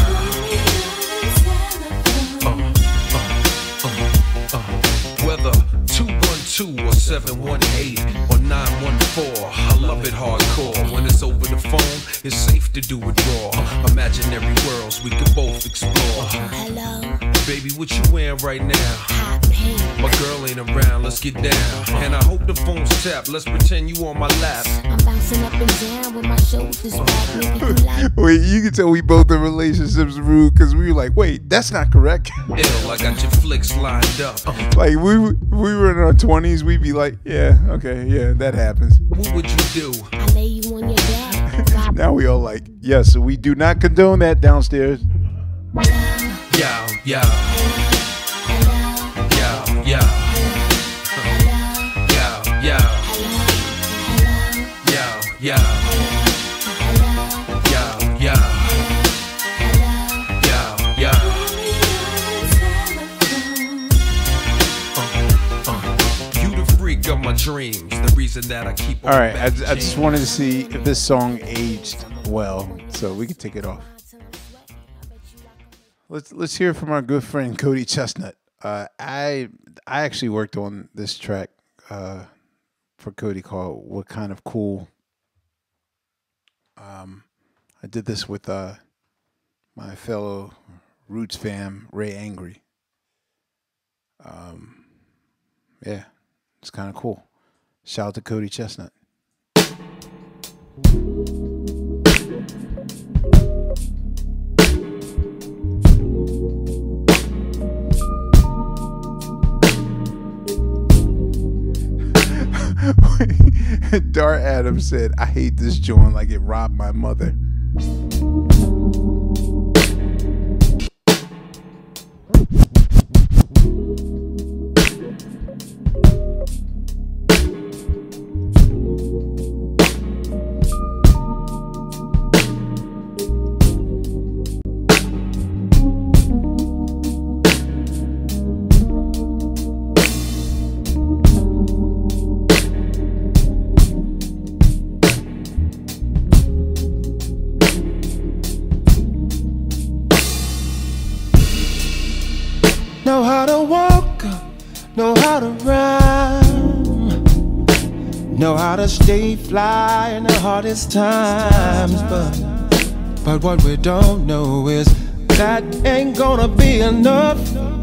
Whether 212 or 718 or 914, I love it hardcore. When it's over the phone, it's safe to do it raw. Imaginary worlds we can both explore. Hello. Baby, what you wearing right now? Hot pink. My girl ain't around, let's get down. And I hope the phone's tapped, let's pretend you on my lap. I'm bouncing up and down with my shoulders back. Wait, you can tell we both in relationships rude because we were like, wait, that's not correct. Ill, I got your flicks lined up. Like we were in our 20s, we'd be like, yeah, okay, yeah, that happens. What would you do? I lay you on your back. Now we all like, yes, so we do not condone that downstairs. Yo, yo. Yo, yo. Yo, yo. Yo, yo. Yo, yo. Yo, yo. You the freak of my dreams, the reason that I keep on. All right, I just wanted to see if this song aged well, so we can take it off. Let's hear from our good friend Cody Chestnut. I actually worked on this track for Cody called "What Kind of Cool." I did this with my fellow Roots fam Ray Angry. Yeah, it's kind of cool. Shout out to Cody Chestnut. Dart Adams said, I hate this joint like it robbed my mother. Know how to walk, know how to rhyme, know how to stay fly in the hardest times. But what we don't know is that ain't gonna be enough.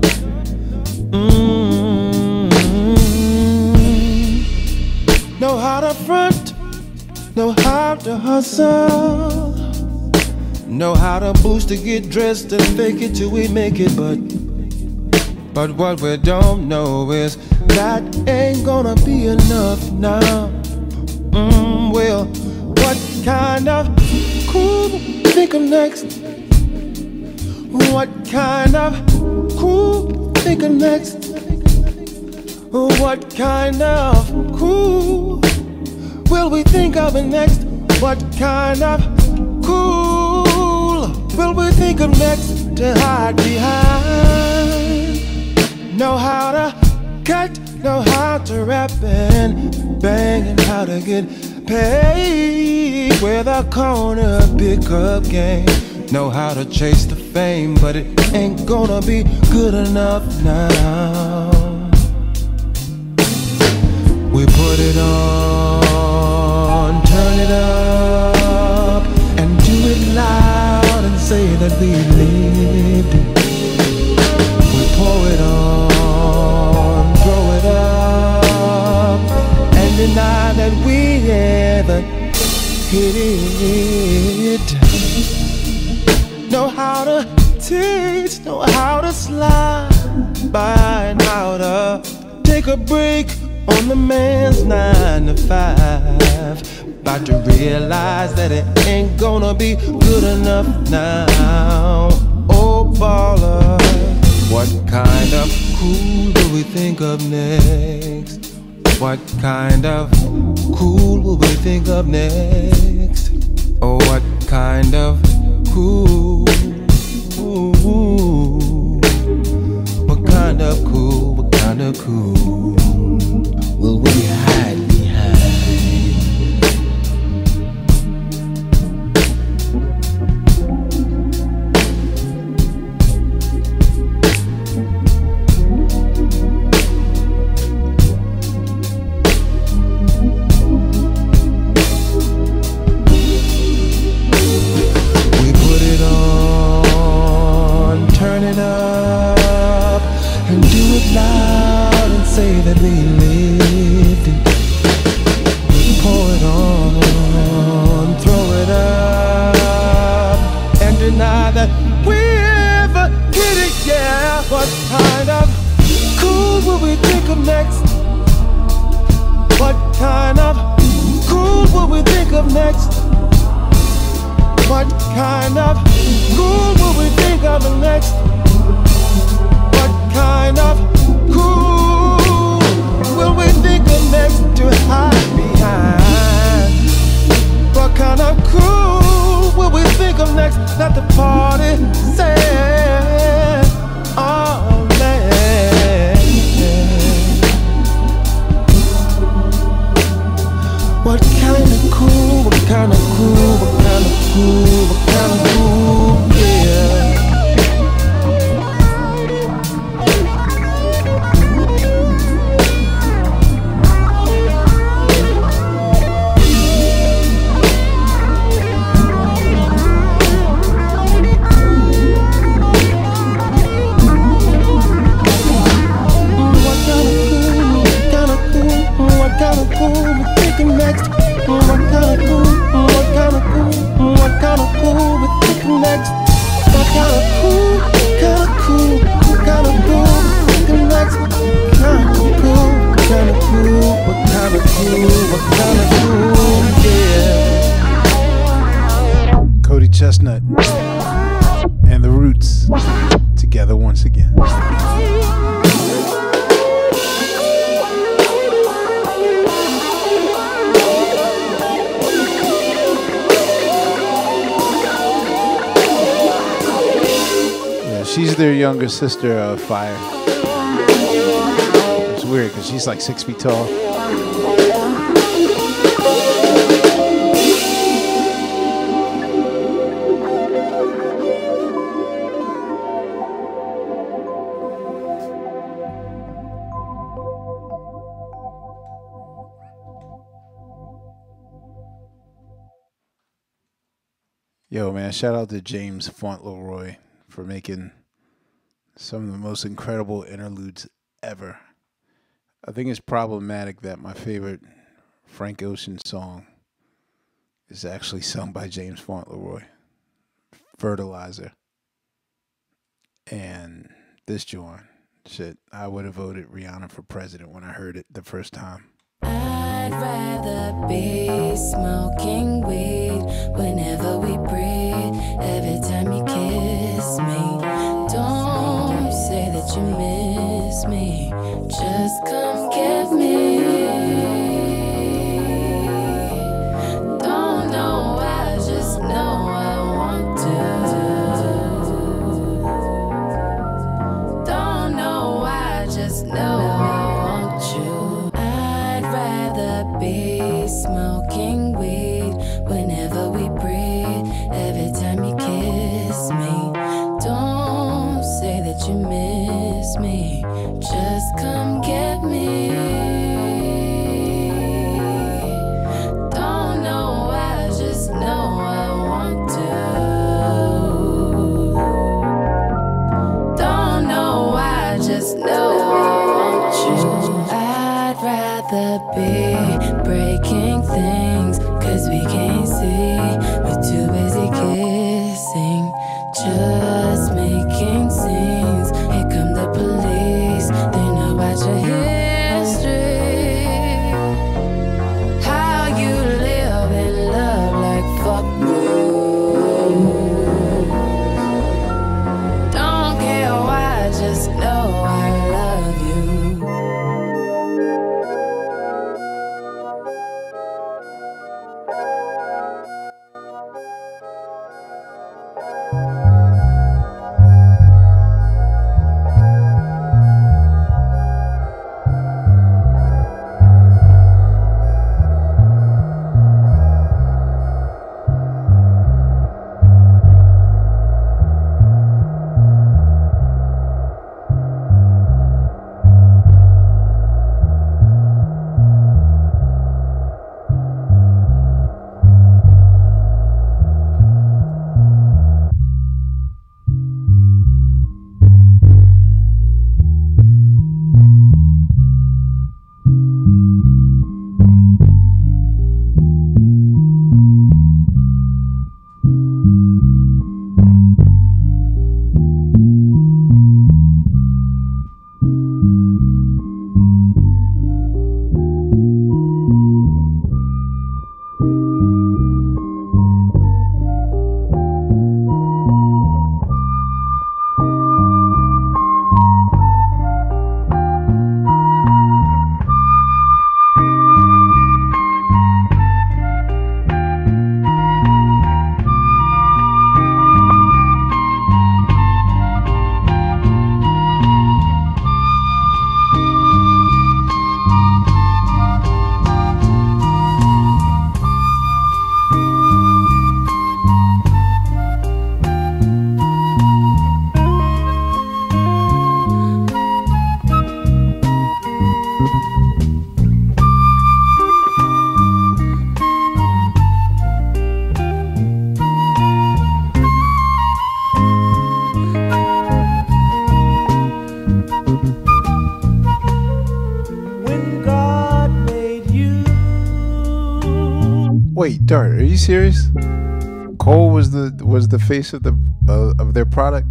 Know how to front, know how to hustle, know how to boost to get dressed and fake it till we make it. But what we don't know is that ain't gonna be enough now. Well, What kind of cool think of next? What kind of cool think of next? What kind of cool will we think of next? What kind of cool will we think of next to hide behind? Know how to cut, know how to rap and bang, and how to get paid with a corner pickup game. Know how to chase the fame, but it ain't gonna be good enough now. We put it on, turn it up, and do it loud and say that we lived it. We pour it on, throw it up, and deny that we ever hit it. Know how to teach, know how to slide by, and how to take a break on the man's 9 to 5. About to realize that it ain't gonna be good enough now. Oh baller, what kind of cool will we think of next? What kind of cool will we think of next? Oh, what kind of cool? What kind of cool? What kind of cool will we hide behind? We put it on, turn it up, and do it loud and say that we lived it. We pour it on, throw it up, and deny that we ever did it, yeah. What kind of cool will we think of next? What kind of cool will we think of next? What kind of cool will we think of next? What kind of cool will we think of next to hide behind? What kind of cool will we think of next? Not the party sad, oh man. What kind of cool? What kind of cool? What kind of cool? What kind of cool? Yeah. What kind of cool we thinking next? What kind of cool? What kind of cool? What kind of cool we thinking next? What kind of cool? Kind of cool? Kind of cool we thinking next? Kind of cool? Kind of cool? What kind of cool? What kind of cool? Yeah. Cody Chestnut and the Roots together once again. She's their younger sister, Fire. It's weird because she's like 6 feet tall. Yo, man, shout out to James Fauntleroy for making some of the most incredible interludes ever. I think it's problematic that my favorite Frank Ocean song is actually sung by James Fauntleroy, Fertilizer. And this joint, shit, I would have voted Rihanna for president when I heard it the first time. I I'd rather be smoking weed whenever we breathe. Every time you kiss me, don't say that you miss me. Just come get me. Don't know why, just know I want to. Don't know why, just know I want you. I'd rather be smoking weed whenever we breathe. Every time you kiss me, don't say that you miss me. Just come get me. Don't know why, just know I want to. Don't know why, just know I want you. I'd rather be breaking things, 'cause we can't see. We're too busy kissing, just making scenes. Here come the police, they know about your history. How you live and love like fuck rules. Don't care why, just know I love you. Wait, Dart, are you serious? Cole was the face of their product.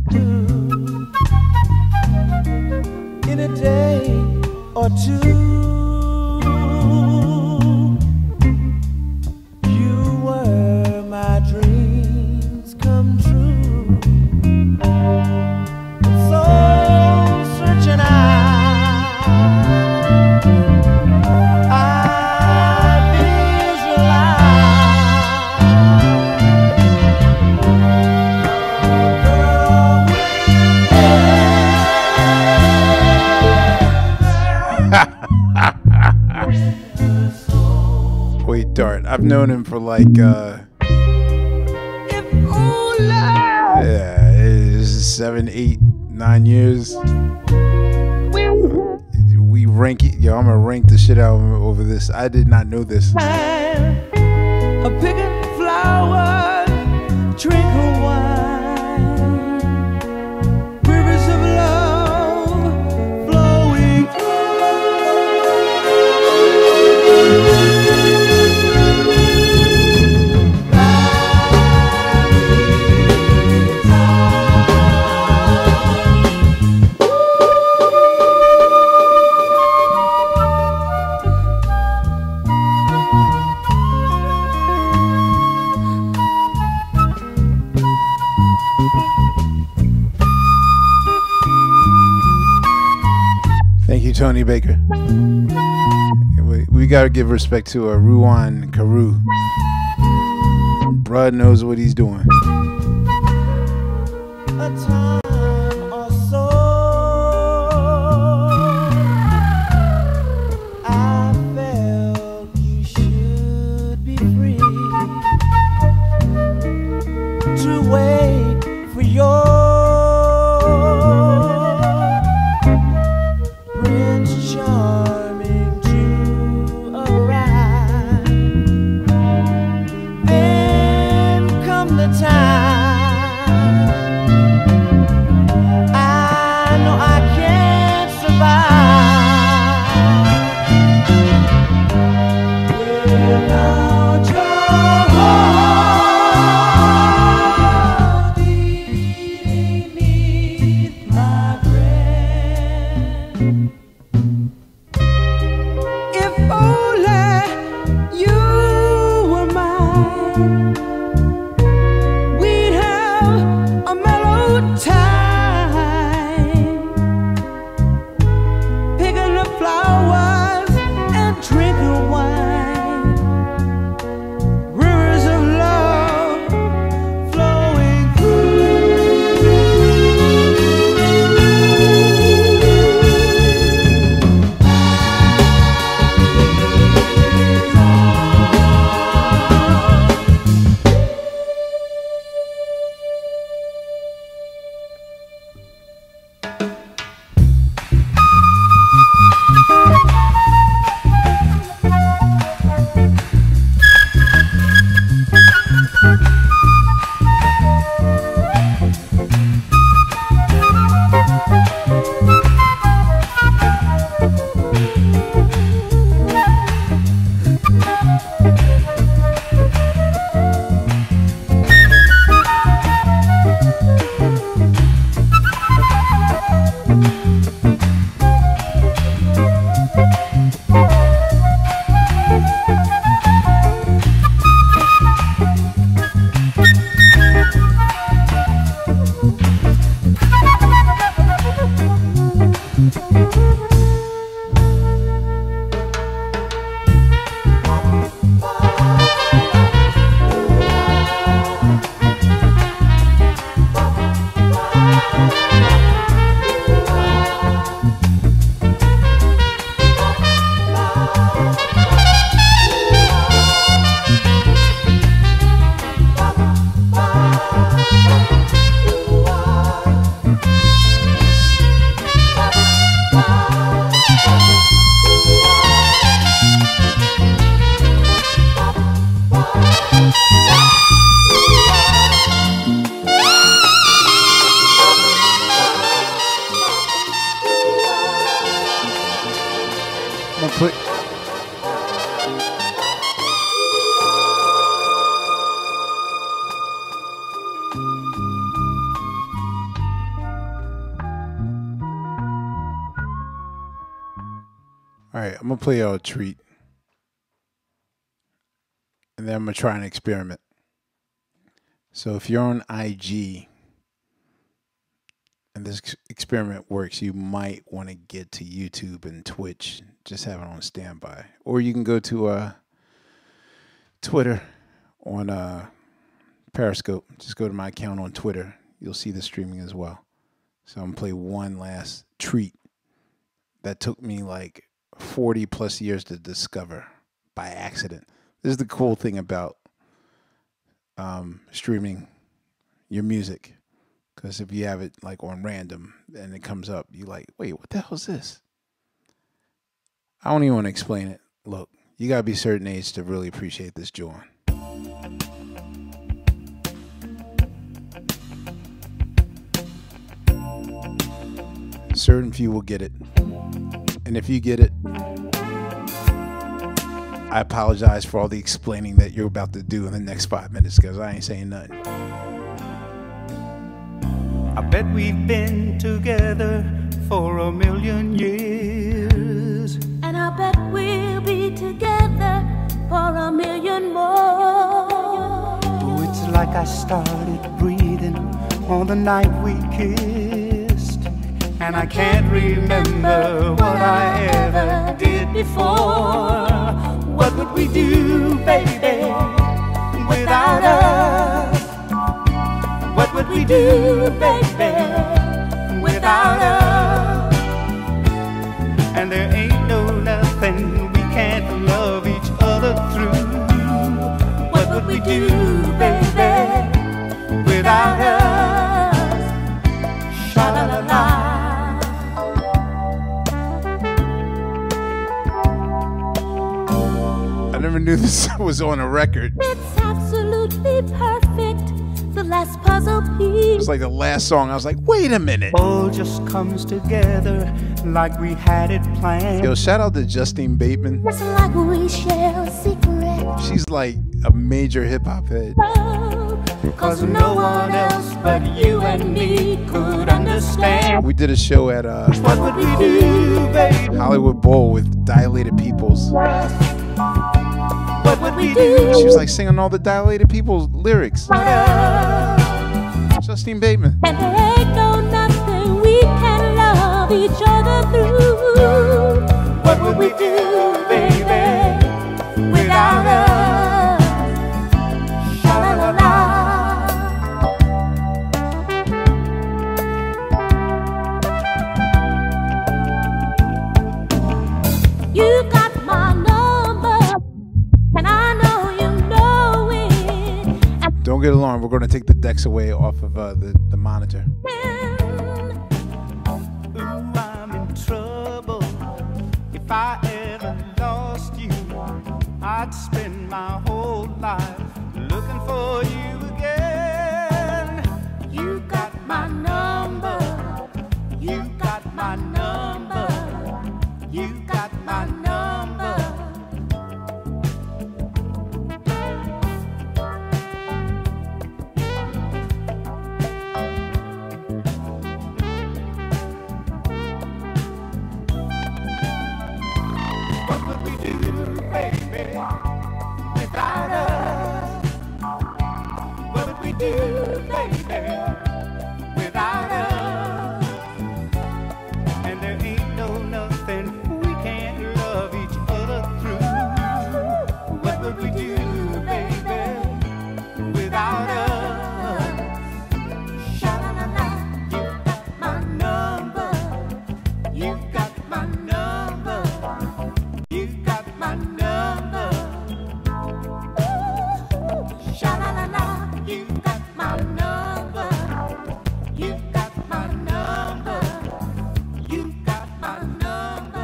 In a day or two, you were my dreams come true. So searching Wait, Dart, I've known him for like yeah, it's 7, 8, 9 years. We rank it. Yo, I'm gonna rank the shit out of him over this. I did not know this. a picking flowers, drink her wine, rivers of love flowing Thank you, Tony Baker. We gotta give respect to Ruan Carew. Bruh knows what he's doing. A time or so I felt you should be free to wait for your Prince Charming to arrive. Then come the time I know I can't survive without your heart beating beneath my breath. If only you were mine, we'd have a mellow time, picking the flowers and drinking wine, rivers of love flowing I'm gonna put. All right, I'm gonna play y'all a treat, and then I'm gonna try an experiment. So if you're on IG and this experiment works, you might want to get to YouTube and Twitch. Just have it on standby. Or you can go to Twitter on Periscope. Just go to my account on Twitter. You'll see the streaming as well. So I'm going to play one last treat that took me like 40 plus years to discover by accident. This is the cool thing about streaming your music. Because if you have it like on random and it comes up, you like, wait, what the hell is this? I don't even want to explain it. Look, you got to be a certain age to really appreciate this joint. Certain few will get it. And if you get it, I apologize for all the explaining that you're about to do in the next 5 minutes because I ain't saying nothing. I bet we've been together for 1,000,000 years. And I bet we'll be together for 1,000,000 more. Oh, it's like I started breathing on the night we kissed. and I can't remember what I ever did before. What would we do, baby, without us? What would we do, baby, without us? And there ain't no nothing we can't love each other through. What would we do, baby, without us? Sha-la-la-la. I never knew this was on a record. It's absolutely perfect. The last puzzle piece. It's like the last song. I was like, wait a minute. All just comes together like we had it planned. Yo, shout out to Justine Bateman. It's like we share a secret. She's like a major hip hop head. Cause no one else but you and me could understand. We did a show at What would we do, baby? Hollywood Bowl with Dilated Peoples. What would we do? She was like singing all the Dilated Peoples lyrics. Justine Bateman. And there ain't no nothing we can love each other through. What would we do, baby, without us? Sha-la-la-la. You got my number, and I know you know it. Don't get alarmed. We're going to take the decks away off of the monitor. Ooh, I'm in trouble. If I ever lost you, I'd spend my whole life looking for you again. You got my number. You got my number. You got my number. What would we do, baby, without us? What would we do, baby, without us? And there ain't no nothing we can't love each other through. What would we do, baby, without us? Sha-la-la-la. You got my number. You got my number. You got my number. Sha-la-la-la. You got my number. You got my number. You got my number.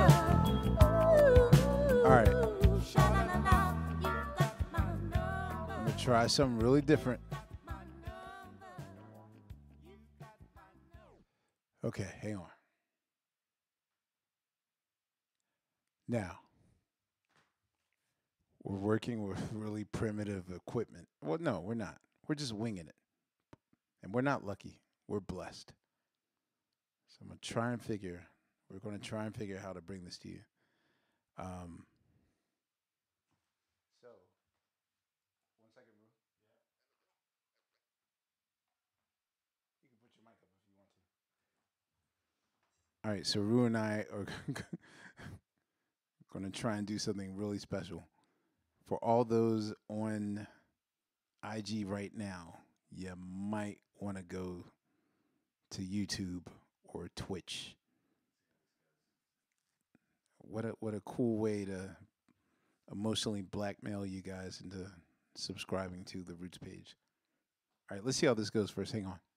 All right. Sha-la-la-la. You got my number. I'm going to try something really different. Okay, hang on. Now, we're working with really primitive equipment. Well, no, we're not. We're just winging it. And we're not lucky. We're blessed. So I'm going to try and figure, we're going to try and figure how to bring this to you. So, 1 second, bro. You can put your mic up if you want to. All right, so Rue and I are going to try and do something really special. For all those on IG right now, you might want to go to YouTube or Twitch. What a cool way to emotionally blackmail you guys into subscribing to the Roots page. All right, let's see how this goes first. Hang on.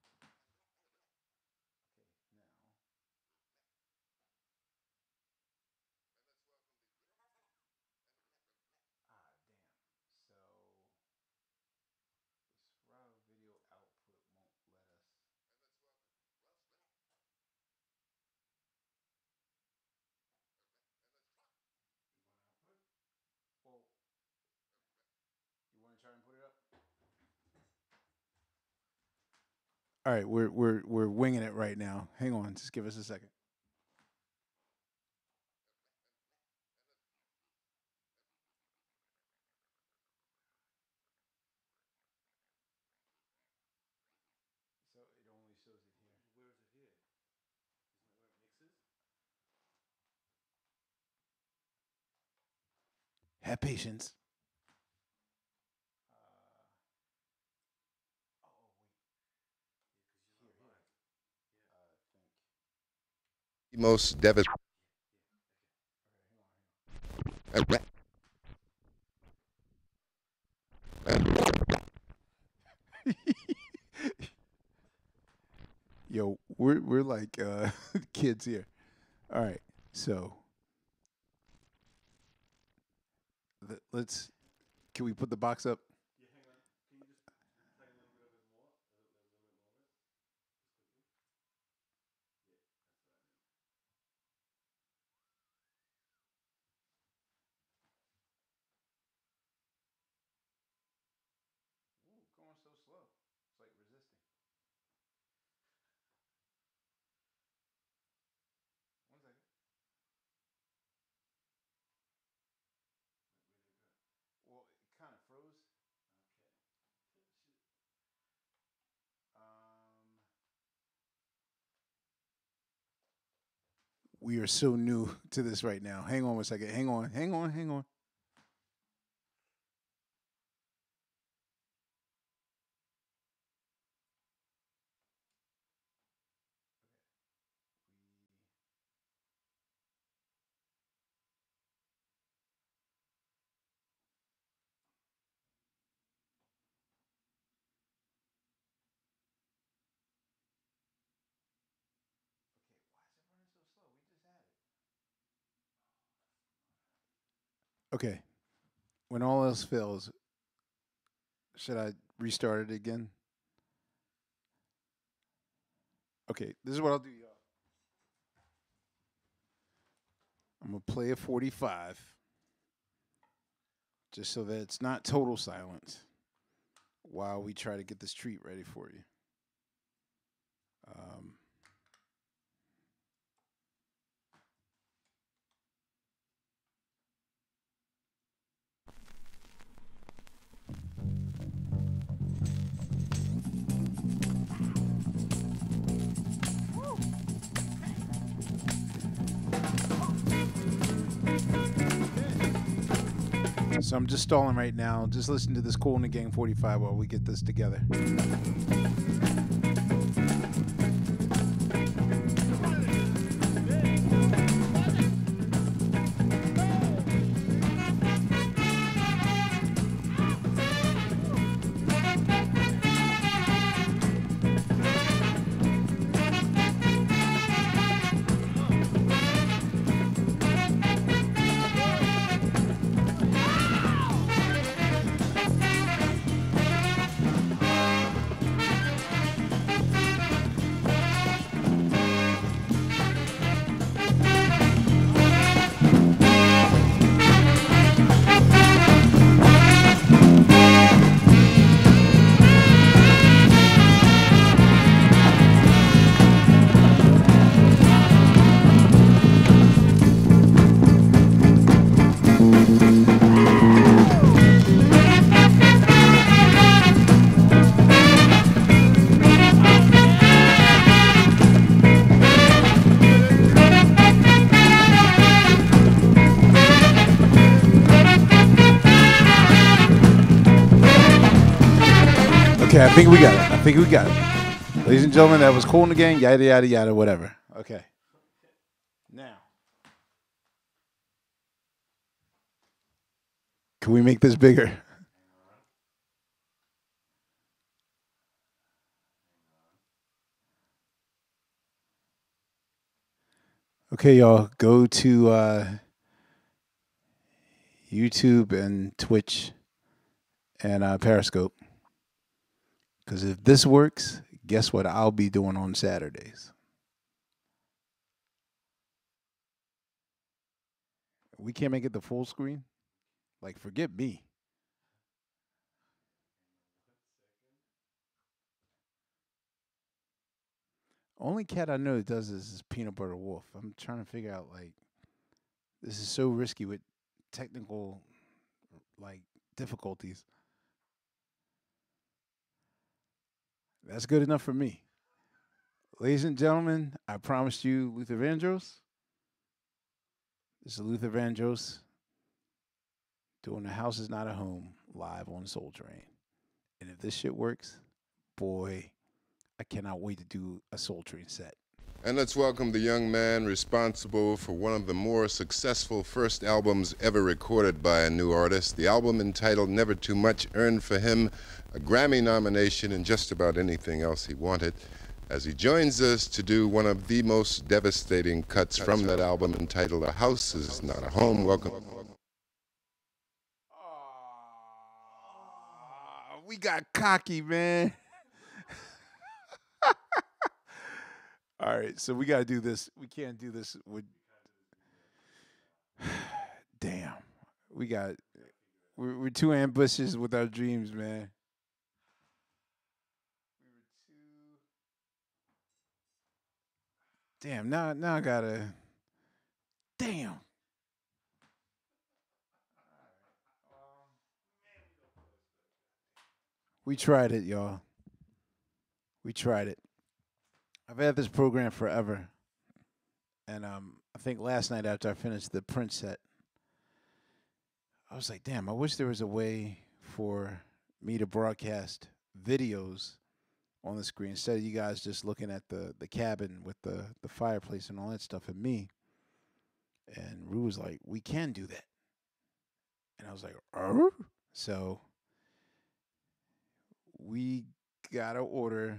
All right, we're winging it right now. Hang on, just give us a second. So it only shows it here. Where's it here? Have patience. Most devastating. Yo, we're like kids here. All right, so let's. Can we put the box up? Ooh, going so slow. It's like resisting. One second. Well, it kind of froze. Um, we are so new to this right now. Hang on one second. Hang on. Hang on. Hang on. Okay, why is it running so slow? We just had it. Okay. When all else fails, should I restart it again? Okay, this is what I'll do, y'all. I'm gonna play a 45, just so that it's not total silence while we try to get this treat ready for you. Um, so I'm just stalling right now. Just listen to this Cool in the Gang 45 while we get this together. Okay, I think we got it. I think we got it. Ladies and gentlemen, that was Cool in the Gang, yada, yada, yada, whatever. Okay. Now, can we make this bigger? Okay, y'all, go to YouTube and Twitch and Periscope. Because if this works, guess what I'll be doing on Saturdays? We can't make it the full screen? Like, forget me. Only cat I know that does this is Peanut Butter Wolf. I'm trying to figure out, like, this is so risky with technical, like, difficulties. That's good enough for me. Ladies and gentlemen, I promised you Luther Vandross. This is Luther Vandross doing The House Is Not a Home live on Soul Train. And if this shit works, boy, I cannot wait to do a Soul Train set. And let's welcome the young man responsible for one of the more successful first albums ever recorded by a new artist. The album entitled Never Too Much earned for him a Grammy nomination and just about anything else he wanted, as he joins us to do one of the most devastating cuts from that album entitled A House Is Not a Home. Welcome. We got cocky, man. All right, so we got to do this. We can't do this with... Damn. We're too ambitious with our dreams, man. Damn, now I got to... Damn. We tried it, y'all. We tried it. I've had this program forever, and I think last night after I finished the Prince set, I was like, damn, I wish there was a way for me to broadcast videos on the screen instead of you guys just looking at the cabin with the fireplace and all that stuff and me. And Rue was like, we can do that. And I was like, So we got to order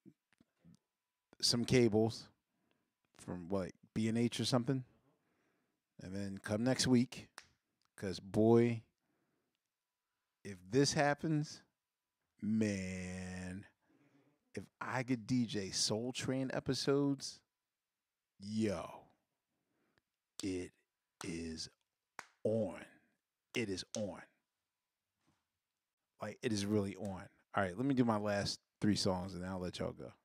some cables from like B&H or something, and then come next week, because boy, if this happens, man, if I could DJ Soul Train episodes, yo, it is on. It is on. Like, it is really on. All right, let me do my last 3 songs and then I'll let y'all go.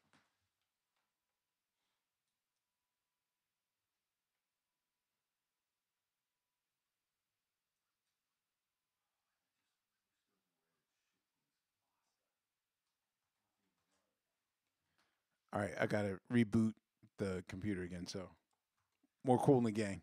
All right, I got to reboot the computer again, so more Cool in the Gang.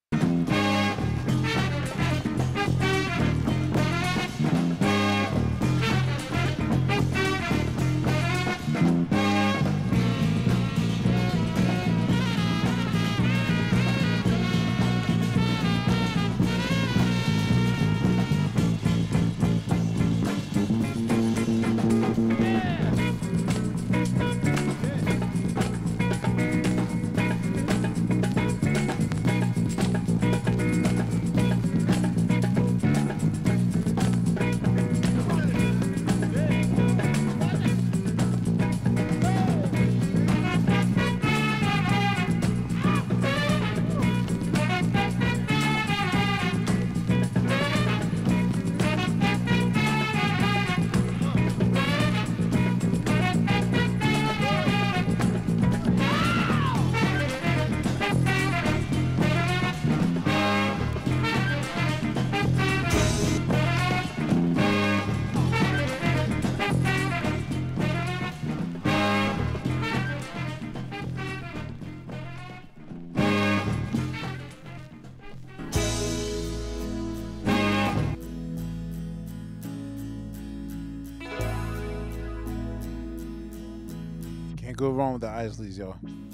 Go wrong with the Isleys, y'all.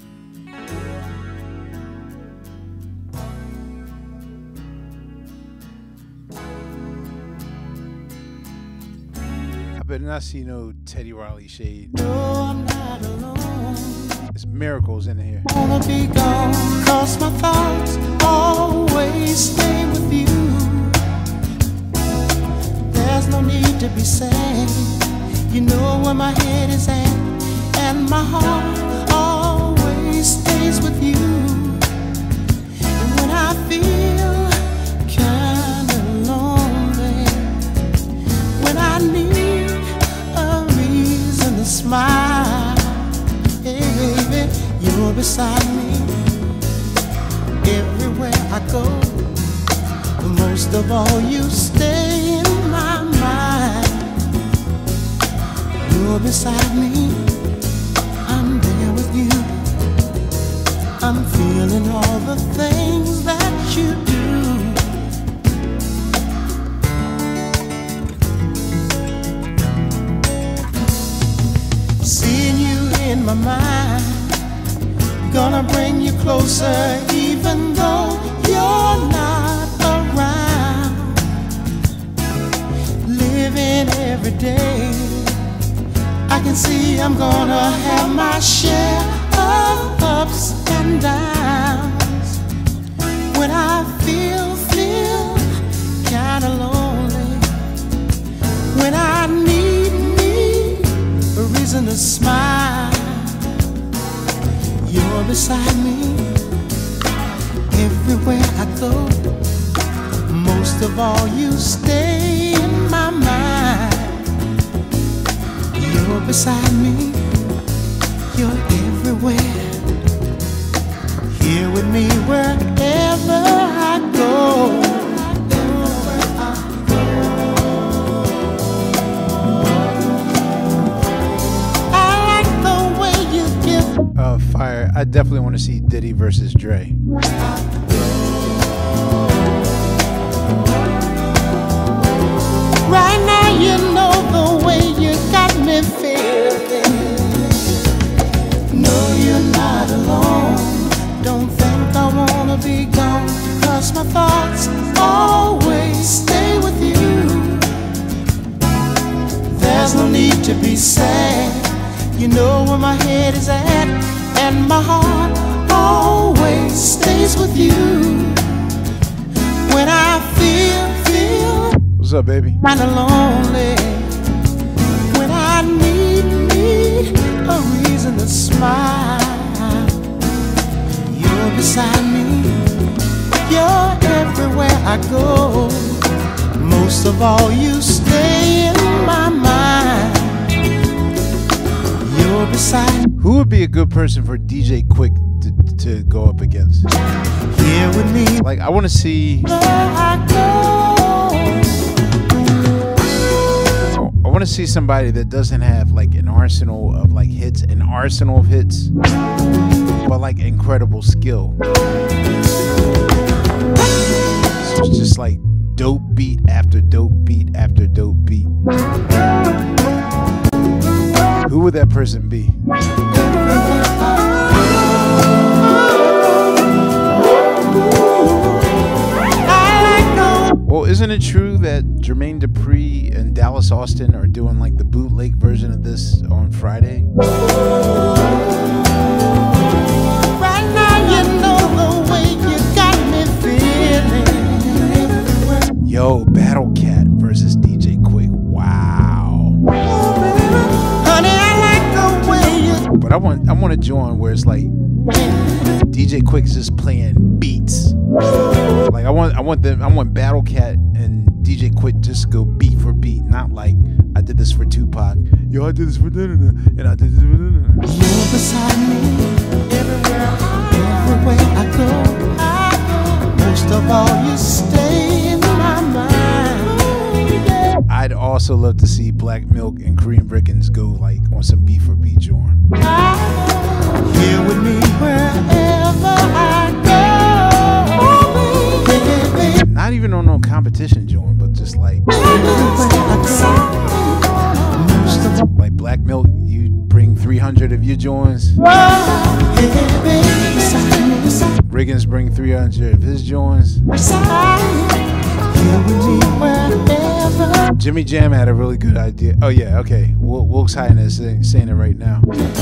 I better not see no Teddy Riley shade. No, I'm not alone. There's miracles in here. Wanna be gone, 'cause my thoughts always stay with you. There's no need to be sad. You know where my head is at. And my heart always stays with you. And when I feel kinda lonely, when I need a reason to smile, hey baby, you're beside me everywhere I go. But most of all, you stay in my mind. You're beside me, I'm there with you. I'm feeling all the things that you do. my mind. Gonna bring you closer even though you're not around. Living every day, I can see I'm gonna have my share of ups and downs. When I feel kinda lonely, when I need a reason to smile, you're beside me everywhere I go. Most of all, you stay in my mind. You're beside me, you're everywhere. Here with me wherever I go. Fire. I definitely want to see Diddy versus Dre. Right now, you know the way you got me feeling. No, you're not alone. Don't think I wanna be gone, 'cause my thoughts always stay with you. There's no need to be sad. You know where my head is at, and my heart always stays with you. When I feel what's up, baby? kinda lonely, when I need a reason to smile, you're beside me, you're everywhere I go. Most of all, you stay in my mind. You're beside me. Who would be a good person for DJ Quick to go up against? Here with me. Like, I want to see. I want to see somebody that doesn't have like an arsenal of like hits, but like incredible skill. So it's just like dope beat after dope beat after dope beat. Who would that person be? Well, isn't it true that Jermaine Dupri and Dallas Austin are doing like the bootleg version of this on Friday? Right now, you know the way you got me feeling. Yo, Battle Cat versus DJ Quick. Wow. Honey, I like the way you. But I want to join where it's like DJ Quick's just playing beats. Like I want Battle Cat and DJ Quick just go beat for beat, not like I did this for Tupac. Yo, I did this for and I did this for You're beside me everywhere I go. Most of all, you stay in my mind. I'd also love to see Black Milk and Korean Brickens go like on some beat for beat joint. Here with me wherever I go. Not even on no competition joint, but just like Black Milk, you bring 300 of your joints. Riggins bring 300 of his joints. Jimmy Jam had a really good idea. Oh yeah, okay. Wilkes Highness is saying it right now.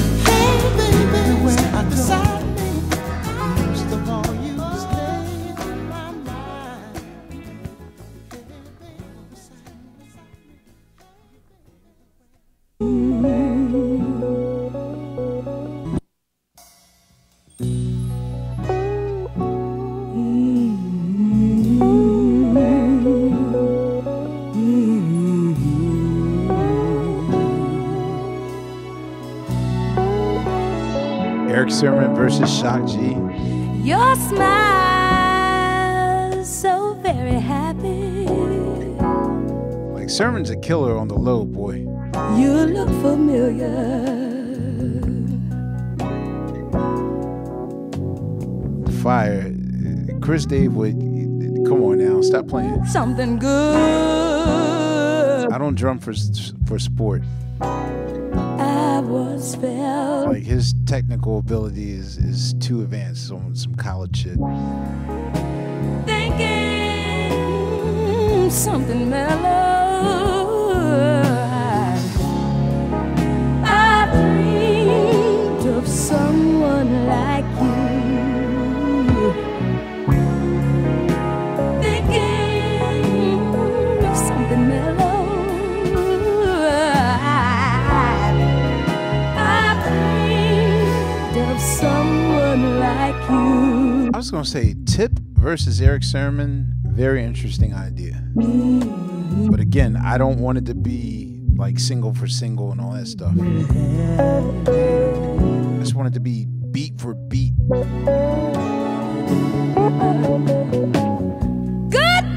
Eric Sermon versus Shock G. Your smile so very happy. Like Sermon's a killer on the low, boy. You look familiar. Fire. Chris Dave would. Come on now, stop playing. Something good. I don't drum for sport. I was felt. Like his technical ability is too advanced on some college shit. Thinking something mellow. I dreamed of someone like you. Thinking of something mellow. Of someone like you. I was gonna say Tip versus Eric Sermon, very interesting idea. But again, I don't want it to be like single for single and all that stuff. I just want it to be beat for beat. Good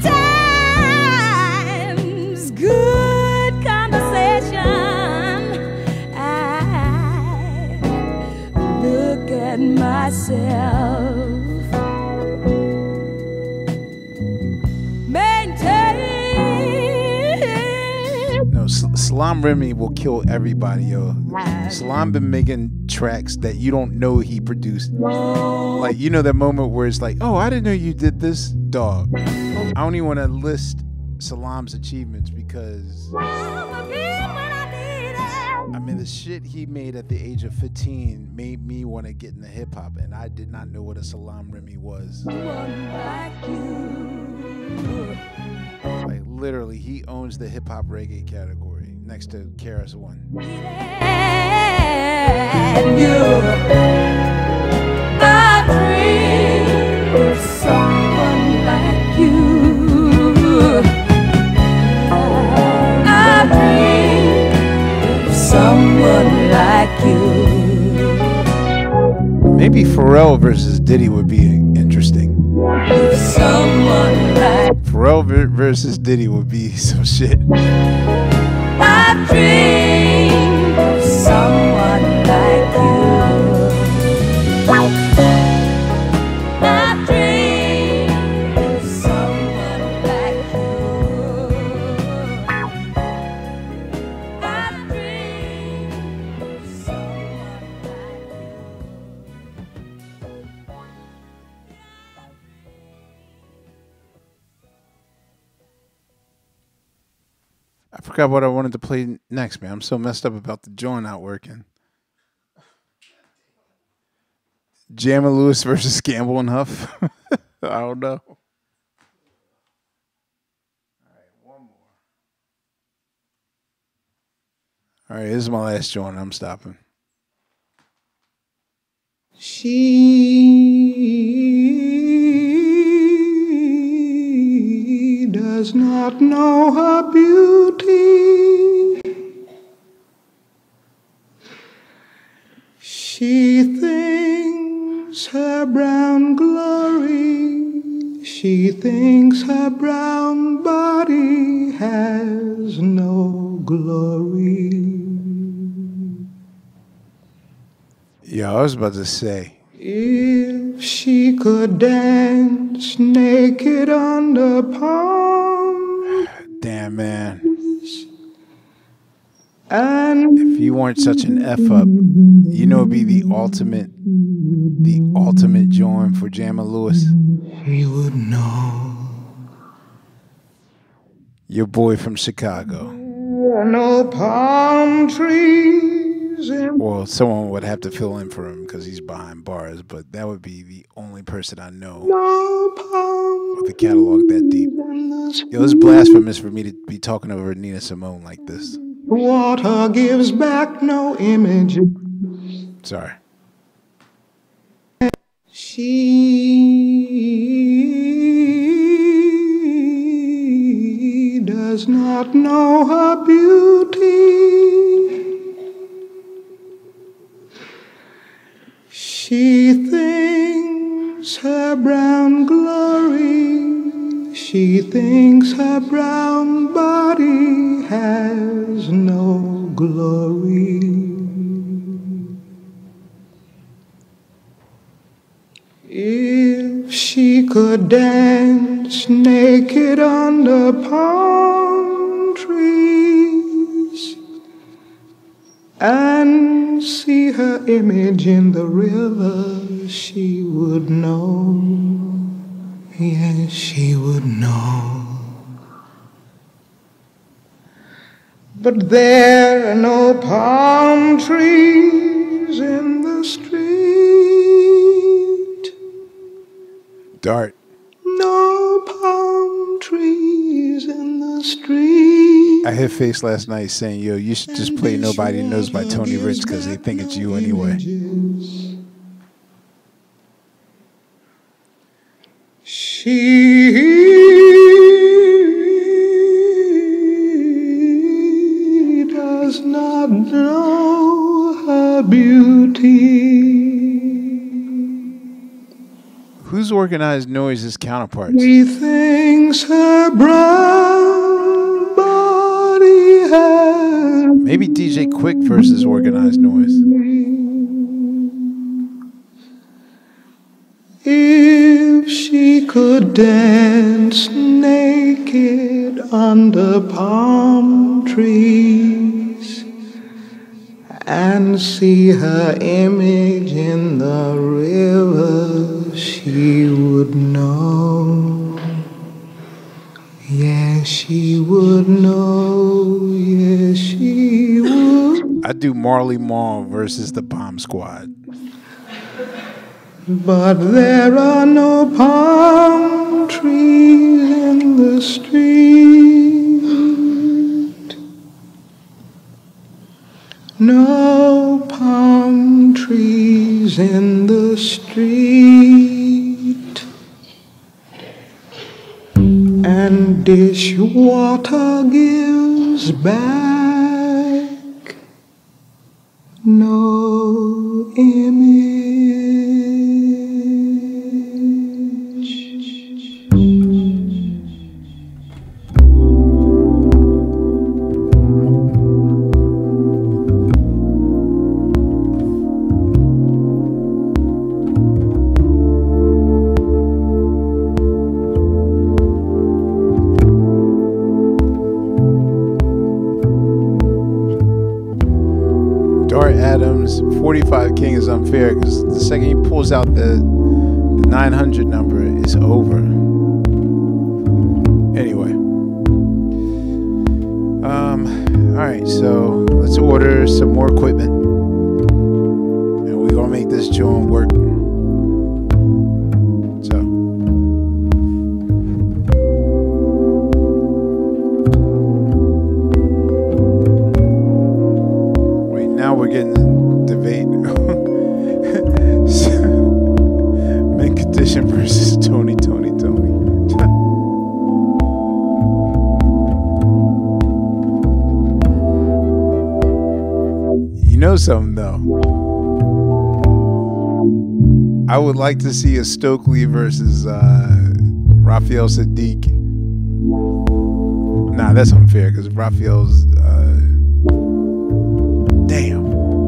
times, good conversation. Look at myself. Maintain. No, Salam Remy will kill everybody, yo. Salam been making tracks that you don't know he produced. Like, you know that moment where it's like, oh, I didn't know you did this, dog. I don't even want to list Salam's achievements because I mean, the shit he made at the age of 15 made me want to get into hip hop, and I did not know what a Salam Remy was. Like, literally, he owns the hip hop reggae category next to KRS One. I dream of someone like you. I dream of someone like you. Maybe Pharrell versus Diddy would be interesting. Someone like Pharrell versus Diddy would be some shit. I dream of someone like you. I dream of someone like you. I dream of someone like you. I forgot what I wanted to play next, man. I'm so messed up about the joint not working. Jamma Lewis versus Gamble and Huff. I don't know. All right, this is my last joint. I'm stopping. She does not know her beauty. She thinks her brown glory. She thinks her brown body has no glory. Yeah, I was about to say. If she could dance naked on the palm. Damn, man. And if you weren't such an F up, you know it'd be the ultimate joint for Jamma Lewis. He would know. Your boy from Chicago. No palm trees. Well, someone would have to fill in for him because he's behind bars, but that would be the only person I know with a catalog that deep. Yo, it's blasphemous for me to be talking over Nina Simone like this. Water gives back no image. Sorry. She does not know her beauty. She thinks her brown glory. She thinks her brown body has no glory. If she could dance naked under palm trees and and see her image in the river, she would know. Yes, she would know. But there are no palm trees in the street. Dart. No palm trees in the street. I hit Face last night saying, yo, you should just play Nobody Knows by Tony Rich because they think it's you anyway. She does not know her beauty. Who's Organized Noise's counterparts? He thinks her brown body has. Maybe DJ Quick versus Organized Noise. If she could dance naked under palm trees and see her image in the river, she would know. Yes, she would know. Yes, she would. I do Marley Marl versus the Bomb Squad. But there are no palm trees in the street. No palm trees in the street. And dishwater gives back no image. Dart Adams, 45 King is unfair because the second he pulls out the 900 number, it's over. Anyway. Alright, so let's order some more equipment. And we're going to make this joint work. So. Wait, now we're getting debate. Mint Condition versus Tony. You know something though. I would like to see a Stokely versus Raphael Sadiq. Nah, that's unfair because Raphael's damn.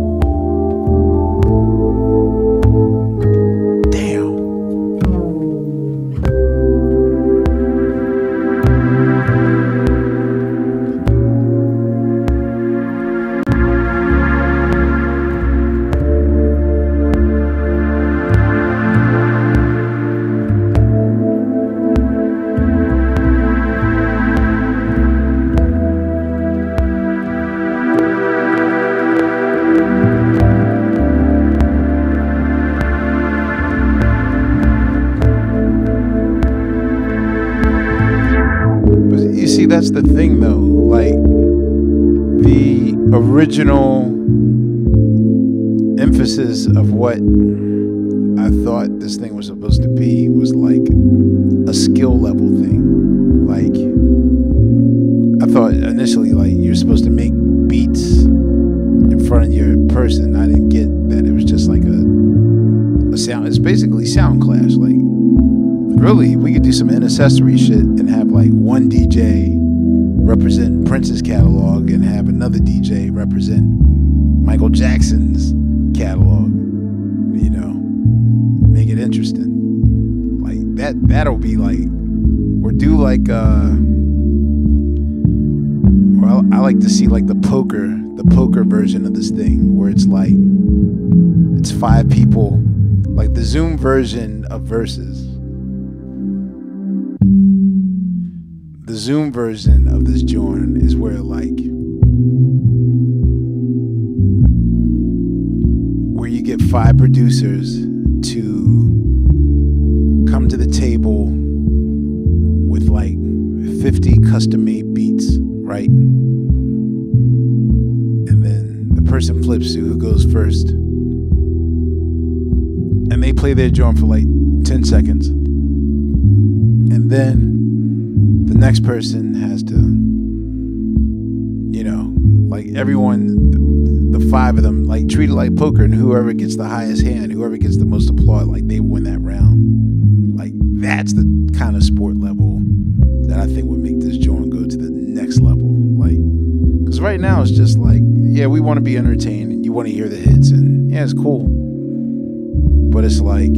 That's the thing though, like the original emphasis of what I thought this thing was supposed to be was like a skill level thing. Like I thought initially like you're supposed to make beats in front of your person. I didn't get that it was just like a sound. It's basically sound clash. Like really, we could do some inaccessory shit and have like one DJ represent Prince's catalog and have another DJ represent Michael Jackson's catalog. You know, make it interesting. Like that'll be like, or do like, or I like to see like the poker version of this thing, where it's like it's 5 people, like the Zoom version of Versus. The Zoom version of this joint is where you get 5 producers to come to the table with like 50 custom-made beats, right? And then the person flips to who goes first, and they play their joint for like 10 seconds, and then the next person has to, like everyone, the 5 of them, like treat it like poker, and whoever gets the highest hand, whoever gets the most applause, like they win that round. Like that's the kind of sport level that I think would make this joint go to the next level. Like, because right now it's just like, yeah, we want to be entertained and you want to hear the hits, and yeah, it's cool. But it's like,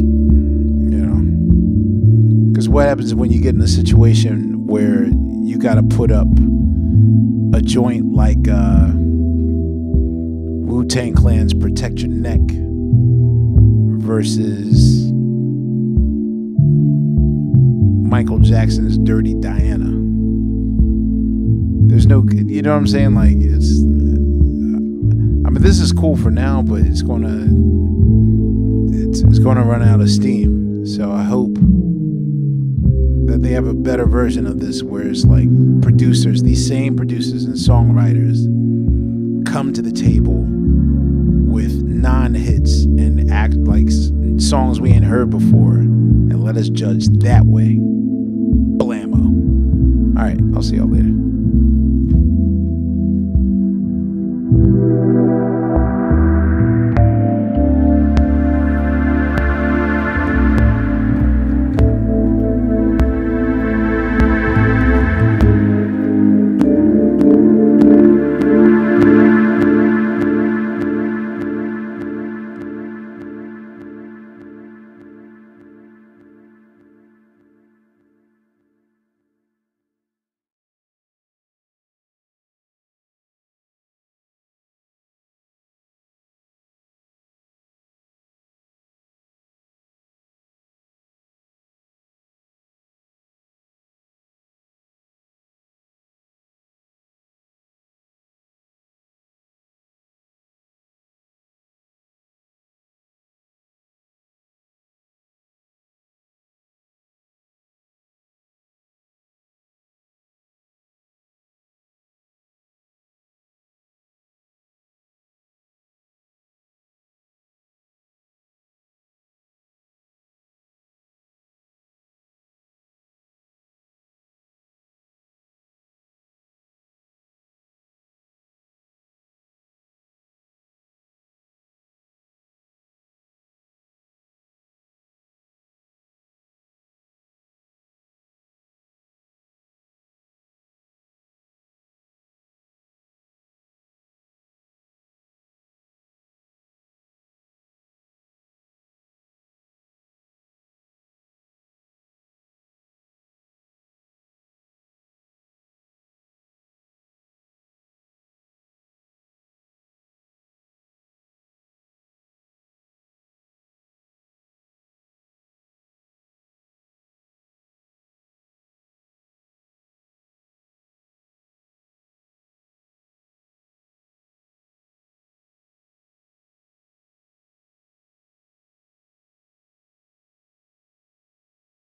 because what happens when you get in a situation where you got to put up a joint like Wu-Tang Clan's Protect Your Neck versus Michael Jackson's Dirty Diana. There's no, you know what I'm saying? Like, this is cool for now, but it's gonna run out of steam. So I hope that they have a better version of this, where it's like producers, these same producers and songwriters, come to the table with non-hits and act like songs we ain't heard before, and let us judge that way. Blammo. All right, I'll see y'all later.